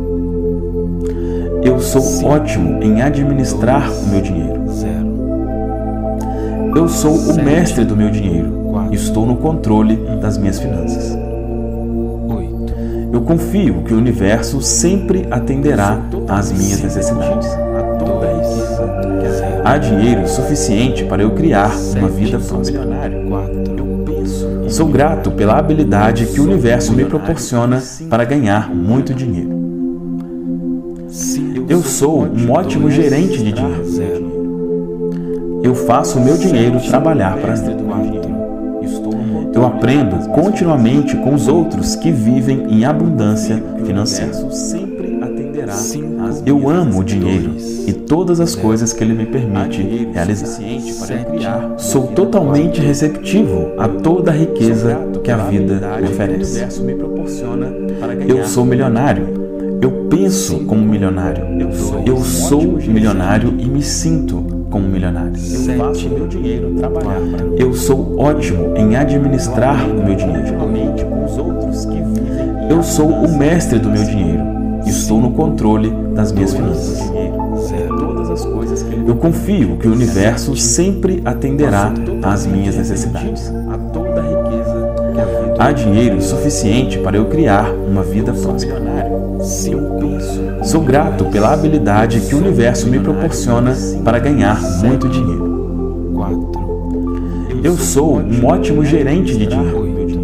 S1: Eu sou ótimo em administrar o meu dinheiro.
S3: zero,
S1: Eu sou o mestre do meu dinheiro. Estou no controle das minhas finanças.
S3: oito,
S1: Eu confio que o universo sempre atenderá às minhas necessidades.
S2: a toda a riqueza que a vida
S1: Há dinheiro suficiente para eu criar uma vida
S2: sou
S1: próspera.
S2: milionário.
S3: quatro,
S2: Eu penso em
S1: Sou grato pela habilidade que o universo me proporciona para ganhar muito dinheiro.
S3: cinco,
S1: Eu sou um ótimo gerente de dinheiro.
S3: zero,
S1: Eu faço o meu dinheiro trabalhar para
S2: mestre
S1: mim.
S2: do meu dinheiro. Estou no controle
S1: Eu aprendo continuamente com os outros que vivem em abundância
S2: O
S1: financeira.
S2: universo sempre atenderá
S1: atenderá
S3: cinco,
S1: às Eu amo o dinheiro
S3: dois,
S1: e todas as
S3: zero.
S1: coisas que ele me permite
S2: dinheiro
S1: realizar.
S2: suficiente para
S3: Sete,
S2: criar.
S1: Sou totalmente receptivo a toda a riqueza que a vida me
S2: O
S1: oferece.
S2: universo me proporciona para ganhar.
S1: Eu sou milionário. Eu penso como milionário. Eu sou milionário e me sinto como milionário.
S2: Eu faço meu dinheiro trabalhar para mim.
S1: Eu sou ótimo em administrar o meu dinheiro.
S2: Continuamente com os outros que vivem. em
S1: Eu sou o
S2: abundância.
S1: mestre do meu dinheiro. Estou no controle das minhas
S2: O
S1: finanças.
S2: dinheiro,
S3: Zero.
S2: todas as coisas que ele
S1: Eu confio que o universo sempre atenderá às minhas necessidades.
S2: a toda a riqueza que a vida
S1: Há dinheiro suficiente para eu criar uma vida
S2: sou
S1: próspera.
S2: milionário. Eu penso.
S1: Sou grato pela habilidade que o universo me proporciona para ganhar muito dinheiro.
S3: Quatro.
S1: Eu sou um ótimo gerente de dinheiro.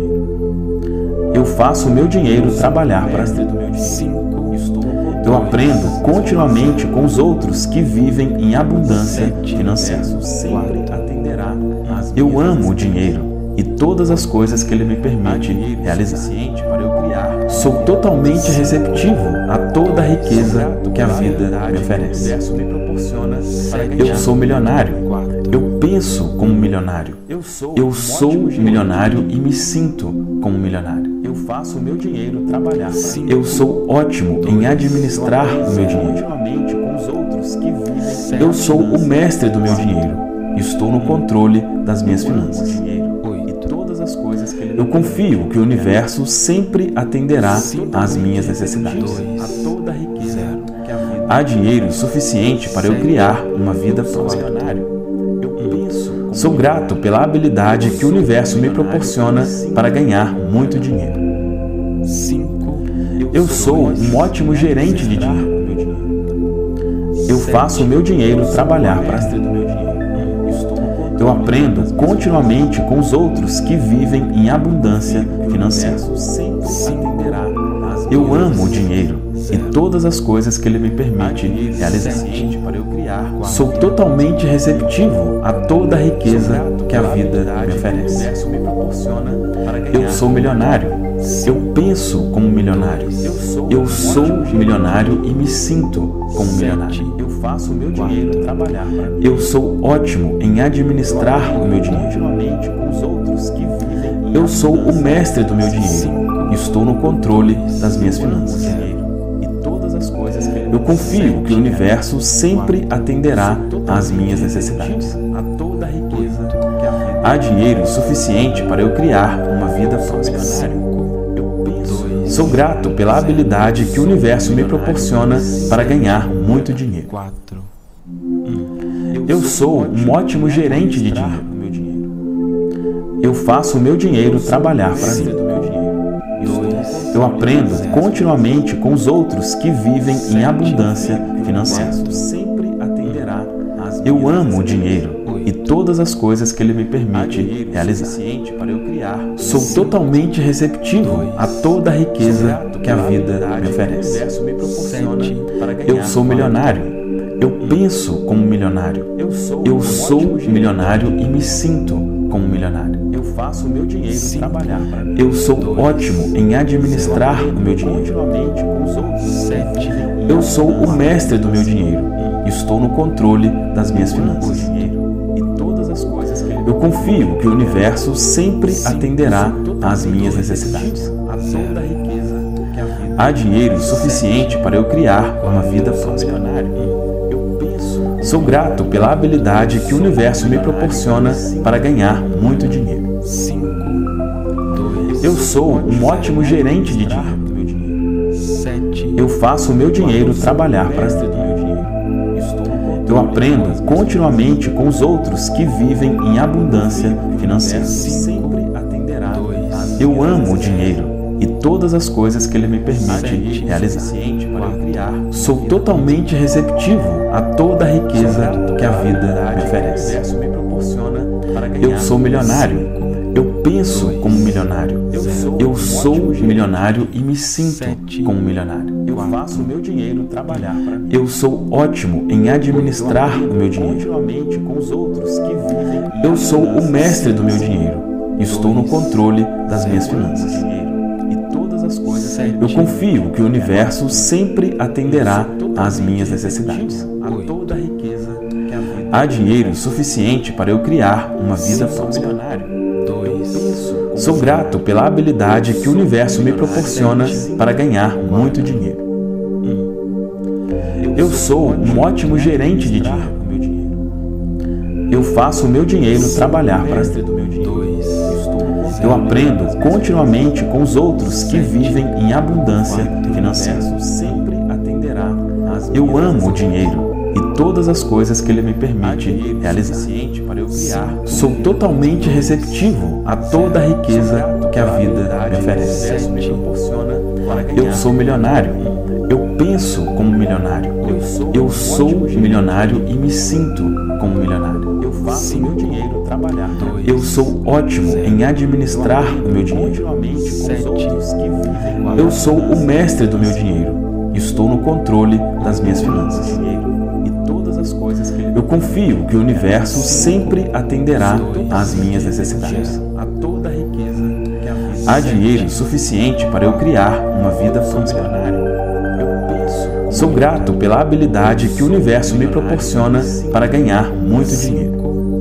S3: Oito.
S1: Eu faço o meu dinheiro trabalhar para
S2: Mestre
S1: mim.
S2: do meu dinheiro.
S3: Cinco.
S2: Estou no controle.
S1: Eu aprendo continuamente com os outros que vivem em abundância financeira.
S2: Sempre atenderá às
S1: Eu
S2: minhas
S1: amo o dinheiro e todas as coisas que ele me permite
S2: dinheiro
S1: realizar.
S2: suficiente para eu criar.
S1: Sou totalmente receptivo a toda a riqueza que a vida me
S2: O
S1: oferece.
S2: universo me proporciona para ganhar.
S1: Eu sou milionário.
S3: Quatro.
S1: Eu penso como milionário.
S2: Eu sou,
S1: Eu
S2: um
S1: sou
S2: ótimo gerente.
S1: milionário e me sinto como milionário.
S2: Eu faço o meu dinheiro trabalhar para mim.
S1: Eu sou ótimo em administrar o meu dinheiro.
S2: Continuamente com os outros que vivem. em
S1: Eu sou o mestre do meu dinheiro. Estou no controle das minhas
S2: Eu amo o
S1: finanças.
S2: dinheiro e
S3: Oito.
S2: todas as coisas que ele
S1: Eu confio que o universo sempre atenderá às minhas necessidades.
S2: a toda a riqueza que a vida
S1: Há dinheiro suficiente para eu criar uma vida
S2: sou
S1: próspera.
S2: milionário. Eu penso. como
S1: Sou grato pela habilidade que o universo me proporciona para ganhar muito dinheiro.
S3: Cinco.
S1: Eu sou um ótimo gerente de dinheiro.
S2: meu dinheiro.
S1: Eu faço o meu dinheiro trabalhar para
S2: Mestre
S1: mim.
S2: do meu dinheiro. Estou no controle.
S1: Eu aprendo continuamente com os outros que vivem em abundância financeira.
S2: O universo sempre atenderá às
S1: Eu
S2: minhas
S1: amo o dinheiro e todas as coisas que ele me permite
S2: dinheiro
S1: realizar.
S2: suficiente para eu criar.
S1: Sou totalmente receptivo a toda a riqueza que a vida me
S2: O
S1: oferece.
S2: universo me proporciona para ganhar.
S1: Eu sou milionário. Eu penso como milionário. Eu sou milionário e me sinto como milionário.
S2: Eu faço o meu dinheiro trabalhar para mim.
S1: Eu sou ótimo em administrar o meu dinheiro.
S2: Continuamente com os outros que vivem. em
S1: Eu sou o
S2: abundância.
S1: mestre do meu dinheiro. Estou no controle das minhas finanças.
S2: Dinheiro e todas as coisas que ele
S1: Eu confio que o universo sempre atenderá às minhas necessidades.
S2: a toda a riqueza que a vida
S1: Há dinheiro suficiente para eu criar uma vida próspera.
S2: eu penso.
S1: Sou grato pela habilidade que o universo me proporciona para ganhar muito dinheiro.
S3: Quatro.
S1: Eu sou um ótimo gerente de dinheiro.
S2: meu dinheiro.
S1: Eu faço o meu dinheiro trabalhar para
S2: Mestre
S1: mim.
S2: do meu dinheiro.
S3: Dois.
S1: Eu aprendo continuamente com os outros que vivem em abundância financeira.
S2: Sempre atenderá às
S1: Eu
S2: minhas
S1: amo o dinheiro e todas as coisas que ele me permite
S2: dinheiro
S1: realizar.
S2: suficiente para eu criar.
S1: Sou totalmente receptivo a toda a riqueza que a vida me
S2: O
S1: oferece.
S2: universo me proporciona
S3: Sete.
S2: para ganhar.
S1: Eu sou milionário. Eu penso como milionário.
S2: Eu sou,
S1: Eu
S2: um
S1: sou
S2: ótimo gerente.
S1: milionário e me sinto como milionário.
S2: Eu faço o meu dinheiro trabalhar para mim.
S1: Eu sou ótimo em administrar o meu dinheiro.
S2: Continuamente com os outros.
S3: Sete.
S1: Eu sou o mestre do meu dinheiro. Estou no controle das minhas finanças.
S2: dinheiro e todas as coisas que ele
S1: Eu confio que o universo sempre atenderá às minhas necessidades.
S2: a toda a riqueza que a vida
S1: Há dinheiro suficiente para eu criar uma vida próspera.
S2: eu penso.
S1: Sou grato pela habilidade que o universo me proporciona para ganhar muito dinheiro.
S3: Cinco. Dois.
S1: Eu sou um ótimo gerente de dinheiro.
S2: meu dinheiro.
S3: Sete.
S1: Eu faço o meu dinheiro trabalhar para
S2: Mestre
S1: mim.
S2: do meu dinheiro. Estou no controle.
S1: Eu aprendo continuamente com os outros que vivem em abundância financeira.
S2: Sempre atenderá às
S1: Eu
S2: minhas
S1: amo o dinheiro e todas as coisas que ele me permite
S2: dinheiro
S1: realizar.
S2: suficiente para eu criar.
S1: Sou totalmente receptivo a toda a riqueza que a vida me
S2: O
S1: oferece.
S2: universo me proporciona para ganhar.
S1: Eu sou milionário. Eu penso como milionário. Eu sou milionário e me sinto como milionário.
S2: Eu faço o meu dinheiro trabalhar para mim.
S1: Eu sou ótimo em administrar o meu dinheiro.
S2: Continuamente com os outros que vivem. em
S1: Eu sou o
S2: abundância.
S1: mestre do meu dinheiro. Estou no controle das minhas finanças.
S2: Dinheiro e todas as coisas
S1: Eu confio que o universo sempre atenderá às minhas necessidades. Há dinheiro suficiente para eu criar uma vida próspera. Sou grato pela habilidade que o universo me proporciona para ganhar muito dinheiro. Eu sou um ótimo gerente de dinheiro. Eu faço o meu dinheiro trabalhar para mim. Eu aprendo continuamente com os outros que vivem em abundância financeira. Eu amo o dinheiro e todas as coisas que ele me permite realizar. Sou totalmente receptivo a toda a riqueza que a vida me oferece. Eu sou milionário. Eu penso como milionário. Eu sou milionário e me sinto como milionário. Eu faço meu dinheiro trabalhar. Eu sou ótimo em administrar o meu dinheiro. Eu sou o mestre do meu dinheiro. Estou no controle das minhas finanças. Eu confio que o universo sempre atenderá às minhas necessidades. Há dinheiro suficiente para eu criar uma vida próspera. Sou grato pela habilidade que o universo me proporciona para ganhar muito dinheiro.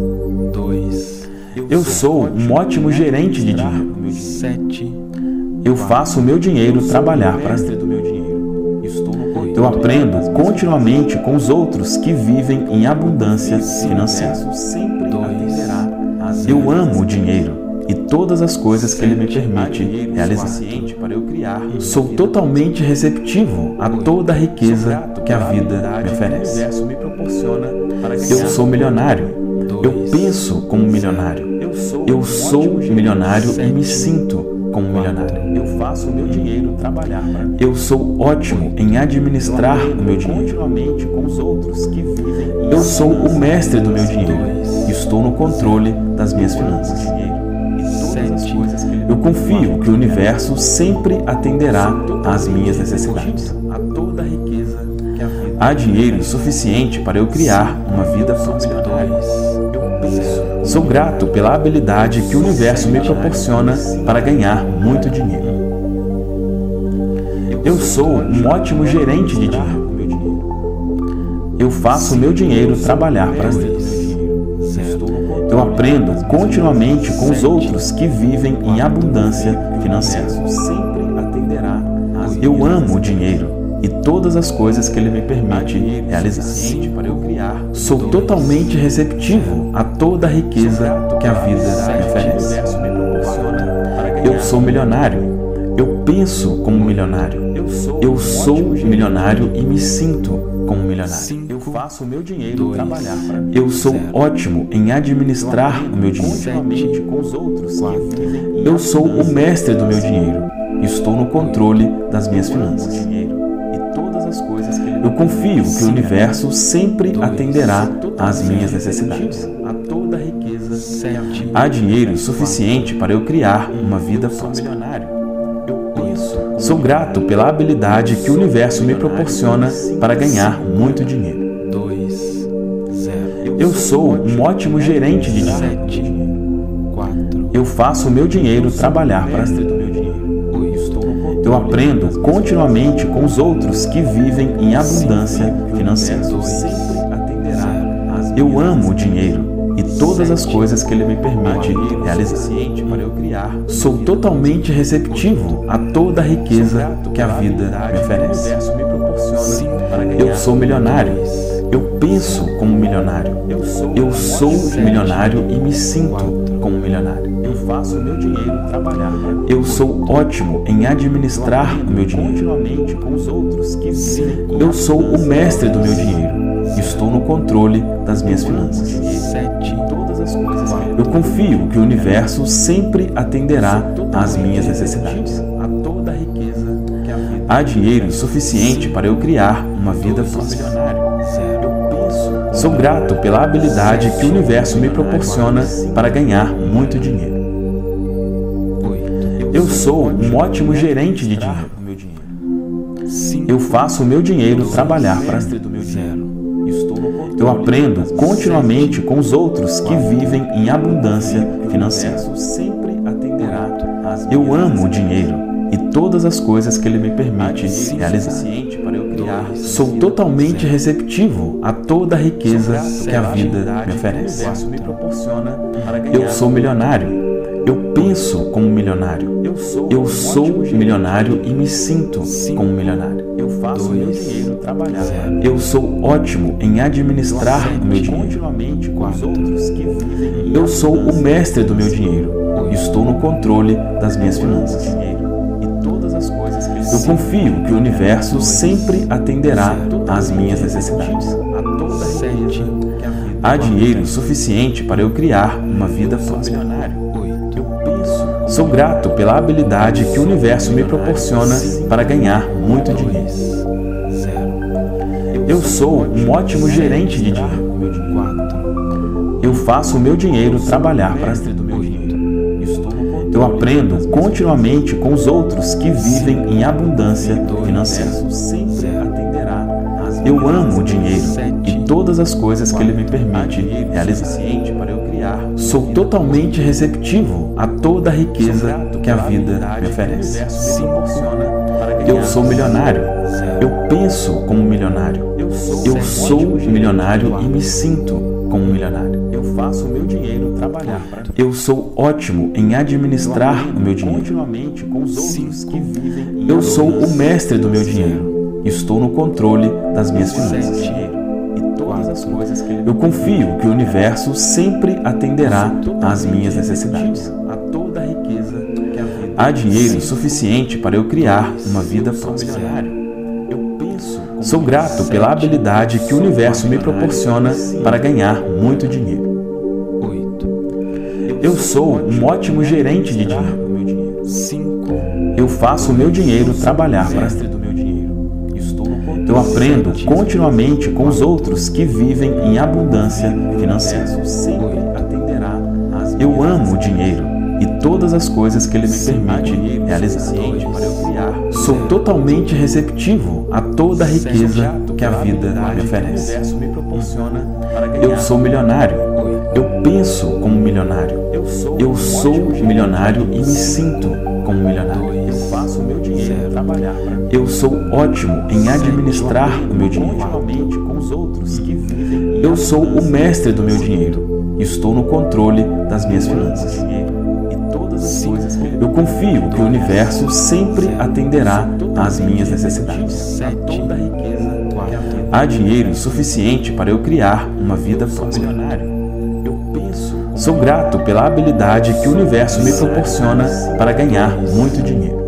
S1: Eu sou um ótimo gerente de dinheiro. Eu faço o meu dinheiro trabalhar para mim. Eu aprendo continuamente com os outros que vivem em abundância financeira. Eu amo o dinheiro e todas as coisas que ele me permite realizar. Sou totalmente receptivo a toda a riqueza que a vida me oferece. Eu sou milionário. Eu penso como milionário. Eu sou milionário e me sinto como milionário. Eu faço o meu dinheiro trabalhar para mim. Eu sou ótimo em administrar o meu dinheiro. Eu sou o mestre do meu dinheiro. Estou no controle das minhas finanças. Eu confio que o universo sempre atenderá às minhas necessidades. Há dinheiro suficiente para eu criar uma vida próspera. Sou grato pela habilidade que o universo me proporciona para ganhar muito dinheiro. Eu sou um ótimo gerente de dinheiro. Eu faço o meu dinheiro trabalhar para mim. Eu aprendo continuamente com os outros que vivem em abundância financeira. Eu amo o dinheiro e todas as coisas que ele me permite realizar. Sou totalmente receptivo a toda a riqueza que a vida me oferece. Eu sou milionário. Eu penso como milionário. Eu sou milionário e me sinto como milionário. Eu faço o meu dinheiro trabalhar para mim. Eu sou ótimo em administrar o meu dinheiro. Eu sou o mestre do meu dinheiro. Estou no controle das minhas finanças. Eu confio que o universo sempre atenderá às minhas necessidades. Há dinheiro suficiente para eu criar uma vida próspera. Sou grato pela habilidade que o universo me proporciona para ganhar muito dinheiro. Eu sou um ótimo gerente de dinheiro. Eu faço o meu dinheiro trabalhar para mim. Eu aprendo continuamente com os outros que vivem em abundância financeira. Eu amo o dinheiro e todas as coisas que ele me permite realizar. Sou totalmente receptivo a toda a riqueza que a vida me oferece. Eu sou milionário. Eu penso como milionário. Eu sou milionário e me sinto como milionário. Eu faço o meu dinheiro trabalhar. Eu sou ótimo em administrar o meu dinheiro. Eu sou o mestre do meu dinheiro. Estou no controle das minhas finanças. Eu confio que o universo sempre atenderá às minhas necessidades. Há dinheiro suficiente para eu criar uma vida próspera. Sou grato pela habilidade que o universo me proporciona para ganhar muito dinheiro. Eu sou um ótimo gerente de dinheiro. Eu faço o meu dinheiro trabalhar para mim. Eu aprendo continuamente com os outros que vivem em abundância financeira. Eu amo o dinheiro e todas as coisas que Ele me permite realizar. Sou totalmente receptivo a toda a riqueza que a vida me oferece. Eu sou milionário. Eu penso como milionário. Eu sou milionário e me sinto como milionário.
S2: Eu faço meu dinheiro trabalhar.
S1: Eu sou ótimo em administrar o meu dinheiro.
S2: Com os outros que vivem em
S1: Eu sou o mestre do meu dinheiro. Estou no controle das minhas finanças.
S2: e todas as coisas que
S1: Eu confio que o universo sempre atenderá às minhas necessidades.
S2: a toda a riqueza que a vida
S1: Há dinheiro suficiente para eu criar uma vida próspera.
S2: eu penso
S1: Sou grato pela habilidade que o universo me proporciona para ganhar muito dinheiro. Eu sou um ótimo gerente de dinheiro. Eu faço o meu dinheiro trabalhar para mim. Eu aprendo continuamente com os outros que vivem em abundância financeira.
S2: sempre atenderá às
S1: Eu amo o dinheiro e todas as coisas que ele me permite realizar.
S2: suficiente para eu criar
S1: Sou totalmente receptivo a toda a riqueza que a vida me oferece.
S2: me proporciona para ganhar.
S1: Eu sou milionário. Eu penso como milionário.
S2: Eu sou,
S1: Eu sou milionário e me sinto como milionário.
S2: Eu faço o meu dinheiro trabalhar para mim.
S1: Eu sou ótimo em administrar o meu dinheiro.
S2: Continuamente com os outros que vivem em
S1: Eu sou o mestre do meu dinheiro. Estou no controle das minhas finanças.
S2: dinheiro e todas as coisas que ele
S1: Eu confio que o universo sempre atenderá às minhas necessidades.
S2: a toda a riqueza que a vida
S1: Há dinheiro suficiente para eu criar uma vida
S2: sou
S1: próspera.
S2: milionário. Eu penso como
S1: Sou grato pela habilidade que o universo me proporciona para ganhar muito dinheiro. Eu sou um ótimo gerente de dinheiro.
S2: o meu dinheiro.
S1: Eu faço o meu dinheiro trabalhar para mim.
S2: do meu dinheiro. Estou no controle.
S1: Eu aprendo continuamente com os outros que vivem em abundância financeira.
S2: sempre atenderá às
S1: Eu amo o dinheiro e todas as coisas que ele me permite realizar.
S2: suficiente para eu criar
S1: Sou totalmente receptivo a toda a riqueza que a vida me
S2: o
S1: oferece.
S2: universo me proporciona para ganhar.
S1: Eu sou milionário. Eu penso como milionário.
S2: Eu sou
S1: Eu
S2: um
S1: sou
S2: ótimo
S1: milionário e me sinto como milionário.
S2: Eu faço o meu dinheiro trabalhar para mim.
S1: Eu sou ótimo em administrar o meu dinheiro.
S2: Continuamente com os outros que vivem em
S1: Eu sou o mestre do meu dinheiro. Estou no controle das minhas finanças.
S2: dinheiro e todas as coisas que ele
S1: Eu confio que o universo sempre atenderá às minhas necessidades.
S2: a toda a riqueza que a vida
S1: Há dinheiro suficiente para eu criar uma vida próspera.
S2: Eu penso
S1: Sou grato pela habilidade que o universo me proporciona para ganhar muito dinheiro.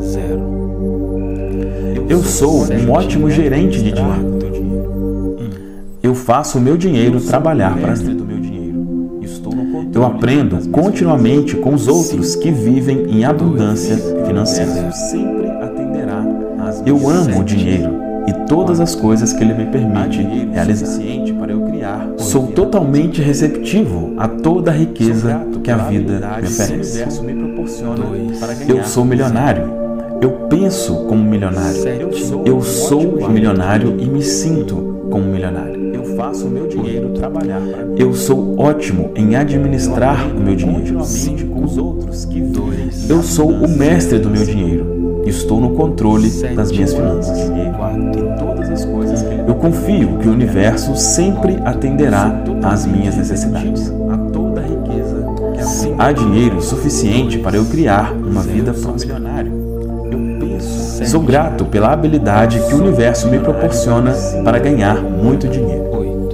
S1: Eu sou um ótimo gerente de dinheiro. Eu faço o meu dinheiro trabalhar para mim.
S2: do meu dinheiro. Estou no controle.
S1: Eu aprendo continuamente com os outros que vivem em abundância financeira.
S2: sempre atenderá às
S1: Eu amo o dinheiro e todas as coisas que ele me permite realizar.
S2: suficiente para eu criar.
S1: Sou totalmente receptivo a toda a riqueza que a vida me
S2: O
S1: oferece.
S2: universo me proporciona para ganhar.
S1: Eu sou milionário. Eu penso como milionário. Eu sou milionário e me sinto como milionário.
S2: Eu faço o meu dinheiro trabalhar para mim.
S1: Eu sou ótimo em administrar o meu dinheiro.
S2: Continuamente com os outros que vivem em
S1: Eu sou o mestre do meu dinheiro. Estou no controle das minhas finanças.
S2: e todas as coisas que ele
S1: Eu confio que o universo sempre atenderá às minhas necessidades.
S2: a toda a riqueza que a vida
S1: Há dinheiro suficiente para eu criar uma vida próspera.
S2: milionário. Eu penso
S1: Sou grato pela habilidade que o universo me proporciona para ganhar muito dinheiro.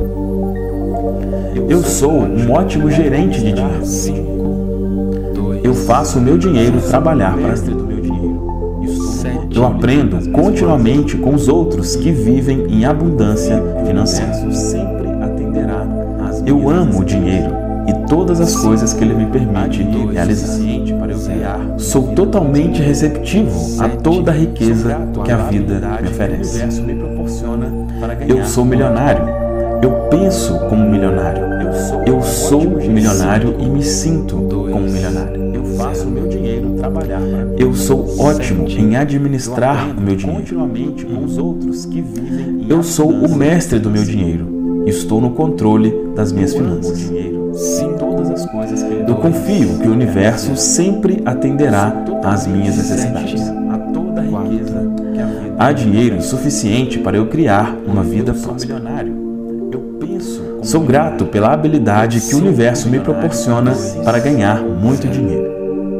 S1: Eu sou um ótimo gerente de dinheiro. Eu faço o meu dinheiro trabalhar para mim.
S2: do meu dinheiro. Estou no
S1: Eu aprendo continuamente com os outros que vivem em abundância financeira.
S2: sempre atenderá às
S1: Eu amo o dinheiro e todas as coisas que ele me permite realizar.
S2: suficiente para eu criar.
S1: Sou totalmente receptivo a toda a riqueza que a vida me
S2: O
S1: oferece.
S2: universo me proporciona para ganhar.
S1: Eu sou milionário. Eu penso como milionário.
S2: Eu sou
S1: Eu sou milionário e me sinto como milionário.
S2: Eu faço o meu dinheiro trabalhar para mim.
S1: Eu sou ótimo em administrar o meu dinheiro.
S2: Continuamente com os outros que vivem em
S1: Eu sou o mestre do meu dinheiro. Estou no controle das minhas finanças.
S2: dinheiro. Sim, todas as coisas que ele
S1: Eu confio que o universo sempre atenderá às minhas necessidades.
S2: a toda a
S1: Há dinheiro suficiente para eu criar uma vida próspera. Sou grato pela habilidade que o universo me proporciona para ganhar muito dinheiro.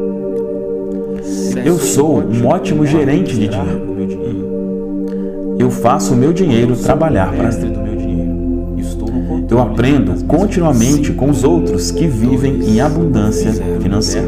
S1: Eu sou um ótimo gerente de dinheiro. Eu faço o meu dinheiro trabalhar para mim. Eu aprendo continuamente com os outros que vivem em abundância financeira.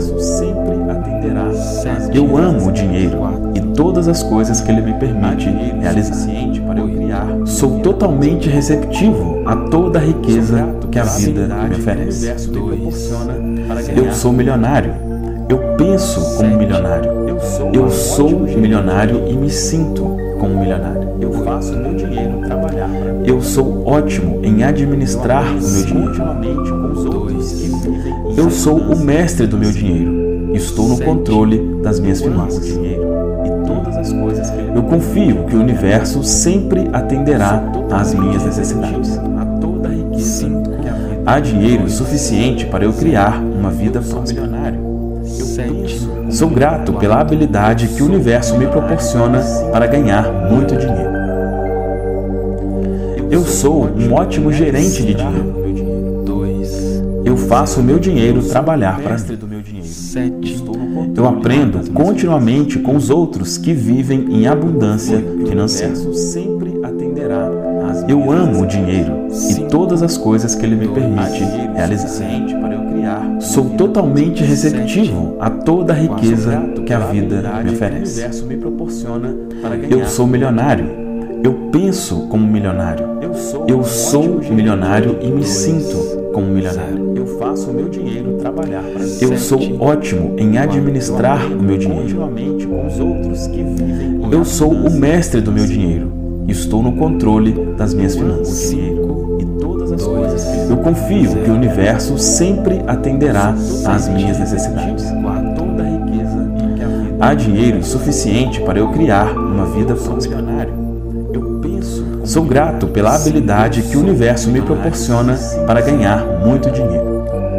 S1: Eu amo o dinheiro e todas as coisas que ele me permite realizar. Sou totalmente receptivo a toda a riqueza que a vida me oferece. Eu sou milionário. Eu penso como milionário. Eu sou milionário e me sinto como milionário.
S2: Eu faço o meu dinheiro trabalhar para mim.
S1: Eu sou ótimo em administrar o meu dinheiro.
S2: Continuamente com os outros que vivem em
S1: Eu sou o mestre do meu dinheiro. Estou no controle das minhas finanças.
S2: dinheiro e todas as coisas que ele
S1: Eu confio que o universo sempre atenderá às minhas necessidades.
S2: a toda a riqueza que a vida
S1: Há dinheiro suficiente para eu criar uma vida próspera.
S2: milionário. Eu penso
S1: Sou grato pela habilidade que o universo me proporciona para ganhar muito dinheiro. Eu sou um ótimo gerente de dinheiro. Eu faço o meu dinheiro trabalhar para mim.
S2: do meu dinheiro.
S1: Eu aprendo continuamente com os outros que vivem em abundância financeira.
S2: sempre atenderá às
S1: Eu amo o dinheiro e todas as coisas que ele me permite realizar.
S2: suficiente para eu criar.
S1: Sou totalmente receptivo a toda a riqueza que a vida me
S2: O
S1: oferece.
S2: universo me proporciona para ganhar.
S1: Eu sou milionário. Eu penso como milionário.
S2: Eu sou,
S1: Eu
S2: um
S1: sou
S2: ótimo
S1: milionário e me
S2: Dois.
S1: sinto como milionário.
S2: Eu faço o meu dinheiro trabalhar para mim.
S1: Eu sou ótimo em administrar o meu dinheiro.
S2: Continuamente com os outros que vivem em
S1: Eu sou o
S2: abundância.
S1: mestre do meu dinheiro. Estou no controle das minhas
S2: Eu amo o
S1: finanças.
S2: dinheiro e todas as coisas que ele
S1: Eu confio que o universo sempre atenderá às minhas necessidades.
S2: a toda a riqueza que a vida
S1: Há dinheiro suficiente para eu criar uma vida próspera.
S2: milionário. Eu penso como
S1: Sou grato pela habilidade que o universo me proporciona para ganhar muito dinheiro.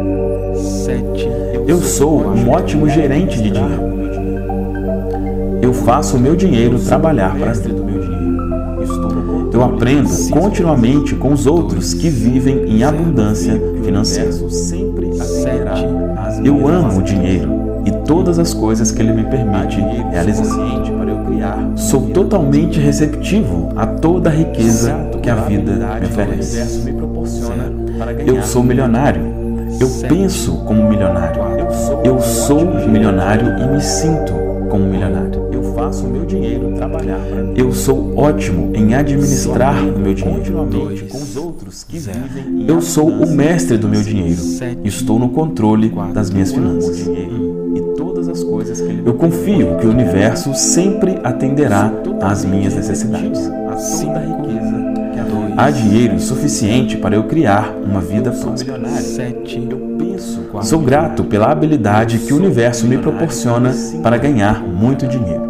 S1: Eu sou um ótimo gerente de dinheiro. Eu faço o meu dinheiro trabalhar para mim.
S2: do meu dinheiro. Estou no controle.
S1: Eu aprendo continuamente com os outros que vivem em abundância financeira.
S2: sempre atenderá às
S1: Eu
S2: minhas
S1: amo o dinheiro e todas as coisas que ele me permite realizar.
S2: suficiente para eu criar.
S1: Sou totalmente receptivo a toda a riqueza que a vida me
S2: O
S1: oferece.
S2: universo me proporciona para ganhar.
S1: Eu sou milionário. Eu penso como milionário. Eu sou milionário e me sinto como milionário.
S2: Eu faço o meu dinheiro trabalhar para mim.
S1: Eu sou ótimo em administrar o meu dinheiro.
S2: Continuamente com os outros que vivem em
S1: Eu sou o mestre do meu dinheiro. Estou no controle das minhas
S2: Eu amo o
S1: finanças.
S2: dinheiro e todas as coisas que ele
S1: Eu confio que o universo sempre atenderá às minhas necessidades.
S2: a toda a riqueza que a vida
S1: Há dinheiro suficiente para eu criar uma vida próspera.
S2: milionário. Eu penso
S1: Sou grato pela habilidade que o universo me proporciona para ganhar muito dinheiro.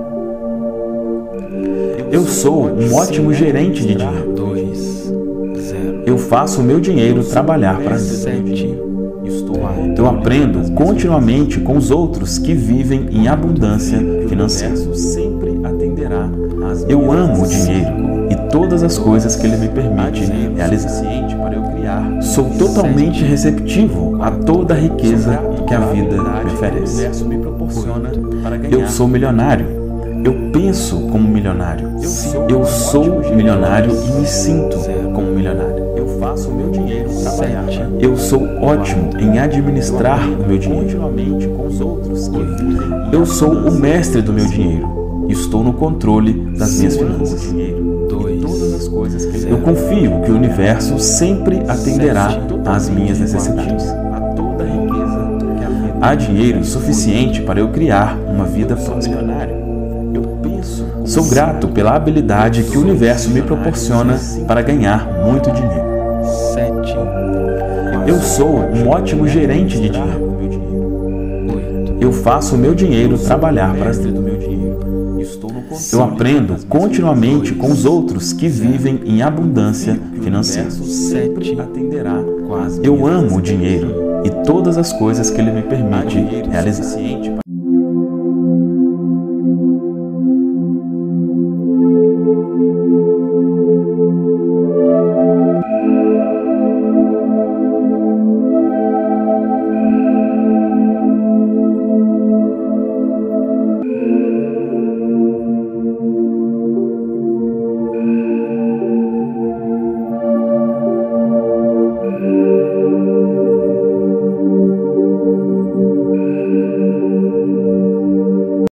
S1: Eu sou um ótimo gerente de dinheiro. Eu faço o meu dinheiro trabalhar para mim.
S2: Estou
S1: Eu aprendo continuamente com os outros que vivem em abundância financeira.
S2: sempre atenderá às
S1: Eu
S2: minhas
S1: amo o
S2: necessidades.
S1: dinheiro e todas as coisas que ele me permite realizar.
S2: Suficiente para eu criar.
S1: Sou totalmente receptivo a toda a riqueza que a vida me
S2: O
S1: oferece.
S2: universo me proporciona para ganhar.
S1: Eu sou milionário. Eu penso como milionário. Eu sou milionário e me sinto como milionário.
S2: Eu faço o meu dinheiro trabalhar para mim.
S1: Eu sou ótimo em administrar o meu dinheiro.
S2: Continuamente com os outros que vivem em
S1: Eu sou o mestre do meu dinheiro. Estou no controle das minhas
S2: Eu amo o
S1: finanças.
S2: dinheiro e todas as coisas que ele
S1: Eu confio que o universo sempre atenderá às minhas necessidades.
S2: a toda a riqueza que a vida
S1: Há dinheiro suficiente para eu criar uma vida próspera.
S2: milionário. Eu penso como
S1: Sou grato pela habilidade que o universo me proporciona para ganhar muito dinheiro. Eu sou um ótimo gerente de dinheiro.
S2: o meu dinheiro.
S1: Eu faço o meu dinheiro trabalhar para
S2: Mestre
S1: mim.
S2: do meu dinheiro. Estou no controle.
S1: Eu aprendo continuamente com os outros que vivem em abundância
S2: O
S1: financeira.
S2: universo sempre atenderá às
S1: Eu
S2: minhas
S1: amo o dinheiro e todas as coisas que ele me permite
S2: necessidades.
S1: realizar.
S2: Suficiente